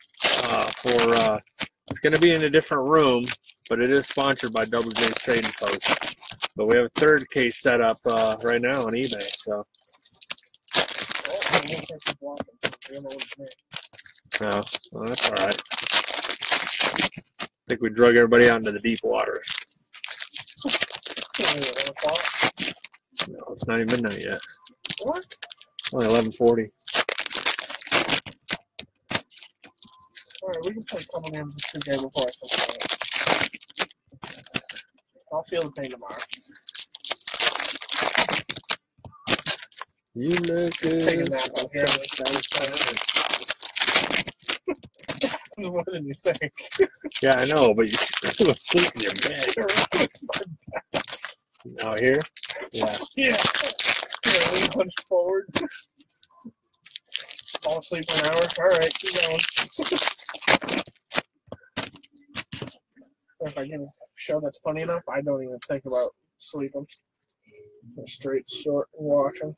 [SPEAKER 1] it's going to be in a different room, but it is sponsored by Double J's Trading Post. But we have a third case set up right now on eBay. So. Oh, well, that's all right. I think we drug everybody out into the deep waters. No, it's not even midnight yet.
[SPEAKER 2] What?
[SPEAKER 1] It's only 11:40.
[SPEAKER 2] Alright, we can play a couple games this game before I come out. I'll feel the pain tomorrow.
[SPEAKER 1] You look good.
[SPEAKER 2] Take a nap on here. What did you think?
[SPEAKER 1] Yeah, I know, but you fell asleep in your bed. Out here? Yeah.
[SPEAKER 2] Yeah. Lean hunched forward. Fall asleep for an hour. Alright, keep going. If I get a show that's funny enough, I don't even think about sleeping. I'm straight short and watching.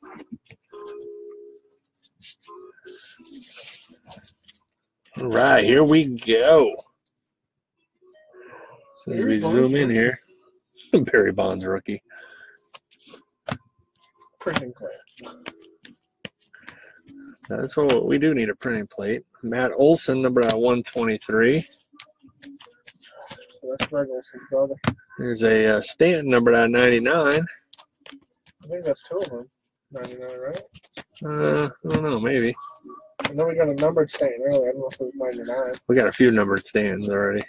[SPEAKER 1] All right, here we go. So as we zoom in here, Barry Bonds rookie.
[SPEAKER 2] Printing plate.
[SPEAKER 1] That's what we do, need a printing plate. Matt Olson, number 123.
[SPEAKER 2] So that's Regelson's brother.
[SPEAKER 1] There's a Stanton, number 99.
[SPEAKER 2] I think that's 2 of them. 99, right?
[SPEAKER 1] I don't know, maybe.
[SPEAKER 2] And then we got a numbered Stanton earlier. I don't know if it was 99.
[SPEAKER 1] We got a few numbered stands already.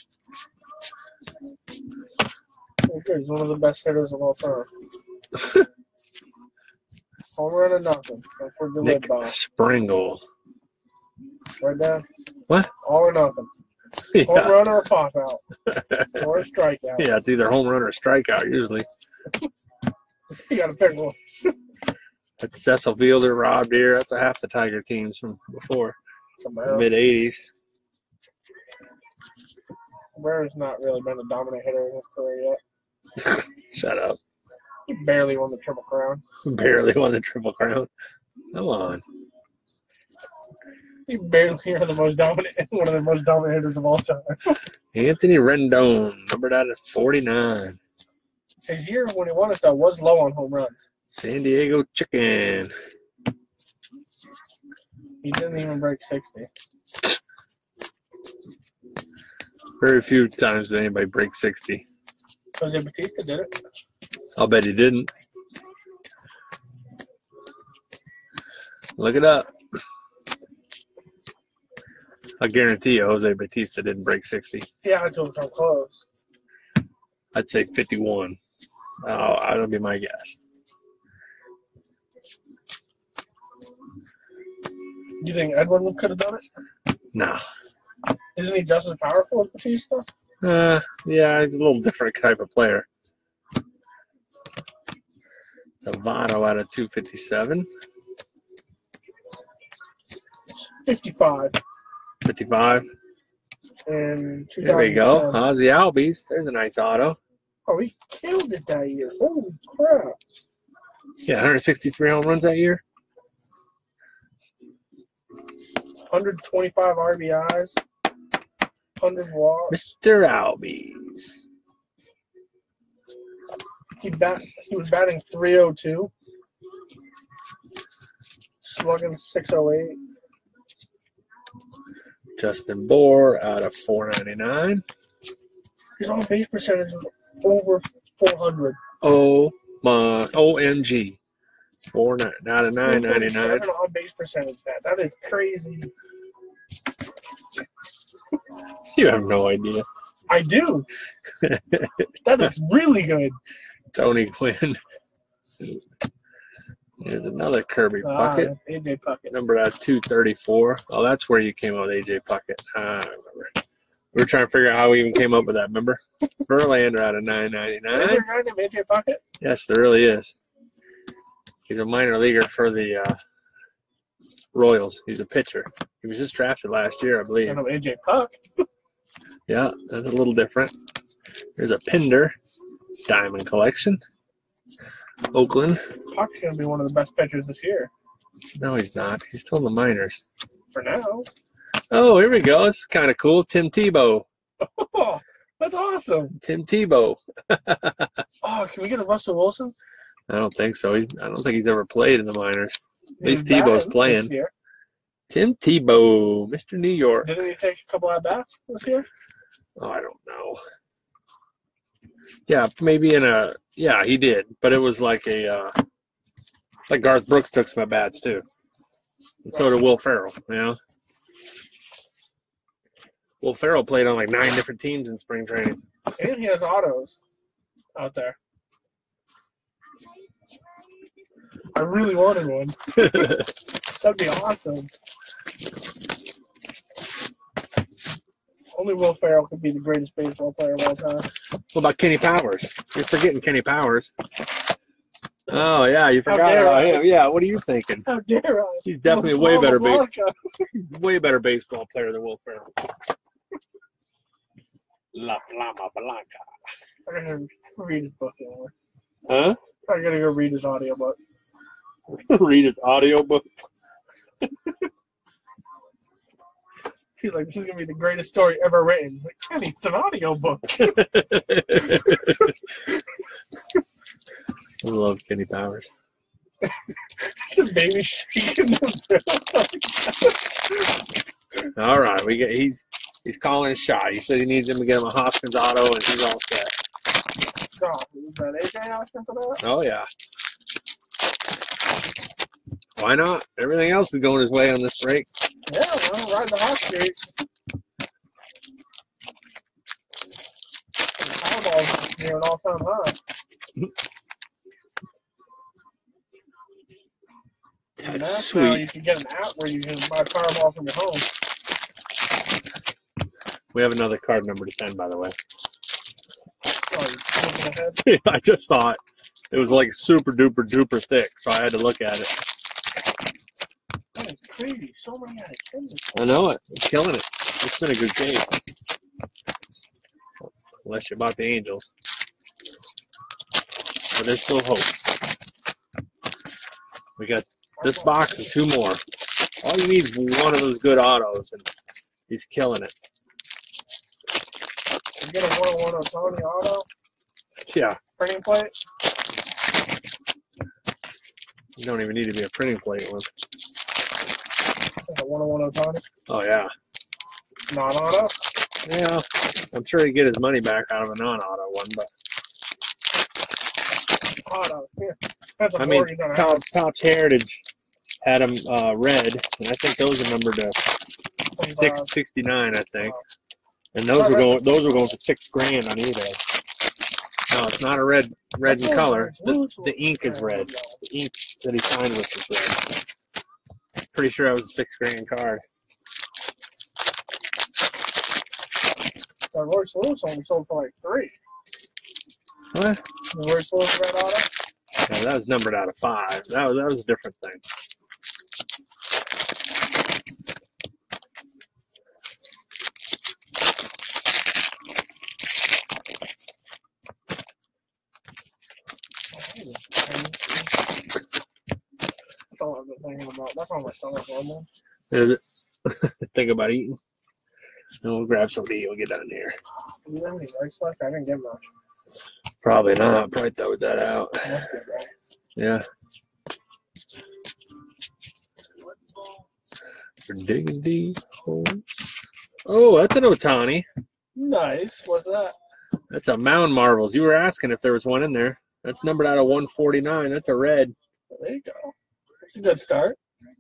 [SPEAKER 2] Oh, good. He's one of the best hitters of all time. Home run or nothing. Don't forget
[SPEAKER 1] Nick
[SPEAKER 2] by.
[SPEAKER 1] Springle.
[SPEAKER 2] Right down.
[SPEAKER 1] What?
[SPEAKER 2] All or nothing.
[SPEAKER 1] Yeah.
[SPEAKER 2] Home run or a pop out. Or a strikeout.
[SPEAKER 1] Yeah, it's either home run or strikeout usually.
[SPEAKER 2] You got to pick one.
[SPEAKER 1] That's Cecil Fielder, Rob Deere. That's half the Tiger teams from before, the mid-'80s.
[SPEAKER 2] Cabrera's not really been a dominant hitter in his career yet.
[SPEAKER 1] Shut up.
[SPEAKER 2] He barely won the Triple Crown.
[SPEAKER 1] Barely won the Triple Crown. Come on.
[SPEAKER 2] He barely one of the most dominant hitters of all time.
[SPEAKER 1] Anthony Rendon, numbered out at 49.
[SPEAKER 2] His year when he won it, though, was low on home runs.
[SPEAKER 1] San Diego Chicken.
[SPEAKER 2] He didn't even break 60.
[SPEAKER 1] Very few times did anybody break 60.
[SPEAKER 2] Jose Batista did it.
[SPEAKER 1] I'll bet he didn't. Look it up. I guarantee you Jose Batista didn't break 60.
[SPEAKER 2] Yeah, I told him so close.
[SPEAKER 1] I'd say 51. That'll be my guess.
[SPEAKER 2] You think Edwin could have done it?
[SPEAKER 1] No.
[SPEAKER 2] Isn't he just as powerful as Batista?
[SPEAKER 1] Yeah, he's a little different type of player. Zavado out of 257.
[SPEAKER 2] 55.
[SPEAKER 1] 55.
[SPEAKER 2] And
[SPEAKER 1] there we go. Ozzy Albies. There's a nice auto.
[SPEAKER 2] Oh, he killed it that year. Holy crap.
[SPEAKER 1] Yeah, 163 home runs that year.
[SPEAKER 2] 125 RBIs. 100 walks.
[SPEAKER 1] Mr. Albies.
[SPEAKER 2] He was batting .302. Slugging .608.
[SPEAKER 1] Justin Bohr out of 499.
[SPEAKER 2] His on base percentage is over 400.
[SPEAKER 1] Oh OMG. 4 out of 9.99.
[SPEAKER 2] On base percentage. That is crazy.
[SPEAKER 1] You have no idea.
[SPEAKER 2] I do. That is really good.
[SPEAKER 1] Tony Gwynn. Here's another Kirby Puckett.
[SPEAKER 2] That's AJ Puckett.
[SPEAKER 1] Number out 234. Oh, that's where you came up with AJ Puckett. I remember. We were trying to figure out how we even came up with that, remember? Verlander out of 9.99.
[SPEAKER 2] Is there a guy named AJ Puckett?
[SPEAKER 1] Yes, there really is. He's a minor leaguer for the Royals. He's a pitcher. He was just drafted last year, I believe.
[SPEAKER 2] I know AJ Puck.
[SPEAKER 1] Yeah, that's a little different. There's a Pinder Diamond Collection. Oakland.
[SPEAKER 2] Puck's going to be one of the best pitchers this year.
[SPEAKER 1] No, he's not. He's still in the minors.
[SPEAKER 2] For now.
[SPEAKER 1] Oh, here we go. It's kind of cool. Tim Tebow.
[SPEAKER 2] Oh, that's awesome.
[SPEAKER 1] Tim Tebow.
[SPEAKER 2] Oh, can we get a Russell Wilson?
[SPEAKER 1] I don't think so. I don't think he's ever played in the minors. At least Tebow's playing. Tim Tebow, Mr. New York.
[SPEAKER 2] Didn't he take a couple at bats this year?
[SPEAKER 1] Oh, I don't know. Yeah, maybe yeah, he did. But it was like like Garth Brooks took some at bats too. And so did Will Ferrell, you know. Will Ferrell played on like 9 different teams in spring training.
[SPEAKER 2] And he has autos out there. I really wanted one. That'd be awesome. Only Will Ferrell could be the greatest baseball player of all time.
[SPEAKER 1] What about Kenny Powers? You're forgetting Kenny Powers. Oh, yeah, you forgot about him. Yeah, what are you thinking?
[SPEAKER 2] How dare I?
[SPEAKER 1] He's definitely a way better baseball player than Will Ferrell. La Flama Blanca.
[SPEAKER 2] I'm going to read his book anymore.
[SPEAKER 1] Huh?
[SPEAKER 2] I'm going to go read his audiobook.
[SPEAKER 1] Read his audiobook.
[SPEAKER 2] He's like, this is going to be the greatest story ever written. Like, Kenny, it's an audiobook.
[SPEAKER 1] I love Kenny Powers.
[SPEAKER 2] The baby shaking.
[SPEAKER 1] All right, he's calling a shot. He said he needs him to get him a Hoskins auto, and he's all set.
[SPEAKER 2] Oh, is that AJ asking for that?
[SPEAKER 1] Oh yeah. Why not? Everything else is going his way on this break.
[SPEAKER 2] Yeah, well, ride the hot streak. Powerball's near an all-time high.
[SPEAKER 1] That's
[SPEAKER 2] sweet. Now you can get an app where you can buy Powerball from your home.
[SPEAKER 1] We have another card number to 10, by the way.
[SPEAKER 2] Oh, you're looking ahead?
[SPEAKER 1] I just saw it. It was like super duper duper thick, so I had to look at it.
[SPEAKER 2] That is crazy. So many out of 10.
[SPEAKER 1] I know it. It's killing it. It's been a good case. Unless you bought the Angels. But there's still hope. We got this box and 2 more. All you need is one of those good autos, and he's killing it.
[SPEAKER 2] You get a 101 Ohtani auto?
[SPEAKER 1] Yeah.
[SPEAKER 2] Printing plate?
[SPEAKER 1] You don't even need to be a printing plate one.
[SPEAKER 2] A 101 Ohtani?
[SPEAKER 1] Oh, yeah.
[SPEAKER 2] Non-auto?
[SPEAKER 1] Yeah. I'm sure he'd get his money back out of a non-auto one, but.
[SPEAKER 2] Auto. Yeah. That's a
[SPEAKER 1] I mean, Topps Heritage had them red, and I think those are numbered to 669, I think. And those were going for $6,000 on eBay. No, it's not a red in color. The ink is red. The ink that he signed with is red. Pretty sure that was a $6,000 card.
[SPEAKER 2] That Royce Lewis only sold for like 3.
[SPEAKER 1] What?
[SPEAKER 2] The Royce Lewis red auto?
[SPEAKER 1] Yeah, that was numbered out of 5. That was a different thing.
[SPEAKER 2] That's all I've been thinking about. That's all my stomach normal.
[SPEAKER 1] Is it? Think about eating. And we'll grab some to eat. We'll get down here.
[SPEAKER 2] Do you have any rice left? I didn't get much.
[SPEAKER 1] Probably not. Probably throw that out.
[SPEAKER 2] That's good, right?
[SPEAKER 1] Yeah. We're digging deep holes. Oh, that's an Ohtani.
[SPEAKER 2] Nice. What's that?
[SPEAKER 1] That's a Mound Marvels. You were asking if there was one in there. That's numbered out of 149. That's a red.
[SPEAKER 2] There you go. That's a good start.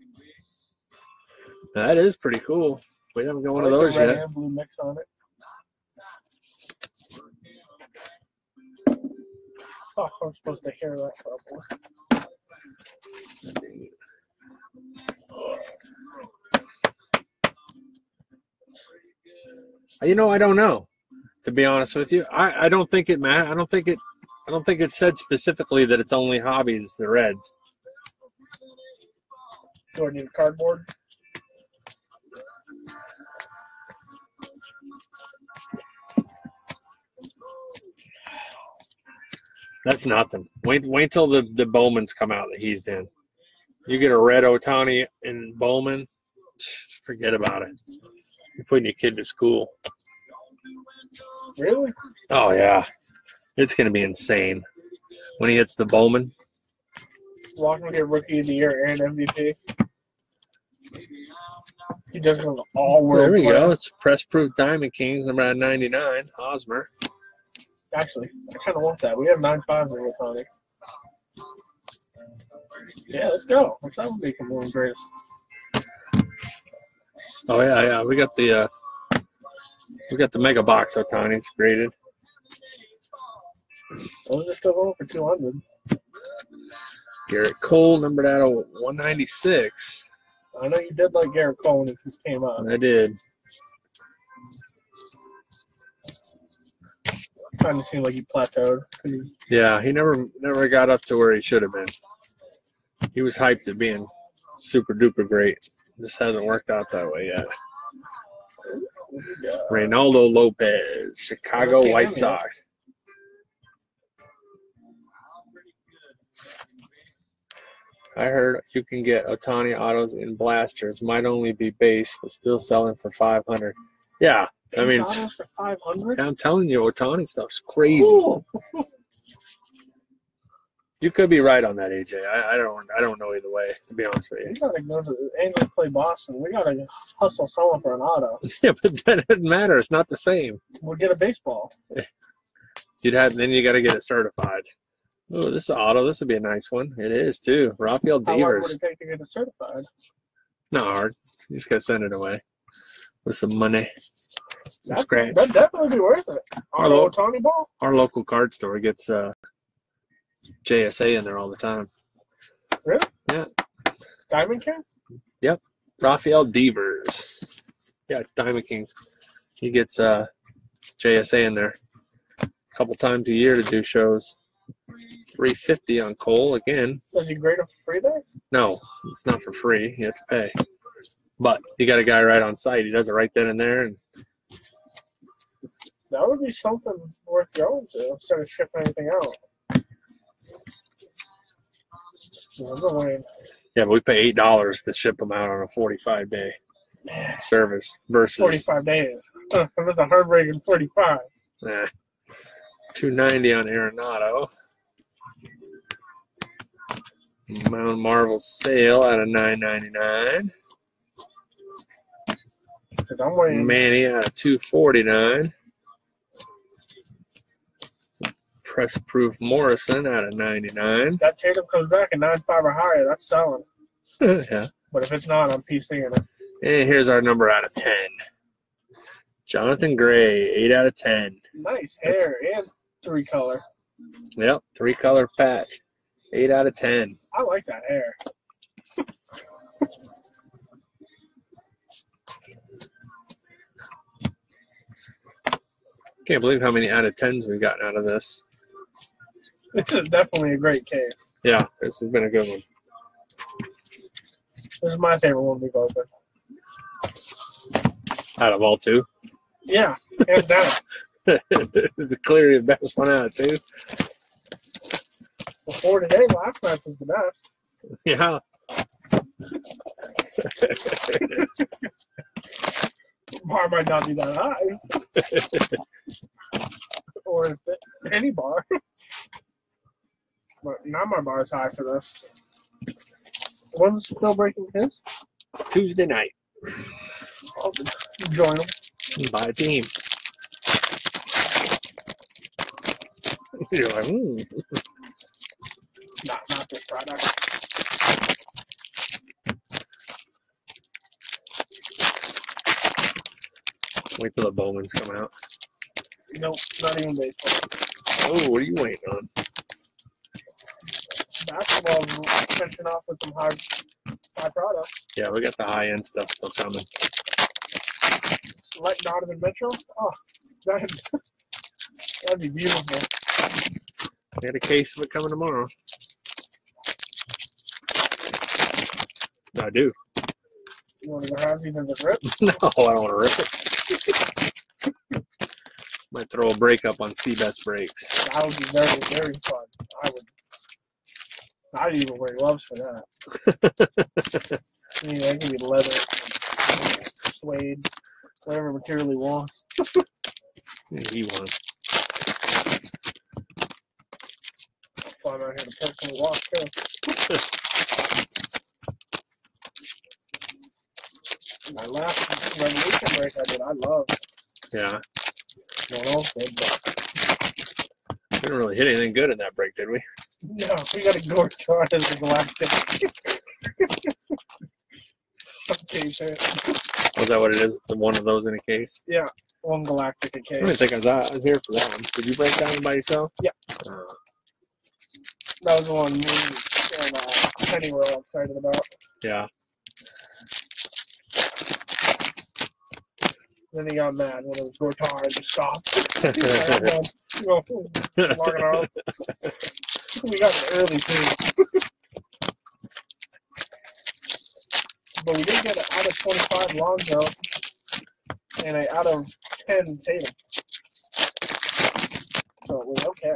[SPEAKER 1] That is pretty cool. We haven't got one of
[SPEAKER 2] I like
[SPEAKER 1] those
[SPEAKER 2] the red
[SPEAKER 1] yet.
[SPEAKER 2] and blue mix on it. Oh, I'm supposed to hear that probably.
[SPEAKER 1] You know, I don't know. To be honest with you, I don't think it, Matt. I don't think it said specifically that it's only hobbies, the reds.
[SPEAKER 2] Do I need a cardboard?
[SPEAKER 1] That's nothing. Wait till the Bowmans come out that he's in. You get a red Ohtani in Bowman, forget about it. You're putting your kid to school.
[SPEAKER 2] Really?
[SPEAKER 1] Oh, yeah. It's going to be insane when he hits the Bowman.
[SPEAKER 2] Walking with your Rookie of the Year and MVP. He does go all world.
[SPEAKER 1] There we go. It's Press Proof Diamond Kings, number 99, Hosmer.
[SPEAKER 2] Actually, I kind of want that. We have 9.5 in Ohtani. Yeah, let's go. Let's have him become one of the greatest.
[SPEAKER 1] Oh, yeah. We got the mega box Ohtani's graded.
[SPEAKER 2] Those are still going for 200.
[SPEAKER 1] Garrett Cole, numbered out of 196.
[SPEAKER 2] I know you did like Garrett Cole when he just came out.
[SPEAKER 1] I did.
[SPEAKER 2] Kind of seemed like he plateaued.
[SPEAKER 1] Yeah, he never got up to where he should have been. He was hyped at being super duper great. This hasn't worked out that way yet. Reynaldo Lopez, Chicago White Sox. I heard you can get Ohtani autos in blasters. Might only be base, but still selling for $500. Yeah, I mean,
[SPEAKER 2] autos for $500.
[SPEAKER 1] I'm telling you, Ohtani stuff's crazy.
[SPEAKER 2] Ooh.
[SPEAKER 1] You could be right on that, AJ. I don't know either way, to be honest with you.
[SPEAKER 2] We gotta go to the Angels play Boston. We gotta hustle someone for an auto.
[SPEAKER 1] Yeah, but that doesn't matter. It's not the same.
[SPEAKER 2] We'll get a baseball.
[SPEAKER 1] Then you got to get it certified. Oh, this is an auto. This would be a nice one. It is too. Rafael
[SPEAKER 2] How long would
[SPEAKER 1] Devers.
[SPEAKER 2] it take to get it certified?
[SPEAKER 1] Not hard. You just got to send it away with some money, some scratch.
[SPEAKER 2] That'd definitely be worth it. Auto Ohtani ball.
[SPEAKER 1] Our local card store gets JSA in there all the time.
[SPEAKER 2] Really?
[SPEAKER 1] Yeah.
[SPEAKER 2] Diamond King?
[SPEAKER 1] Yep. Rafael Devers. Yeah, Diamond Kings. He gets JSA in there a couple times a year to do shows. $350 on Cole again.
[SPEAKER 2] Does he grade it for free there?
[SPEAKER 1] No, it's not for free. You have to pay. But you got a guy right on site. He does it right then and there. And
[SPEAKER 2] that would be something worth going to instead of shipping anything out.
[SPEAKER 1] Yeah, but we pay $8 to ship them out on a 45-day service versus
[SPEAKER 2] 45 days. If it's a heartbreaking 45.
[SPEAKER 1] $290 on Arenado. Mound Marvel Sale out of $9.99.
[SPEAKER 2] I'm waiting.
[SPEAKER 1] Manny out of $249. Press Proof Morrison out of $99.
[SPEAKER 2] That Tatum comes back at 9.5 or higher, that's selling.
[SPEAKER 1] Yeah.
[SPEAKER 2] But if it's not, I'm PCing it.
[SPEAKER 1] And here's our number out of 10. Jonathan Gray, 8 out of 10.
[SPEAKER 2] Nice hair and 3-color.
[SPEAKER 1] Yep, 3-color patch. 8 out of 10.
[SPEAKER 2] I like that hair.
[SPEAKER 1] Can't believe how many out of 10s we've gotten out of this.
[SPEAKER 2] This is definitely a great case.
[SPEAKER 1] Yeah, this has been a good one.
[SPEAKER 2] This is my favorite one we've opened.
[SPEAKER 1] Out of all two?
[SPEAKER 2] Yeah, hands down.
[SPEAKER 1] This is clearly the best one out of two.
[SPEAKER 2] Before today, last match was the best.
[SPEAKER 1] Yeah.
[SPEAKER 2] Bar might not be that high. Or any bar. But now my bar is high for this. When's still breaking his?
[SPEAKER 1] Tuesday night.
[SPEAKER 2] I'll join them.
[SPEAKER 1] Buy a team. You're like,
[SPEAKER 2] this product.
[SPEAKER 1] Wait till the Bowmans come out.
[SPEAKER 2] Nope, not even baseball.
[SPEAKER 1] Oh, what are you waiting on?
[SPEAKER 2] Basketball's finishing off with some high products.
[SPEAKER 1] Yeah, we got the high-end stuff still coming.
[SPEAKER 2] Select Donovan Mitchell. Oh, that'd be beautiful.
[SPEAKER 1] We got a case of it coming tomorrow. I do.
[SPEAKER 2] You want to go have these in the rip?
[SPEAKER 1] No, I don't want to rip it. Might throw a break up on C-Best breaks.
[SPEAKER 2] That would be very, very fun. I'd even wear gloves for that. I mean, that could be leather, suede, whatever material he wants.
[SPEAKER 1] He wants.
[SPEAKER 2] Fun out here to personally wash too. My last Revolution break I did, I loved.
[SPEAKER 1] Yeah.
[SPEAKER 2] No one else did, but
[SPEAKER 1] We didn't really hit anything good in that break, did we?
[SPEAKER 2] no, we got a Gorge chart as the Galactic. Some case here.
[SPEAKER 1] Was that what it is? The one of those in a case?
[SPEAKER 2] Yeah, one Galactic a
[SPEAKER 1] I
[SPEAKER 2] case.
[SPEAKER 1] didn't think I was here for that one. Did you break that one by yourself?
[SPEAKER 2] Yeah. That was the one me and Penny were all excited about.
[SPEAKER 1] Yeah.
[SPEAKER 2] Then he got mad when it was Gortar and just stopped. Walking out. We got it early too. But we did get an out of 25 Lonzo and an out of 10 Tatum. So it was okay.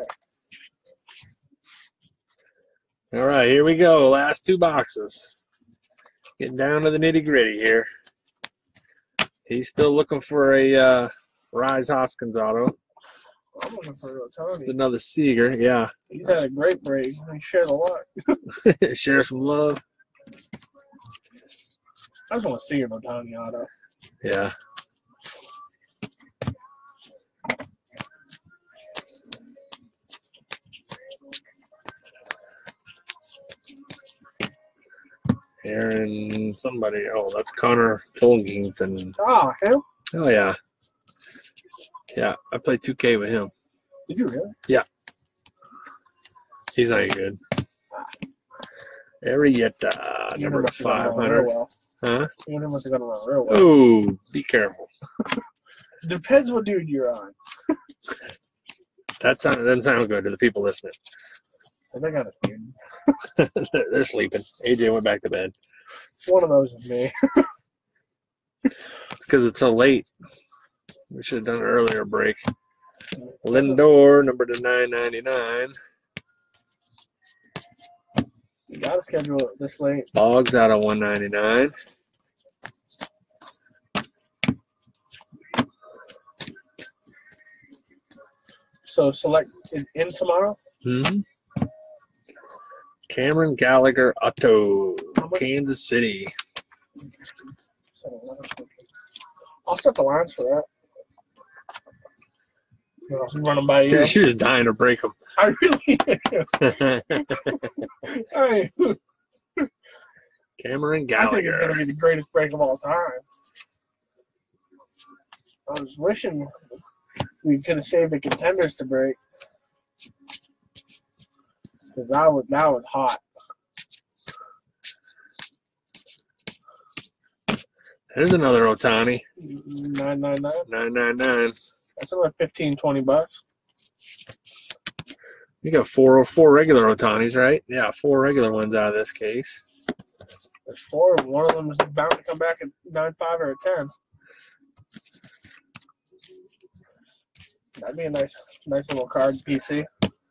[SPEAKER 1] All right, here we go. Last two boxes. Getting down to the nitty-gritty here. He's still looking for a Rise Hoskins auto.
[SPEAKER 2] I'm looking for
[SPEAKER 1] It's
[SPEAKER 2] Otani.
[SPEAKER 1] another Seager, yeah.
[SPEAKER 2] He's had a great break. He shared a lot.
[SPEAKER 1] Share some love.
[SPEAKER 2] I just want to see an Otani auto.
[SPEAKER 1] Yeah. Aaron, somebody. Oh, that's Connor Folgington.
[SPEAKER 2] Ah, him?
[SPEAKER 1] Oh, yeah. Yeah, I played 2K with him.
[SPEAKER 2] Did you really?
[SPEAKER 1] He's not good. Arietta,
[SPEAKER 2] You
[SPEAKER 1] number
[SPEAKER 2] must have gotten along
[SPEAKER 1] 500.
[SPEAKER 2] real well.
[SPEAKER 1] Huh?
[SPEAKER 2] You must have gotten along real well.
[SPEAKER 1] Oh, be careful.
[SPEAKER 2] Depends what dude you're on.
[SPEAKER 1] That doesn't sound good to the people listening.
[SPEAKER 2] They got a dude.
[SPEAKER 1] They're sleeping. AJ went back to bed.
[SPEAKER 2] One of those is me.
[SPEAKER 1] It's because it's so late. We should have done an earlier break. Lindor, number to 999.
[SPEAKER 2] You gotta schedule it this late.
[SPEAKER 1] Boggs out of 199.
[SPEAKER 2] So select in tomorrow.
[SPEAKER 1] Cameron Gallagher, Otto,
[SPEAKER 2] How much?
[SPEAKER 1] Kansas City.
[SPEAKER 2] I'll set the lines for that. I'll run them by you.
[SPEAKER 1] She was dying to break them.
[SPEAKER 2] I really am. I
[SPEAKER 1] Cameron
[SPEAKER 2] think it's going to
[SPEAKER 1] Gallagher.
[SPEAKER 2] be the greatest break of all time. I was wishing we could have saved the contenders to break. Because that was hot.
[SPEAKER 1] There's another Otani.
[SPEAKER 2] 999.
[SPEAKER 1] 999.
[SPEAKER 2] That's another $15-20.
[SPEAKER 1] You got four regular Otanis, right? Yeah, 4 regular ones out of this case.
[SPEAKER 2] There's 4. One of them is bound to come back at 9.5 or a 10. That'd be a nice little card PC.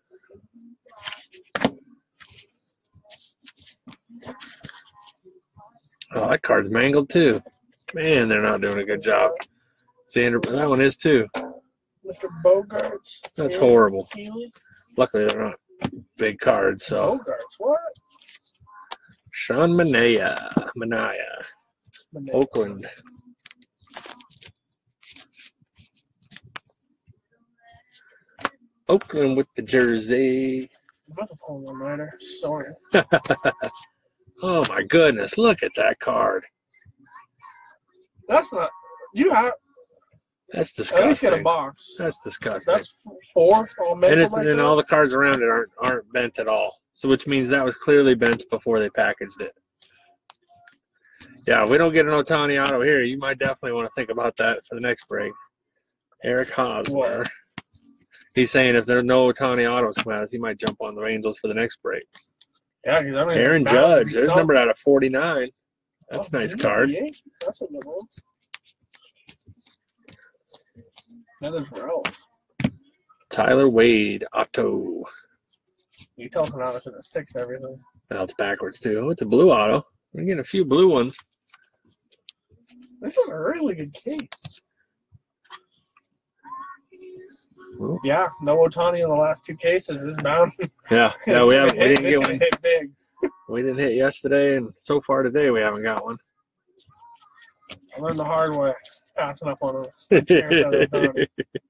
[SPEAKER 1] Oh, that card's mangled too. Man, they're not doing a good job. Xander, that one is too.
[SPEAKER 2] Mr. Bogarts.
[SPEAKER 1] That's horrible.
[SPEAKER 2] Healy.
[SPEAKER 1] Luckily, they're not big cards. So,
[SPEAKER 2] Bogarts, what?
[SPEAKER 1] Sean Manaea, Oakland. Oakland with the jersey.
[SPEAKER 2] about to pull one rider. Sorry.
[SPEAKER 1] Oh my goodness! Look at that card.
[SPEAKER 2] That's not. You have.
[SPEAKER 1] That's
[SPEAKER 2] At least get a
[SPEAKER 1] disgusting.
[SPEAKER 2] box.
[SPEAKER 1] That's disgusting.
[SPEAKER 2] That's 4. All
[SPEAKER 1] And it's and all the cards around it aren't bent at all. So which means that was clearly bent before they packaged it. Yeah, if we don't get an Ohtani auto here, you might definitely want to think about that for the next break. Eric Hosmer.
[SPEAKER 2] What?
[SPEAKER 1] He's saying if there's no Ohtani autos come out, he might jump on the Angels for the next break.
[SPEAKER 2] Yeah, because I mean,
[SPEAKER 1] Aaron Judge, there's numbered out of 49. That's a nice card.
[SPEAKER 2] That's a good one. That is Ralph.
[SPEAKER 1] Tyler Wade, auto.
[SPEAKER 2] You tell Sonata because it sticks to everything.
[SPEAKER 1] Now it's backwards too. It's a blue auto. We're getting a few blue ones.
[SPEAKER 2] This is a really good case.
[SPEAKER 1] Well,
[SPEAKER 2] yeah, no Ohtani in the last 2 cases. This is bound.
[SPEAKER 1] Yeah, we didn't get one.
[SPEAKER 2] Hit big.
[SPEAKER 1] We didn't hit yesterday, and so far today we haven't got one.
[SPEAKER 2] I learned the hard way, passing up on a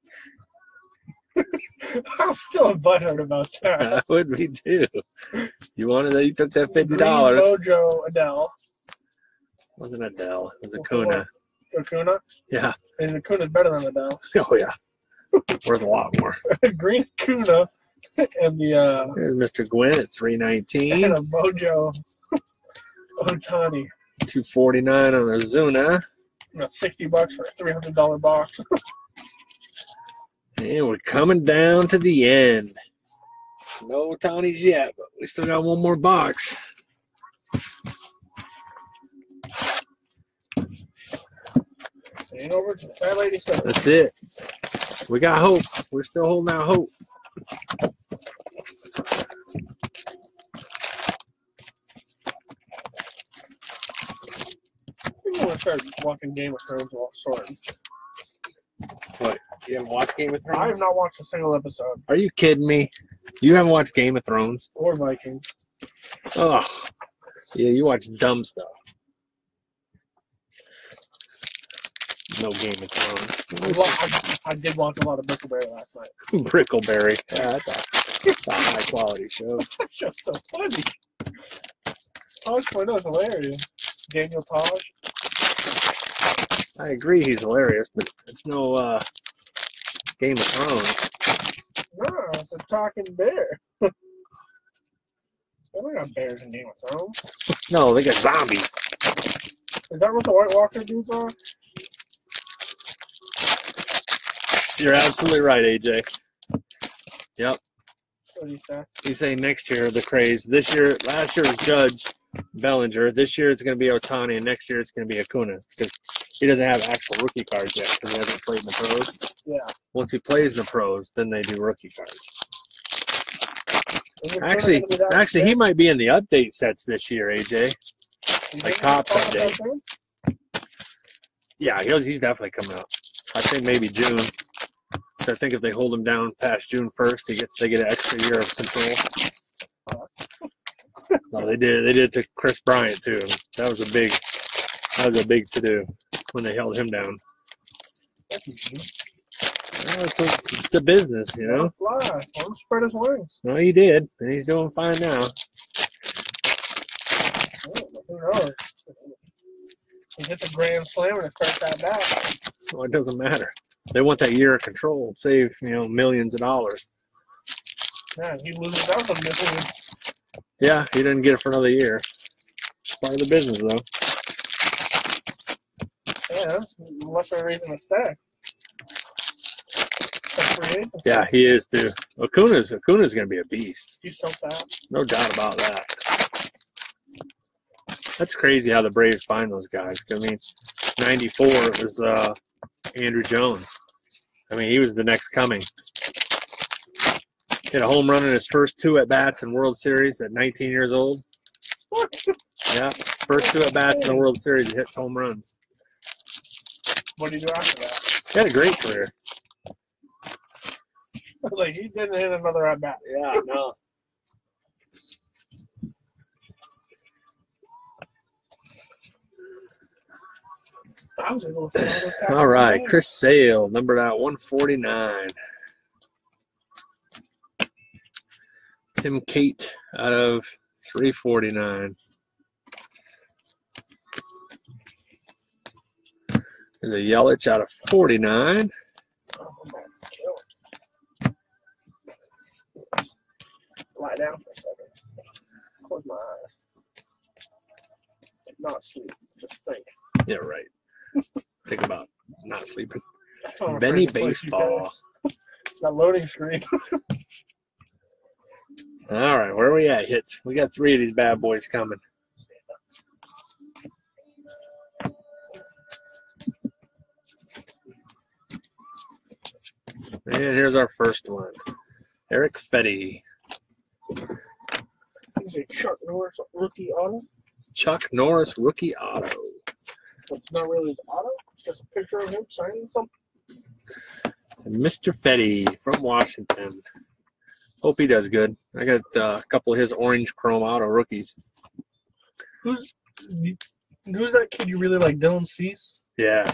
[SPEAKER 2] I'm still butthurt about that.
[SPEAKER 1] That would be too. You wanted that? You took that $50.
[SPEAKER 2] Mojo Adele.
[SPEAKER 1] Wasn't Adele. It was Acuna.
[SPEAKER 2] Acuna?
[SPEAKER 1] Yeah.
[SPEAKER 2] And Acuna's better than Adele.
[SPEAKER 1] Oh yeah. Worth a lot more.
[SPEAKER 2] Green Acuna and the
[SPEAKER 1] Here's Mr. Gwynn at $319.
[SPEAKER 2] and a Mojo Ohtani.
[SPEAKER 1] $249 on Ozuna.
[SPEAKER 2] $60 for a $300 box.
[SPEAKER 1] And we're coming down to the end. No Ohtani's yet, but we still got one more box.
[SPEAKER 2] And over to the Fat Lady 7.
[SPEAKER 1] That's it. We got hope. We're still holding out hope.
[SPEAKER 2] I'm going to start watching Game of Thrones while sorting.
[SPEAKER 1] What? You haven't watched Game of
[SPEAKER 2] I
[SPEAKER 1] Thrones?
[SPEAKER 2] have not watched a single episode.
[SPEAKER 1] Are you kidding me? You haven't watched Game of Thrones?
[SPEAKER 2] Or Vikings.
[SPEAKER 1] Oh, yeah, you watch dumb stuff. No Game of Thrones.
[SPEAKER 2] I did watch a lot of Brickleberry last night.
[SPEAKER 1] Brickleberry. Yeah, that's a high quality show.
[SPEAKER 2] That show's so funny. Taj Quinto's hilarious. Daniel Taj.
[SPEAKER 1] I agree he's hilarious, but it's no Game of Thrones.
[SPEAKER 2] No, it's a talking bear. They don't got bears in Game of Thrones.
[SPEAKER 1] No, they got zombies.
[SPEAKER 2] Is that what the White Walker dudes are?
[SPEAKER 1] You're absolutely right, AJ. Yep.
[SPEAKER 2] What do you say?
[SPEAKER 1] He's saying next year the craze. Last year was Judge Bellinger. This year it's going to be Ohtani, and next year it's going to be Acuna because he doesn't have actual rookie cards yet because he hasn't played in the pros.
[SPEAKER 2] Yeah.
[SPEAKER 1] Once he plays in the pros, then they do rookie cards. Actually, he might be in the update sets this year, AJ. Like Topps update. Yeah, he's definitely coming up. I think maybe June. So I think if they hold him down past June 1st, they get an extra year of control. No, they did it to Chris Bryant too. That was a big to do when they held him down. Well, it's a business, you know.
[SPEAKER 2] Fly. Let him spread his wings.
[SPEAKER 1] No, he did, and he's doing fine now.
[SPEAKER 2] Who knows? He hit the grand slam and it starts that back.
[SPEAKER 1] Well, it doesn't matter. They want that year of control, save millions of dollars.
[SPEAKER 2] Man, he loses out some millions.
[SPEAKER 1] Yeah, he didn't get it for another year. It's part of the business, though.
[SPEAKER 2] Yeah, that's a reason to stay.
[SPEAKER 1] Yeah, he is too. Acuna's going to be a beast.
[SPEAKER 2] He's so fast.
[SPEAKER 1] No doubt about that. That's crazy how the Braves find those guys. I mean, 94 was Andrew Jones. I mean, he was the next coming. Hit a home run in his first 2 at-bats in World Series at 19 years old. Yeah, first 2 at-bats in the World Series, he hit home runs.
[SPEAKER 2] What did he do after that?
[SPEAKER 1] He had a great career.
[SPEAKER 2] Like, he didn't hit another at-bat.
[SPEAKER 1] Yeah, no.
[SPEAKER 2] I was able to fit all those guys.
[SPEAKER 1] All right, Chris Sale, numbered out 149. Tim Kate out of 349. There's a Yelich out of 49.
[SPEAKER 2] Lie down for a second. Close my eyes. Not sleep. Just think.
[SPEAKER 1] Yeah, right. Think about not sleeping.
[SPEAKER 2] That's what I'm
[SPEAKER 1] Benny
[SPEAKER 2] afraid to place you
[SPEAKER 1] Baseball.
[SPEAKER 2] guys. That loading screen.
[SPEAKER 1] All right, where are we at, hits? We got 3 of these bad boys coming. And here's our first one. Eric Fetty.
[SPEAKER 2] He's a Chuck Norris rookie auto.
[SPEAKER 1] Chuck Norris rookie auto.
[SPEAKER 2] It's not really the auto. It's just a picture of him signing something.
[SPEAKER 1] And Mr. Fetty from Washington. Hope he does good. I got a couple of his orange chrome auto rookies.
[SPEAKER 2] Who's that kid you really like? Dylan Cease?
[SPEAKER 1] Yeah.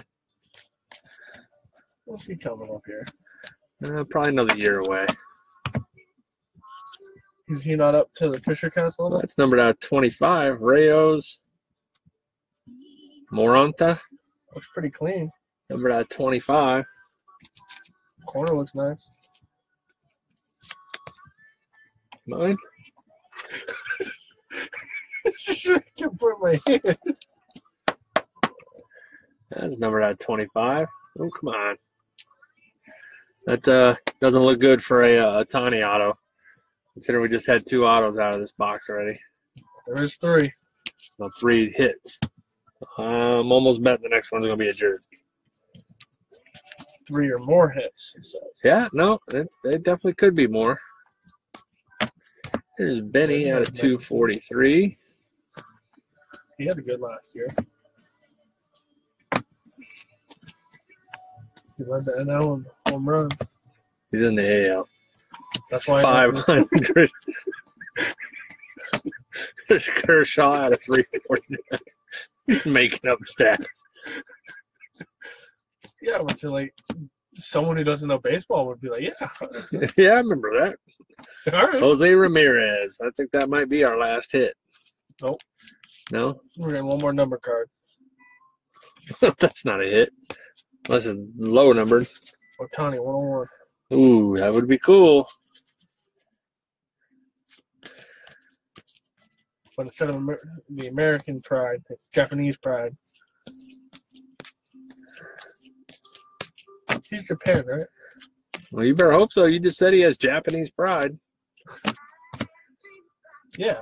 [SPEAKER 2] What's he coming up here?
[SPEAKER 1] Probably another year away.
[SPEAKER 2] Is he not up to the Fisher Cast level?
[SPEAKER 1] That's numbered out of 25. Rayos. Moranta.
[SPEAKER 2] Looks pretty clean.
[SPEAKER 1] Numbered out of 25.
[SPEAKER 2] Corner looks nice.
[SPEAKER 1] Mine?
[SPEAKER 2] I can put my hand.
[SPEAKER 1] That's numbered out of 25. Oh, come on. That doesn't look good for a Ohtani auto. Consider we just had 2 autos out of this box already.
[SPEAKER 2] There is 3.
[SPEAKER 1] Well, 3 hits. I'm almost betting the next one's going to be a jersey.
[SPEAKER 2] 3 or more hits, he says.
[SPEAKER 1] Yeah, no, it definitely could be more. Here's Benny out of 243.
[SPEAKER 2] He had a good last year. He led the NL in home runs.
[SPEAKER 1] He's in the AL.
[SPEAKER 2] That's why
[SPEAKER 1] 500. There's Kershaw out of 349. He's making up stats.
[SPEAKER 2] Yeah, which is like someone who doesn't know baseball would be like, yeah.
[SPEAKER 1] Yeah, I remember that.
[SPEAKER 2] All right.
[SPEAKER 1] Jose Ramirez. I think that might be our last hit.
[SPEAKER 2] Nope.
[SPEAKER 1] No?
[SPEAKER 2] We're getting one more number card.
[SPEAKER 1] That's not a hit. Unless it's low numbered.
[SPEAKER 2] Ohtani 101.
[SPEAKER 1] Ooh, that would be cool.
[SPEAKER 2] But instead of the American pride, it's Japanese pride. He's Japan, right?
[SPEAKER 1] Well, you better hope so. You just said he has Japanese pride.
[SPEAKER 2] Yeah.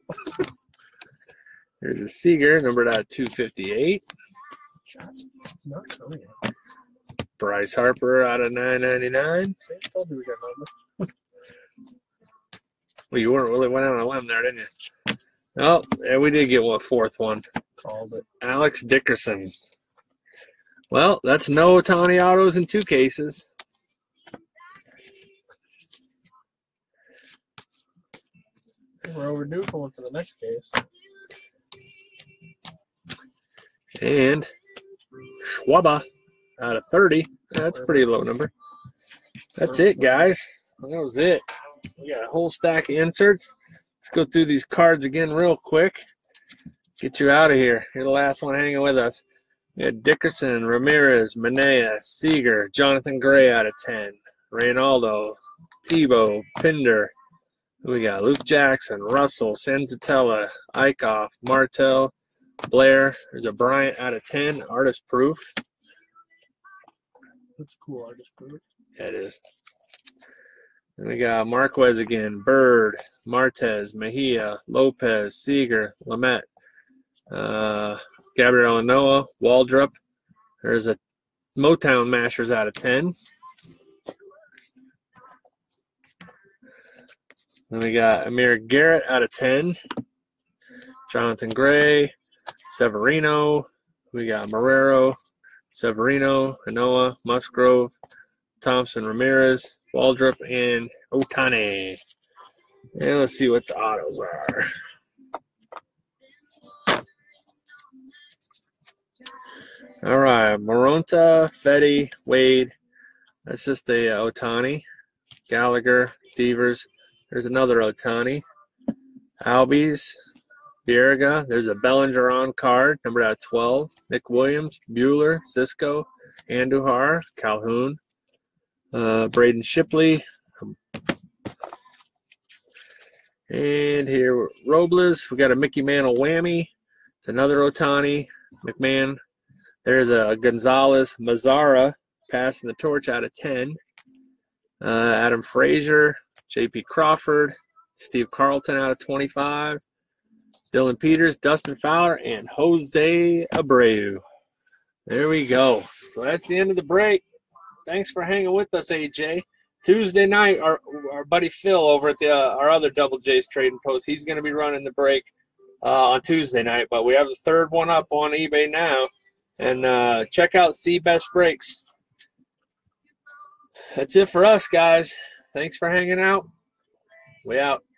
[SPEAKER 1] There's a Seager, numbered out 258.
[SPEAKER 2] Not Korean.
[SPEAKER 1] Bryce Harper out of 999.
[SPEAKER 2] I told you we got number.
[SPEAKER 1] Well, you weren't really went out on a limb there, didn't you? Oh, yeah, we did get one 4th one.
[SPEAKER 2] Called it.
[SPEAKER 1] Alex Dickerson. Well, that's no Ohtani autos in 2 cases.
[SPEAKER 2] We're overdue for one for the next case.
[SPEAKER 1] And Schwaba out of 30. That's a pretty low number. That's it, guys. That was it. We got a whole stack of inserts. Let's go through these cards again real quick. Get you out of here. You're the last one hanging with us. We had Dickerson, Ramirez, Manaea, Seager, Jonathan Gray out of 10. Reynaldo, Tebow, Pinder. Who we got? Luke Jackson, Russell, Senzatella, Eichhoff, Martell, Blair. There's a Bryant out of 10. Artist proof.
[SPEAKER 2] That's cool. Artist proof.
[SPEAKER 1] Yeah, it is. And we got Marquez again, Bird, Martez, Mejia, Lopez, Seager, Lamet, Gabriel Noah, Waldrop. There's a Motown Mashers out of 10. Then we got Amir Garrett out of 10. Jonathan Gray, Severino. We got Marrero, Severino, Hanoa, Musgrove, Thompson, Ramirez, Waldrop, and Ohtani. And let's see what the autos are. All right, Moronta, Fetty, Wade. That's just a Ohtani. Gallagher, Devers, There's another Ohtani. Albies, Bierga. There's a Bellinger on card, numbered out of 12. Nick Williams, Bueller, Cisco, Andujar, Calhoun, Braden Shipley. And here, Robles. We got a Mickey Mantle whammy. It's another Ohtani, McMahon. There's a Gonzalez, Mazzara, passing the torch out of 10. Adam Frazier, J.P. Crawford, Steve Carlton out of 25. Dylan Peters, Dustin Fowler, and Jose Abreu. There we go. So that's the end of the break. Thanks for hanging with us, AJ. Tuesday night, our buddy Phil over at our other Double J's Trading Post, he's going to be running the break on Tuesday night. But we have the third one up on eBay now. And check out C Best Breaks. That's it for us, guys. Thanks for hanging out. We out.